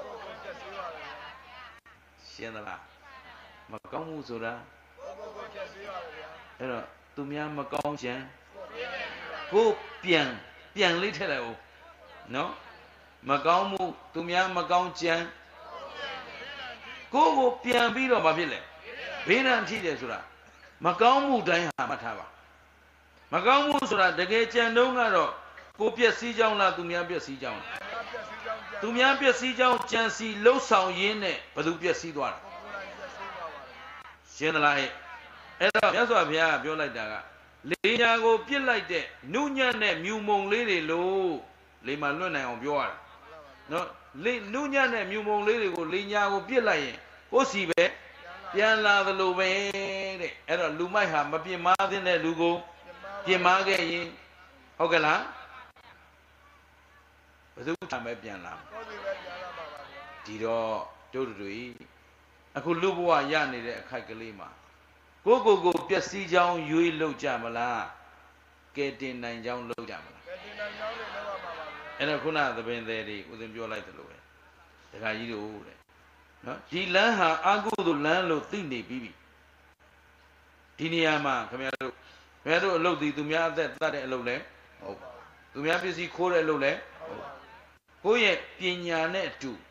ရှင်းသလားမကောင်းမှုဆိုတာအဲ့တော့သူများမကောင်းကြံကိုပြန်ပြန်လေးထည့်လိုက်ဦးနော်မကောင်းမှုသူများမကောင်းကြံကိုကိုပြန်ပြီးတော့ဘာဖြစ်လဲဘေးရန်ထိတယ်ဆိုတာမကောင်းမှုတိုင်းဟာမှတ်ထားပါမကောင်းမှုဆိုတာတကယ်ကြံတုံးကတော့ကိုပျက်စီးကြောင်းလားသူများပျက်စီးကြောင်းလားသူများပျက်စီးကြောင်းကြံစီလှုပ်ဆောင်ရင်းနဲ့ဘယ်သူပျက်စီးသွားတာရှင်းသလားဟဲ့အဲ့တော့မြတ်စွာဘုရားကပြောလိုက်တာကလေညာကိုပြစ်လိုက်တဲ့နုညံ့တဲ့မြူမုံလေးတွေလို့လေမှာလွတ်နိုင်အောင်ပြောရတာနော်လေနုညံ့တဲ့မြူမုံလေးတွေကိုလေညာကိုပြစ်လိုက်ရင်ကိုယ်စီပဲပြန်လာသလိုပဲတဲ့အဲ့တော့လူမိုက်ဟာမပြစ်မှားတဲ့လူကိုပြစ်မှားခဲ့ရင်ဟုတ်ကဲ့လားဘယ်သူထံပဲပြန်လာဒီတော့တို့တို့အခုလူဘဝရနေတဲ့အခိုက်ကလေးမှာကိုကိုကိုပျက်စီးကြောင်းရွေးလောက်ကြမလားကဲတင်နိုင်ကြောင်းလောက်ကြမလားကဲတင်နိုင်ကြောင်းလည်းလောက်ပါပါအဲ့တော့ခုနသပင်သေးတွေဦးဇင်းပြောလိုက်သလိုပဲဒကာကြီးတို့တဲ့နော်ဒီလမ်းဟာအာဟုသို့လမ်းလို့သိနေပြီးပြီဒီနေရာမှာခင်ဗျားတို့ခင်ဗျားတို့အလုပ်ဒီသူများအသက်တတ်တဲ့အလုပ်လဲဟုတ်သူများပစ္စည်းခိုးတဲ့အလုပ်လဲဟုတ်ကိုယ့်ရဲ့ပညာနဲ့အတူ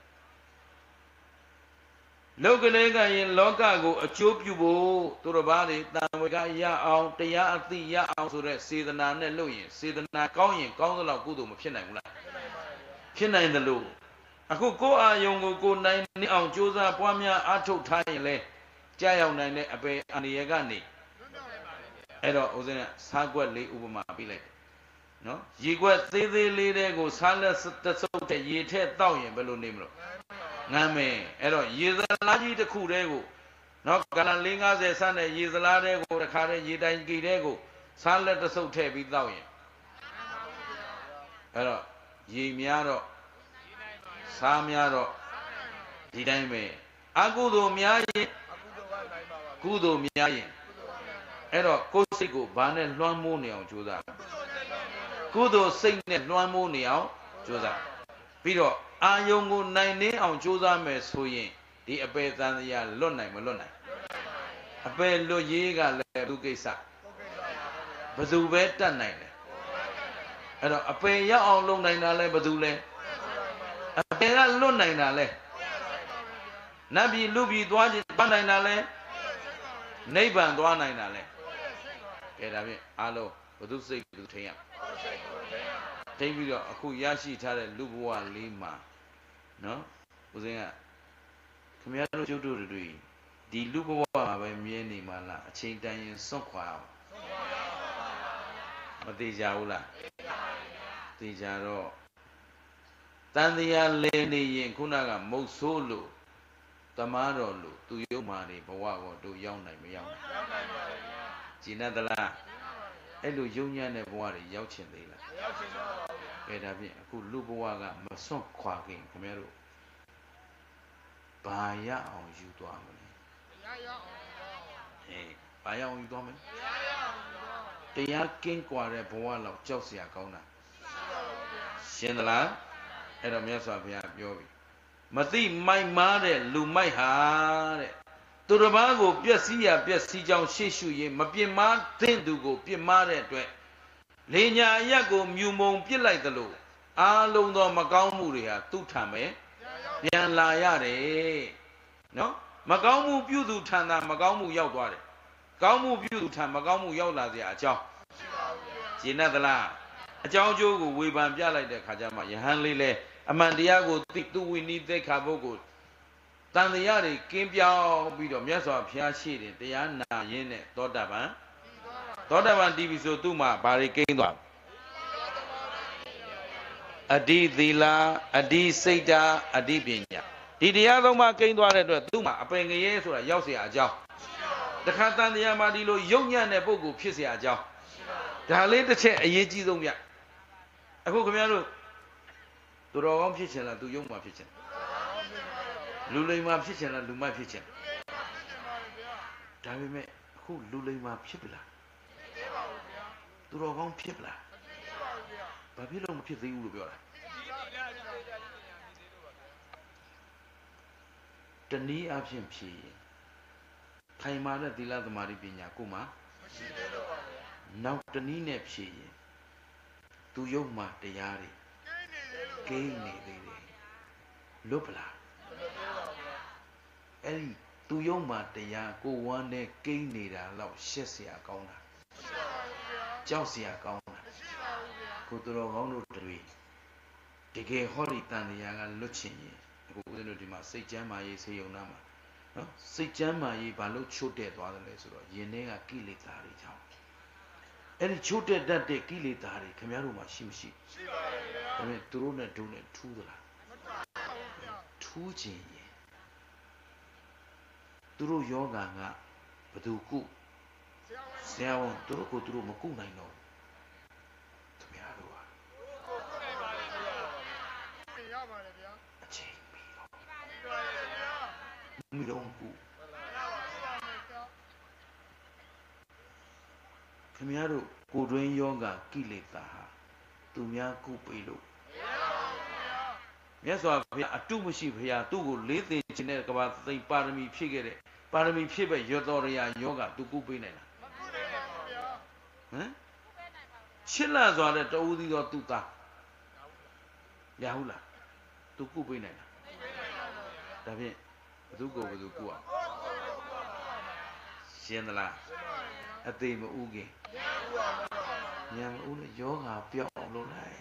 လောကလေးကရင်လောကကိုအကျိုးပြုဖို့သူတို့ဘာတွေတန်ဝေကရအောင်တရားအသိရအောင်ဆိုတဲ့စေတနာနဲ့လုပ်ရင်စေတနာကောင်းရင်ကောင်းသလောက်ကုသိုလ်မဖြစ်နိုင်ဘူးလားဖြစ်နိုင်တယ်လို့အခုကိုယ်အာယုံကိုကိုယ်နိုင်နေအောင်ကြိုးစားပွားများအားထုတ်ထားရင်လေကြာရောက်နိုင်တဲ့အပေအန္တရာယ်ကနေအဲ့တော့ဦးဇင်းကစားကွက်လေးဥပမာပြလိုက်တယ်နော်ရေကွက်သေးသေးလေးတဲ့ကိုစားလက်တဆုပ်တဲ့ရေထက်တောက်ရင်ဘယ်လိုနေမလို့ငမ်းမယ်အဲ့တော့ရေစလားကြီးတစ်ခုတည်းကိုနော်ကလန်၄၅၀ဆန်းတဲ့ရေစလားတဲ့ကိုတစ်ခါတည်းရေတိုင်ကြည်တဲ့ကိုစားလက်တဆုပ်ထည့်ပြီးတောက်ရင်အဲ့တော့ရေများတော့စားများတော့ဒီတိုင်းပဲအကုသိုလ်များရင်ကုသိုလ်များရင်အဲ့တော့ကိုယ်စိတ်ကိုဘာနဲ့လွှမ်းမိုးနေအောင်ကြိုးစားကုသိုလ်စိတ်နဲ့လွှမ်းမိုးနေအောင်ကြိုးစားပြီးတော့အာယုံကိုနိုင်နေအောင်ကြိုးစားမယ်ဆိုရင်ဒီအပေသံတရားလွတ်နိုင်မလွတ်နိုင်အပေလွတ်ရေးကလည်းသူကိစ္စဘယ်သူပဲတတ်နိုင်တယ်အဲ့တော့အပေရောက်အောင်လုပ်နိုင်တာလဲဘယ်သူလဲအပေကလွတ်နိုင်တာလဲနတ်ပြည်လူပြည်သွားခြင်းသွားနိုင်တာလဲနိဗ္ဗာန်သွားနိုင်တာလဲကဲဒါဖြင့်အားလုံးဘုသူစိတ်ဘုသူထိန်ရထိန်ပြီးတော့အခုရရှိထားတဲ့လူဘဝလေးမှာနော်ဦးဇင်းကခင်ဗျားတို့ကျုပ်တို့တွေဒီလူဘဝမှာပဲမြဲနေမှာလားအချိန်တန်ရင်စွန့်ခွာအောင်မသေးကြဘူးလားသေကြတော့တန်တရားလဲနေရင်ခုနကမုတ်ဆိုးလို့တမားတော်လို့သူရုပ်မာနေဘဝကိုတို့ရောက်နိုင်မရောက်နိုင်ရောက်နိုင်ပါဗျာဂျင်းတ်သလားအဲ့လိုယုံညံ့တဲ့ဘဝတွေရောက်ချင်သေးလားရောက်ချင်ပါဘူးဗျာဒါဖြင့်အခုလူဘဝကမစွန့်ခွာခင်ခင်ဗျားတို့ဘာရအောင်ယူသွားမလဲတရားရအောင်ဟေးဘာရအောင်ယူသွားမလဲတရားရအောင်တရားကင်းကွာတဲ့ဘဝလောက်ကြောက်စရာကောင်းတာရှင်းသလားအဲ့တော့မြတ်စွာဘုရားပြောပြီမသိမိုက်မားတဲ့လူမိုက်ဟာတဲ့သူတစ်ပါးကိုပြက်စီးရပြက်စီးကြောင်းရှေ့ရှုရင်မပြစ်မှားတဲ့သူကိုပြစ်မှားတဲ့အတွက်လေညာအရက်ကိုမြူမုံပြစ်လိုက်သလိုအားလုံးသောမကောင်းမှုတွေဟာသူ့ထံပဲပြန်လာရတယ်နော်မကောင်းမှုပြုသူထံသာမကောင်းမှုရောက်သွားတယ်ကောင်းမှုပြုသူထံမကောင်းမှုရောက်လာเสียအကြောင်းရှင်းသလားအကြောင်းကျိုးကိုဝေဖန်ပြလိုက်တဲ့ခါကျမှယဟန်လေးလဲအမှန်တရားကိုသိသူဝိနည်းသိက္ခာပုဂ္ဂိုလ်တန်တရားတွေကင်းပြောင်းပြီးတော့မြတ်စွာဘုရားရှိတယ်တရားနာရင်းနဲ့သောတာပန်သောတာပန်တည်ပြီဆိုသူ့မှာဘာတွေကိန်းသွားအဓိသီလအဓိစိတ်ဓာအဓိပညာဒီတရားသုံးပါးကိန်းသွားတဲ့အတွက်သူ့မှာအပင်ငရဲဆိုတာရောက်เสียအကြောင်းတခါတန်တရားမှာဒီလိုယုံညံ့တဲ့ပုဂ္ဂိုလ်ဖြစ်เสียအကြောင်းဒါလေးတစ်ချက်အရေးကြီးဆုံးဗျအခုခင်ဗျားတို့သူတော်ကောင်းဖြစ်ချင်လားသူယုံမှဖြစ်ချင်လူလိမ္မာဖြစ်ချင်လားလူမိုက်ဖြစ်ချင်ဒါပေမဲ့အခုလူလိမ္မာဖြစ်ပြီလားသူတော်ကောင်းဖြစ်ပြီလားဘာဖြစ်လို့မဖြစ်သေးဘူးလို့ပြောတာတနည်းအားဖြင့်ဖြေရင်ထိုင်မာတဲ့သီလသမာဓိပညာကိုမှမရှိသေးလို့ပါဗျာနောက်တနည်းနဲ့ဖြေရင်သူယုံမှတရားတွေကိန်းနေသေးတယ်လွတ်ပလားအဲ့ဒီသူယုံမှတရားကိုဝမ်းနဲ့ကိန်းနေတာတော့ရှက်เสียကောင်းတာကြောက်เสียကောင်းတာကိုသူတော်ကောင်းတို့တွေတကယ်ဟောဒီတန်တရားကလွတ်ချင်ရင်အခုဦးဇင်းတို့ဒီမှာစိတ်ကျမ်းမာရေးစေယုံနာမှာနော်စိတ်ကျမ်းမာရေးဘာလို့ချို့တဲ့သွားတယ်လဲဆိုတော့ယင်ထဲကကိလေသာတွေကြောင့်အဲ့ဒီချို့တဲ့တတ်တဲ့ကိလေသာတွေခင်ဗျားတို့မှာရှိမရှိရှိပါရဲ့ဗျာဒါပေမဲ့သူတို့နဲ့ဒုနဲ့ထူးသလားမထူးပါဘူးဗျာထူးခြင်းရင်သူတို့ယောဂါကဘသူကုဆရာဝန်သူတို့ကိုသူတို့မကုနိုင်တော့ခင်ဗျားတို့ဟာကုနိုင်ပါလေဗျာရပါတယ်ဗျာအချိန်ပြီးတော့ပြီးပါလေဗျာမလုံးကုခင်ဗျားတို့ကိုယ်တွင်းယောဂကိလေသာဟာသူများကုပိလို့မြတ်စွာဘုရားအတုမရှိဘုရားသူ့ကိုလေးသိခြင်းတဲ့ကဘာသိပါရမီဖြည့်ခဲ့တဲ့ပါရမီဖြည့်ပဲရောတော်ရယောဂသူကုပိနိုင်လားမကုနိုင်ပါဘူးဗျာဟမ်ရှစ်လစွာတဲ့တဦးသီးသောသူသားရဟုတ်လားသူကုပိနိုင်လားဒါဖြင့်ဘသူကိုဘသူကုအောင်ရှင်းသလားအသေးမဥခင်ဉာဏ်မဥနဲ့ယောဂါပြောင်းအောင်လုပ်လိုက်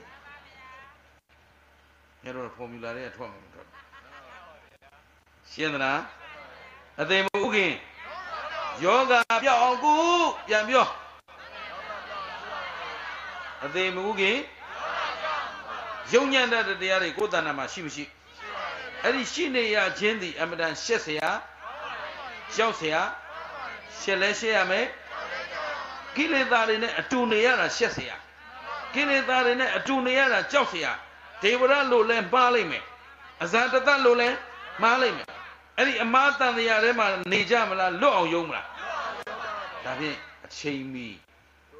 ညတော့ဖော်မြူလာတွေကထွက်မှာမထွက်ရှင်းသလားအသေးမဥခင်ယောဂါပြောင်းအောင်ကုပြန်ပြောအသေးမဥခင်ယုံညံ့တဲ့တရားတွေကိုယ်တဏ္ဍာမှာရှိမရှိအဲ့ဒီရှိနေရခြင်းသည်အမတန်ရှက်เสียကြောက်เสียရှက်လဲရှက်ရမယ်ကိလေသာတွေနဲ့အတူနေရတာရှက်เสียကိလေသာတွေနဲ့အတူနေရတာကြောက်เสียဒေဝရလို့လဲမှားလိုက်မယ်အဇာတတလို့လဲမှားလိုက်မယ်အဲ့ဒီအမားတန်တရားထဲမှာနေကြမလားလွတ်အောင်ယုံမလားဒါဖြင့်အချိန်မီ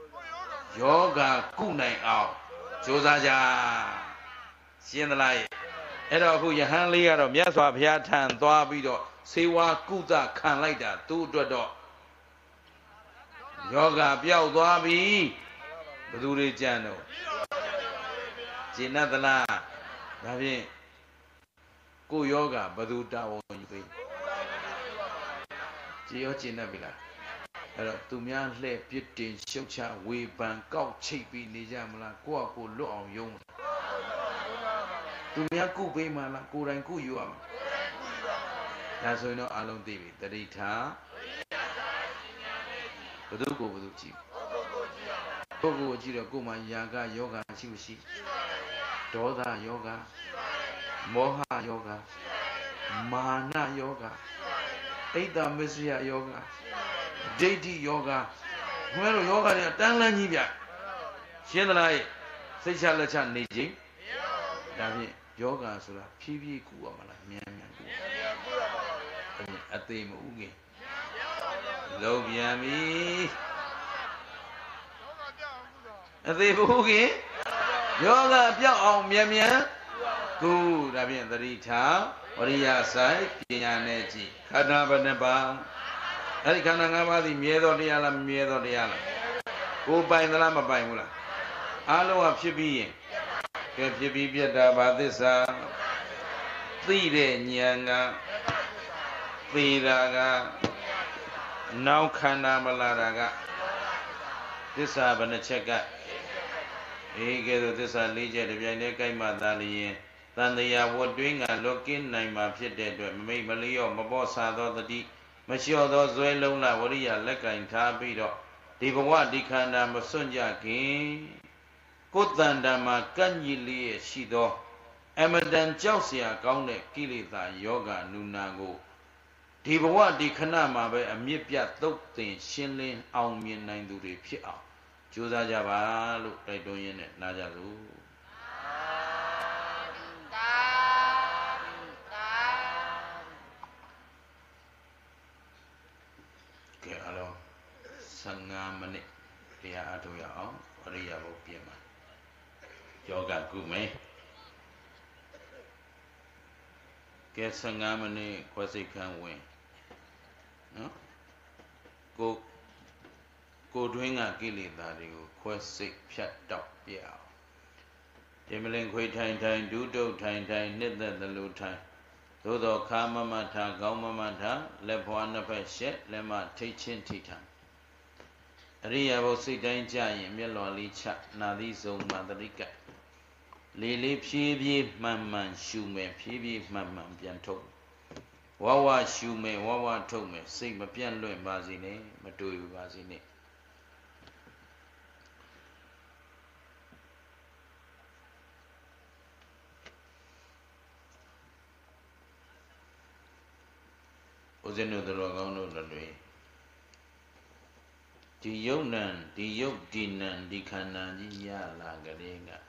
ယောဂကုနိုင်အောင်ကြိုးစားကြရှင်းသလားအဲ့တော့အခုယဟန်လေးကတော့မြတ်စွာဘုရားထံသွားပြီးတော့စေဝါကုသခံလိုက်တာသူ့အတွက်တော့ယောဂပျောက်သွားပြီဘယ်သူတွေကြံတော့ဂျင်းနသလားဒါဖြင့်ကိုယောဂဘယ်သူတာဝန်ယူပေးကြည်ရောဂျင်းနပြီလားအဲ့တော့သူများလှဲ့ပြစ်တင်ရှုတ်ချဝေဖန်ကောက်ချိတ်ပြီးနေကြမလားကိုယ့်အကိုလွတ်အောင်ယုံသူများကုပေးမှလားကိုယ်တိုင်ကုယူရမှာဒါဆိုရင်တော့အလုံးသိပြီတတိထားဘယ်သူကိုဘယ်သူကြည့်ပုဂ္ဂိုလ်ကြည့်တော့ကိုယ်မှာယာကယောဂရှိမရှိဒေါသယောဂမောဟယောဂမာနယောဂအိတ်တမစ္စယယောဂဒိဋ္ဌိယောဂဘယ်လိုယောဂတွေတန်းလန်းကြီးပြရှင်းသလားစိတ်ချလက်ချနေခြင်းဒါဖြင့်ယောဂဆိုတာဖြည်းဖြည်းကူရမလားမြန်မြန်ကူအသေးမဥခင်လုံးပြန်ပြီအသေးမဥခင်ယောဂပြောက်အောင်မြန်မြန်ကူဒါဖြင့်သတိထားဝရိယဆိုင်ပညာနဲ့ကြည့်ခန္ဓာဘယ်နှပါအဲ့ဒီခန္ဓာ၅ပါးသည်မြဲသောတရားလားမမြဲသောတရားလားကိုပိုင်သလားမပိုင်ဘူးလားအားလုံးကဖြစ်ပြီးရင်ကဲဖြစ်ပြီးပြတ်တာဘာသစ္စာသိတဲ့ဉာဏ်ကသိတာကနောက်ခန္ဓာမလာတာကသစ္စာဘယ်နှချက်ကအေးကဲသို့သစ္စာ၄ချက်တပြိုင်တည်းကြိုက်မှသာလျင်တန်တရားဝတ်တွင်းကလွတ်ကင်းနိုင်မှာဖြစ်တဲ့အတွက်မမိတ်မလျော့မပေါ့ဆာသောတတိမလျှော့သောဇွဲလုံးလာဝရိယလက်ကင်ထားပြီးတော့ဒီဘဝဒီခန္ဓာမစွန့်ကြခင်ကိုယ်တန်တံမှာကန့်ကြီးလေးရရှိသောအမတန်ကြောက်เสียကောင်းတဲ့ကိလေသာယောဂနုနာကိုဒီဘဝဒီခဏမှာပဲအမြင့်ပြတ်သုတ်သင်ရှင်းလင်းအောင်မြင်နိုင်သူတွေဖြစ်အောင်ကြိုးစားကြပါလို့တိုက်တွန်းရင်းနဲ့နားကြစို့ကဲအလုံးဆယ်၅မိနစ်တရားအထုတ်ရအောင်ဝရိယဘုတ်ပြင်ပါယောဂကုမယ်ကဲဆယ်၅မိနစ်ခွဲစိတ်ခန်းဝင်နော်ကိုကိုတွင်းကကိလေသာတွေကိုခွဲစိတ်ဖြတ်တောက်ပြအောင်တင်မလင်ခွေထိုင်ထိုင်ဒုတုတ်ထိုင်ထိုင်နှစ်သက်သလိုထိုင်သို့သောခါမမထာကောင်းမမထာလက်ဖွာနှစ်ဖက်ရှက်လက်မထိတ်ချင်းထိထံအရိယာဘုစိတ်တိုင်းကြရင်မျက်လွန်လေးချနာသီဆုံးမတရိကလေးလေးဖြည်းဖြည်းမှန်မှန်ရှုမယ်ဖြည်းဖြည်းမှန်မှန်ပြန်ထုတ်ဝဝရှုမယ်ဝဝထုတ်မယ်စိတ်မပြန့်လွင့်ပါစေနဲ့မတွေ့ပါစေနဲ့ဦးဇင်းတို့တော်ကောင်းတို့တွေဒီယုံနံဒီယုတ်ဒီနံဒီခန္ဓာကြီးရလာကြတဲ့က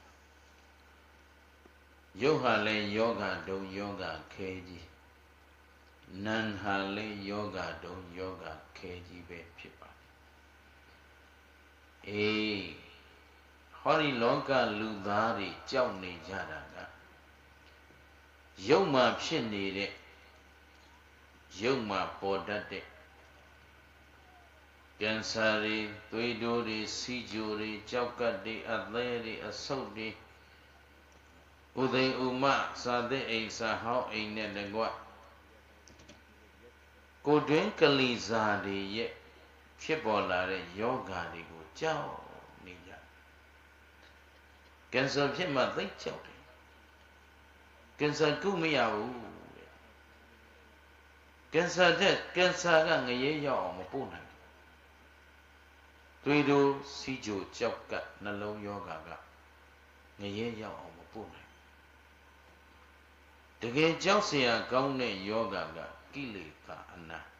ယုတ်ဟာလဲယောဂဒုံယောဂခဲကြီးနံဟာလဲယောဂဒုံယောဂခဲကြီးပဲဖြစ်ပါအေးဟောဒီလောကလူသားတွေကြောက်နေကြတာကယုတ်မှဖြစ်နေတဲ့ယုတ်မှပေါ်တတ်တဲ့ကင်ဆာတွေသွေးတိုးတွေစီးကြိုတွေကြောက်ကတ်တွေအသဲတွေအဆုတ်တွေဥသိမ်ဥမစာသစ်အိမ်စာဟောင်းအိမ်နဲ့တကွကိုတွင်ကလိဇာတွေရဲ့ဖြစ်ပေါ်လာတဲ့ယောဂါတွေကိုကြောက်နေကြကင်ဆာဖြစ်မှသိကြောက်တယ်ကင်ဆာကုမရဘူးတဲ့ကင်ဆာတဲ့ကင်ဆာကငရဲရောက်အောင်မပို့နိုင်သွေးတိုးစီးကြိုကြောက်ကတ်နှလုံးယောဂါကငရဲရောက်အောင်မပို့နိုင်တကယ်ကြောက်เสียကောင်းတဲ့ယောဂါကကိလေသာအနတ်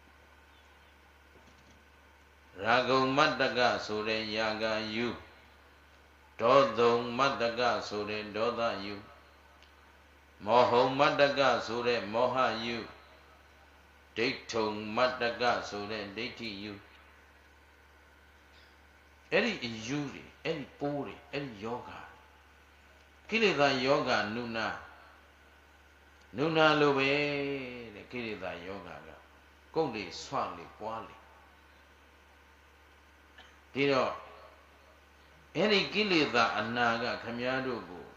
ရာဂုံမတ္တကဆိုတဲ့ယာဂာယုဒေါသုံမတ္တကဆိုတဲ့ဒေါသယုမောဟုံမတ္တကဆိုတဲ့မောဟယုဒိဋ္ဌုံမတ္တကဆိုတဲ့ဒိဋ္ဌိယုအဲ့ဒီအယူတွေအဲ့ဒီပိုးတွေအဲ့ဒီယောဂါကိလေသာယောဂါနုနာနုနာလိုပဲတဲ့ကိလေသာယောဂကကုတ်လေဆွလေပွားလေဒီတော့အဲ့ဒီကိလေသာအနာကခမည်းတော်ကို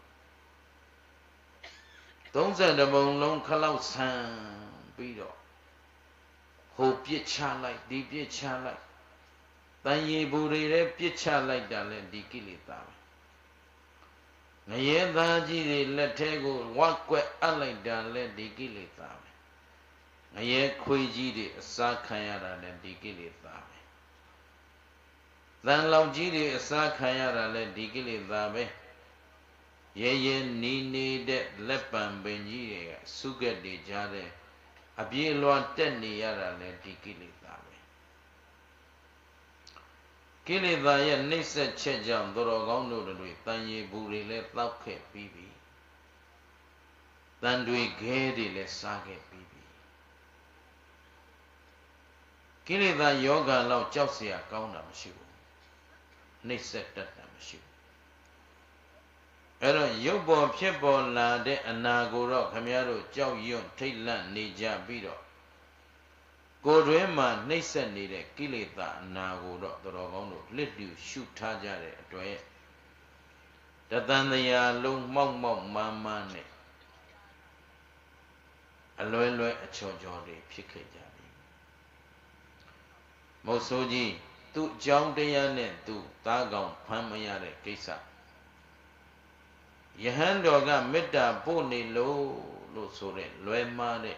သုံးဆယ်ပုံလုံးခလောက်ဆန်ပြီးတော့ဟိုပြစ်ချလိုက်ဒီပြစ်ချလိုက်တန်ရီဘူတွေလည်းပြစ်ချလိုက်တာလည်းဒီကိလေသာပဲငရဲသားကြီးတွေလက်ထဲကိုဝက်ကွက်အပ်လိုက်တာလည်းဒီကိလေသာပဲငရဲခွေးကြီးတွေအစာခံရတာလည်းဒီကိလေသာပဲတန်လောင်ကြီးတွေအစာခံရတာလည်းဒီကိလေသာပဲရဲရဲနီးနေတဲ့လက်ပံပင်ကြီးတွေကစုကက်တွေကြားတဲ့အပြေလွှာတက်နေရတာလည်းဒီကိလေသာပဲကိလေသာရဲ့နှိမ့်ဆက်ချက်ကြောင့်တော်တော်ကောင်းတို့တွေတန်ရီဘူးတွေလည်းတောက်ခဲ့ပြီးပြီတန်တွေခဲတွေလည်းစားခဲ့ပြီးပြီကိလေသာယောဂလောက်ကြောက်เสียကောင်းတာမရှိဘူးနှိမ့်ဆက်တတ်တာမရှိဘူးအဲ့တော့ရုပ်ပေါ်ဖြစ်ပေါ်လာတဲ့အနာကိုတော့ခမည်းတော်ကြောက်ရွံ့ထိတ်လန့်နေကြပြီးတော့ကိုယ်တွင်မှနှိမ့်ဆက်နေတဲ့ကိလေသာအနာကိုတော့တော်တော်ကောင်းတို့လစ်တူရှုထားကြတဲ့အတွက်တသံတရားလုံးမောက်မောက်မန်းမန်းနဲ့အလွယ်လွယ်အချော်ချော်တွေဖြစ်ခဲ့ကြပြီမုတ်ဆိုးကြီးသူ့အကြောင်းတရားနဲ့သူ့သားကောင်ဖမ်းမရတဲ့ကိစ္စယဟန်တော်ကမေတ္တာပို့နေလို့လို့ဆိုတဲ့လွယ်မားတဲ့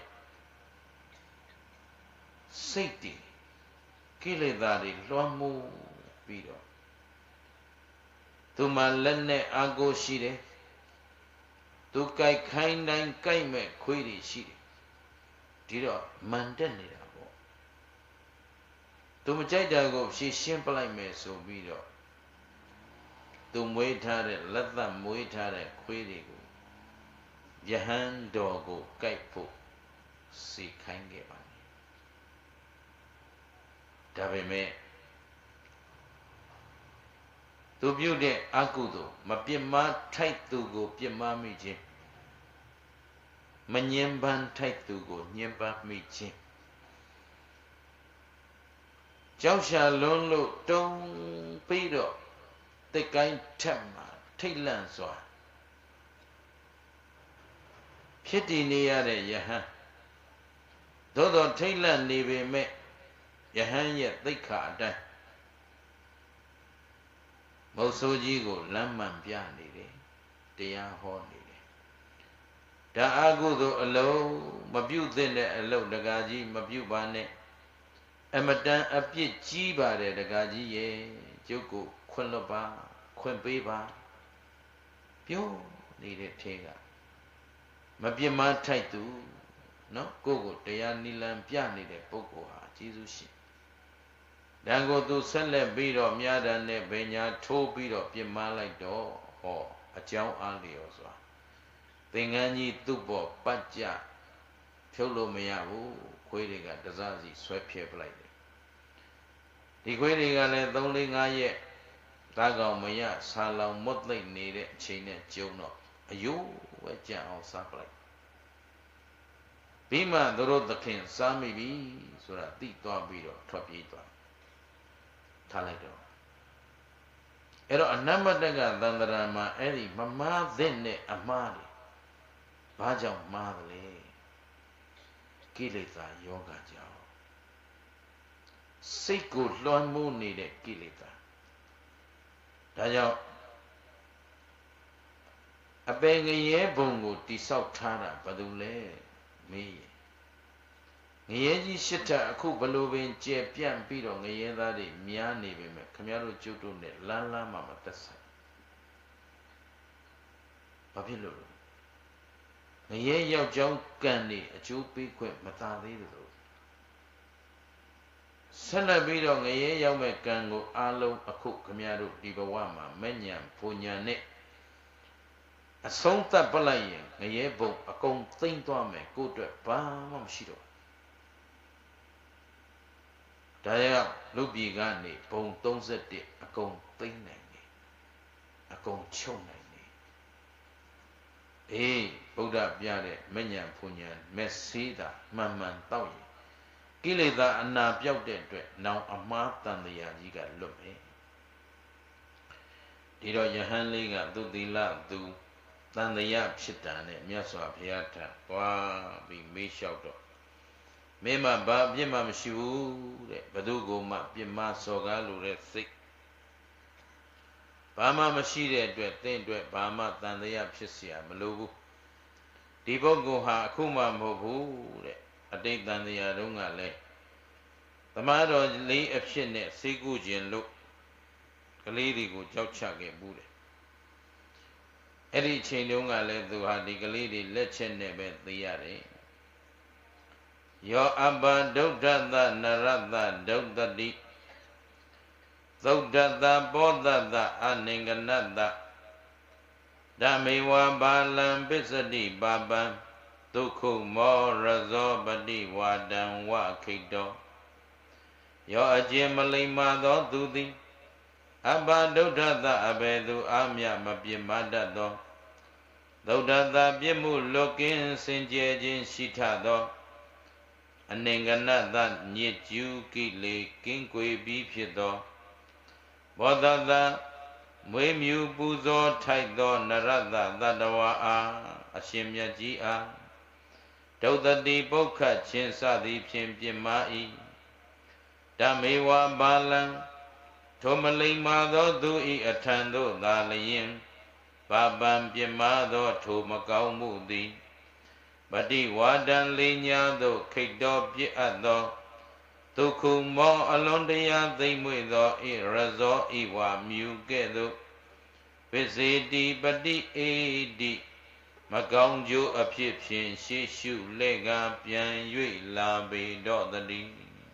စိတ်တည်ကိလေသာတွေလွှမ်းမိုးပြီးတော့သူမှလက်နဲ့အာကိုရှိတယ်သူကြိုက်ခိုင်းတိုင်းကြိုက်မဲ့ခွေးတွေရှိတယ်ဒီတော့မန်တက်နေတာပေါ့သူမကြိုက်တာကိုဖြေရှင်းပလိုက်မယ်ဆိုပြီးတော့သူမွေးထားတဲ့လက်သက်မွေးထားတဲ့ခွေးတွေကိုယဟန်တော်ကိုကြိုက်ဖို့စီခိုင်းခဲ့ပါဒါပေမဲ့သူပြုတဲ့အကုသို့မပြစ်မှားထိုက်သူကိုပြစ်မှားမိခြင်းမငြင်းပန်းထိုက်သူကိုညှင်းပန်းမိခြင်းကြောက်ရှာလွန်းလို့တုံးပြီးတော့တိတ်ကိုင်းထက်မှာထိတ်လန့်စွာဖြစ်တည်နေရတဲ့ယဟန်သို့တော်ထိတ်လန့်နေပေမဲ့ယဟန်ရဲ့သိက္ခာအတိုင်းမုတ်ဆိုးကြီးကိုလမ်းမှန်ပြနေတယ်တရားဟောနေတယ်ဒါအကုသို့အလုံးမပြုတ်တဲ့အလုံးတကားကြီးမပြုတ်ပါနဲ့အမတန်အပြစ်ကြီးပါတယ်တကားကြီးရဲ့ကျုပ်ကိုခွင့်လွတ်ပါခွင့်ပေးပါပြောနေတဲ့ထဲကမပြစ်မှားထိုက်သူနော်ကိုယ့်ကိုတရားနိလန်ပြနေတဲ့ပုဂ္ဂိုလ်ဟာကျေးဇူးရှင်တန်ကိုသူဆက်လက်ပြီးတော့မြားတန်နဲ့ဗညာထိုးပြီးတော့ပြစ်မှားလိုက်တော့ဟောအကြောင်းအားလျော်စွာသင်္ကန်းကြီးသူ့ပေါ်ပတ်ကြဖြုတ်လို့မရဘူးခွေးတွေကတစားစီဆွဲဖြဲပလိုက်တယ်ဒီခွေးတွေကလည်းသုံးလေးငါးရက်သားကောင်မရဆာလောင်မွတ်သိမ့်နေတဲ့အချိန်နဲ့ကျုံတော့အယိုးပဲကြံအောင်စားပလိုက်ပြီးမှသူတို့သခင်စားမိပြီဆိုတာသိသွားပြီးတော့ထွက်ပြေးသွားထားလိုက်တော့အဲ့တော့အနမ္မတကသန္တရာမှာအဲ့ဒီမမားသင့်တဲ့အမှားတွေဘာကြောင့်မှားသလဲကိလေသာယောဂကြောင့်စိတ်ကိုလွှမ်းမိုးနေတဲ့ကိလေသာဒါကြောင့်အပေငရဲဘုံကိုတိဆောက်ထားတာဘာလို့လဲမေးရင်ငရဲကြီးရှစ်ထပ်အခုဘလို့ပင်ကျဲပြန့်ပြီးတော့ငရဲသားတွေများနေပေမဲ့ခမရတို့ကျုပ်တို့နဲ့လမ်းလမ်းမှမသက်ဆိုင်ဘာဖြစ်လို့လဲငရဲရောက်ကြောင်းကံနေအကျိုးပေးခွင့်မသာသေးဘူးဆက်လက်ပြီးတော့ငရဲရောက်မဲ့ကံကိုအာလုံးအခုခမရတို့ဒီဘဝမှာမဲ့ညံဖူညံနဲ့အဆုံးသတ်ပလိုက်ရင်ငရဲဘုံအကုန်သိမ့်သွားမယ်ကိုယ့်အတွက်ဘာမှမရှိတော့ဒါကြောင့်လူပြည်ကနေဘုံသုံးဆယ့်တစ်အကုန်သိမ့်နိုင်တယ်အကုန်ချုပ်နိုင်တယ်အေးဗုဒ္ဓပြတဲ့မဉ္ဇဉ်ဖူဉ္ဇဉ်မက်ဆေးတာမှန်မှန်တောက်ရင်ကိလေသာအနာပြောက်တဲ့အတွက်နောင်အမှားတန်တရားကြီးကလွတ်မယ်ဒီတော့ယဟန်လေးကသူသီလသူတန်တရားဖြစ်တာနဲ့မြတ်စွာဘုရားထံသွားပြီးမေးလျှောက်တော့မင်းမဘာအပြစ်မှမရှိဘူးတဲ့ဘသူကိုမှပြစ်မှားစော်ကားလိုတဲ့စိတ်ဘာမှမရှိတဲ့အတွက်တင့်အတွက်ဘာမှတန်တရားဖြစ်เสียမလိုဘူးဒီပုဂ္ဂိုလ်ဟာအခုမှမဟုတ်ဘူးတဲ့အတိတ်တန်တရားတုန်းကလည်းသမားတော်လေးအဖြစ်နဲ့စိတ်ကူးခြင်းလို့ကလေးတွေကိုကြောက်ချခဲ့ဘူးတယ်အဲ့ဒီအချိန်တုန်းကလည်းသူဟာဒီကလေးတွေလက်ချက်နဲ့ပဲသိရတယ်ယောအပ္ပဒုဋ္ဌသနရတဒုဋ္ဌတိသုဒ္ဓတပောတတအနိငနတဓမ္မေဝဘာလံပစ္စတိပါပံဒုက္ခုမောရဇောပတိဝါဒံဝခိတောယောအကျဉ်မလိမ္မာသောသူသည်အပ္ပဒုဋ္ဌသအဘေသူအာမြမပြစ်မှားတတ်သောသုဒ္ဓတပြစ်မှုလွတ်ကင်းစင်ကြယ်ခြင်းရှိထသောအနိငနတညစ်ကျူးကိလေကင်းကွေပြီးဖြစ်သောဘောဓတမွေးမြူပူဇော်ထိုက်သောနရတသတ္တဝါအားအရှင်မြတ်ကြီးအားဒုသတိပုခ္ခချင်းစသည်ဖြင့်ပြစ်မှား၏ဓမ္မေဝဘာလံထိုမလိမ္မာသောသူ၏အထံသို့သာလျင်ပါပံပြစ်မှားသောထိုမကောင်းမှုသည်ပတိဝါဒံလေးညာသို့ခိတ်တော်ပြစ်အပ်သောဒုက္ခုမောအလွန်တရာသိမ့်မွေ့သောဣရဇောဤဝါမြူကဲ့သို့ပစ္စေတိပတိအေတိမကောင်းကျိုးအဖြစ်ဖြင့်ရှေ့ရှုလက်ကားပြန်၍လာပေတော့တည်း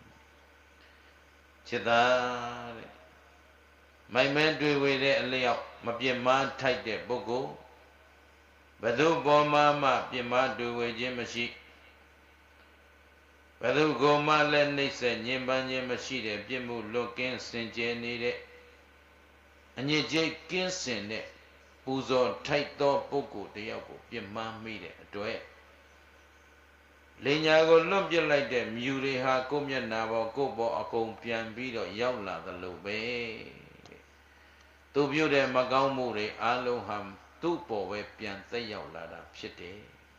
จิตာတဲ့မိုင်မဲတွေ့ဝေတဲ့အလျောက်မပြစ်မှားထိုက်တဲ့ပုဂ္ဂိုလ်ဘယ်သူပေါ်မှာမှပြစ်မှားတွေ့ဝေခြင်းမရှိဘယ်သူကိုမှလည်းနှိမ့်ဆက်ညှဉ်းပန်းခြင်းမရှိတဲ့ပြစ်မှုလွတ်ကင်းစင်ကြယ်နေတဲ့အညစ်အကြေးကင်းစင်တဲ့ပူဇော်ထိုက်သောပုဂ္ဂိုလ်တယောက်ကိုပြစ်မှားမိတဲ့အတွက်လင်ညာကိုလွတ်ပြစ်လိုက်တဲ့မြူတွေဟာကိုယ့်မျက်နာပေါ်ကိုယ့်ပေါ်အကုန်ပြန်ပြီးတော့ရောက်လာသလိုပဲသူပြုတဲ့မကောင်းမှုတွေအလုံးဟာသူ့ပေါ်ပဲပြန်သက်ရောက်လာတာဖြစ်တယ်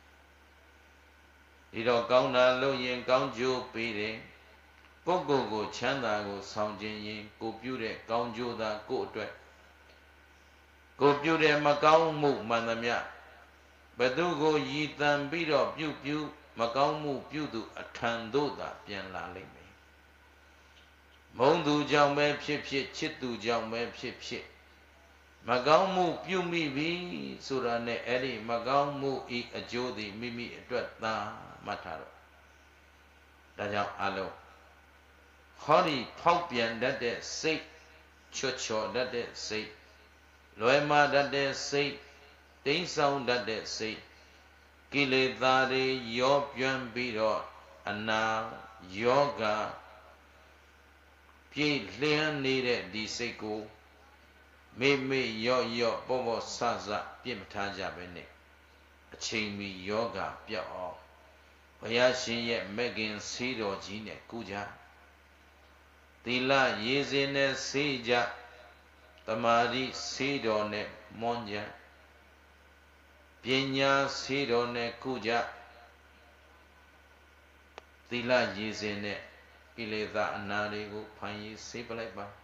ဒီတော့ကောင်းတာလို့ရင်ကောင်းကျိုးပေးတယ်ပုဂ္ဂိုလ်ကိုချမ်းသာကိုဆောင်ခြင်းရင်ကိုပြုတဲ့ကောင်းကျိုးသာကိုယ့်အတွက်ကိုပြုတဲ့မကောင်းမှုမှန်သမျှဘသူကိုရည်တံပြီးတော့ပြုပြုမကောင်းမှုပြုသူအထံသို့သာပြန်လာလိမ့်မယ်မုန်းသူကြောင့်ပဲဖြစ်ဖြစ်ချစ်သူကြောင့်ပဲဖြစ်ဖြစ်မကောင်းမှုပြုမိပြီဆိုတာနဲ့အဲ့ဒီမကောင်းမှုဤအကျိုးသည်မိမိအတွက်သာမှတ်ထားတော့ဒါကြောင့်အလုံးဟောဒီဖောက်ပြန်တတ်တဲ့စိတ်ချွတ်ချော်တတ်တဲ့စိတ်လွယ်မာတတ်တဲ့စိတ်တိမ်းဆောင်တတ်တဲ့စိတ်ကိလေသာတွေရောပြန့်ပြီးတော့အနာယောဂပြည့်လျှံနေတဲ့ဒီစိတ်ကိုမေ့မေ့ရော့ရော့ပေါ့ပေါ့ဆဆပြစ်မထားကြပဲနဲ့အချိန်မီယောဂပြောက်အောင်ဘုရားရှင်ရဲ့မဂ်ကင်ဆေးတော်ကြီးနဲ့ကုကြသီလရေစင်နဲ့ဆေးကြတမာတိဆေးတော်နဲ့မွန်ကြပညာဆေးတော်နဲ့ကုကြသီလရေစင်နဲ့ကိလေသာအနာတွေကိုဖန်ရေးဆေးပလိုက်ပါ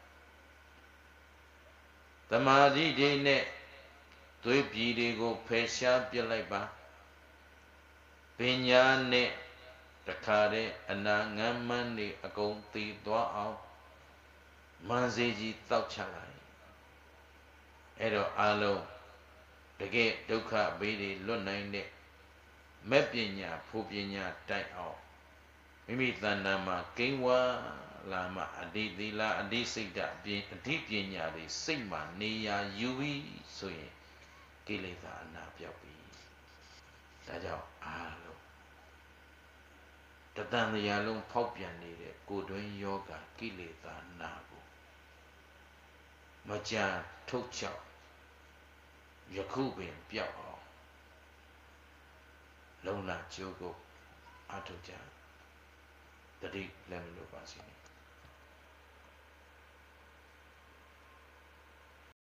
တမာတိတွေနဲ့သွေးပြည်တွေကိုဖယ်ရှားပြလိုက်ပါပညာနဲ့တခါတဲ့အနာငမ်းမန်းတွေအကုန်သိသွားအောင်မန်းစေကြီးတောက်ချလိုက်အဲ့တော့အလုံးတကယ်ဒုက္ခဘေးတွေလွတ်နိုင်တဲ့မဲ့ပညာဖို့ပညာတိုက်အောင်မိမိတဏ္ဍာမှာကိန်းဝါလာမအဓိသီလအဓိစိတ်ဓာတ်ပြင်အဓိပညာတွေစိတ်မှာနေရာယူပြီးဆိုရင်ကိလေသာအနာပြောက်ပြီဒါကြောင့်အားလုံးတတန်တရားလုံးဖောက်ပြန်နေတဲ့ကိုယ်တွင်းယောဂကိလေသာနာကိုမကြထုတ်ချောက်ယခုပင်ပြောက်အောင်လုံလာကျိုးကိုအထုတ်ကြတတိလည်းမလို့ပါစေနဲ့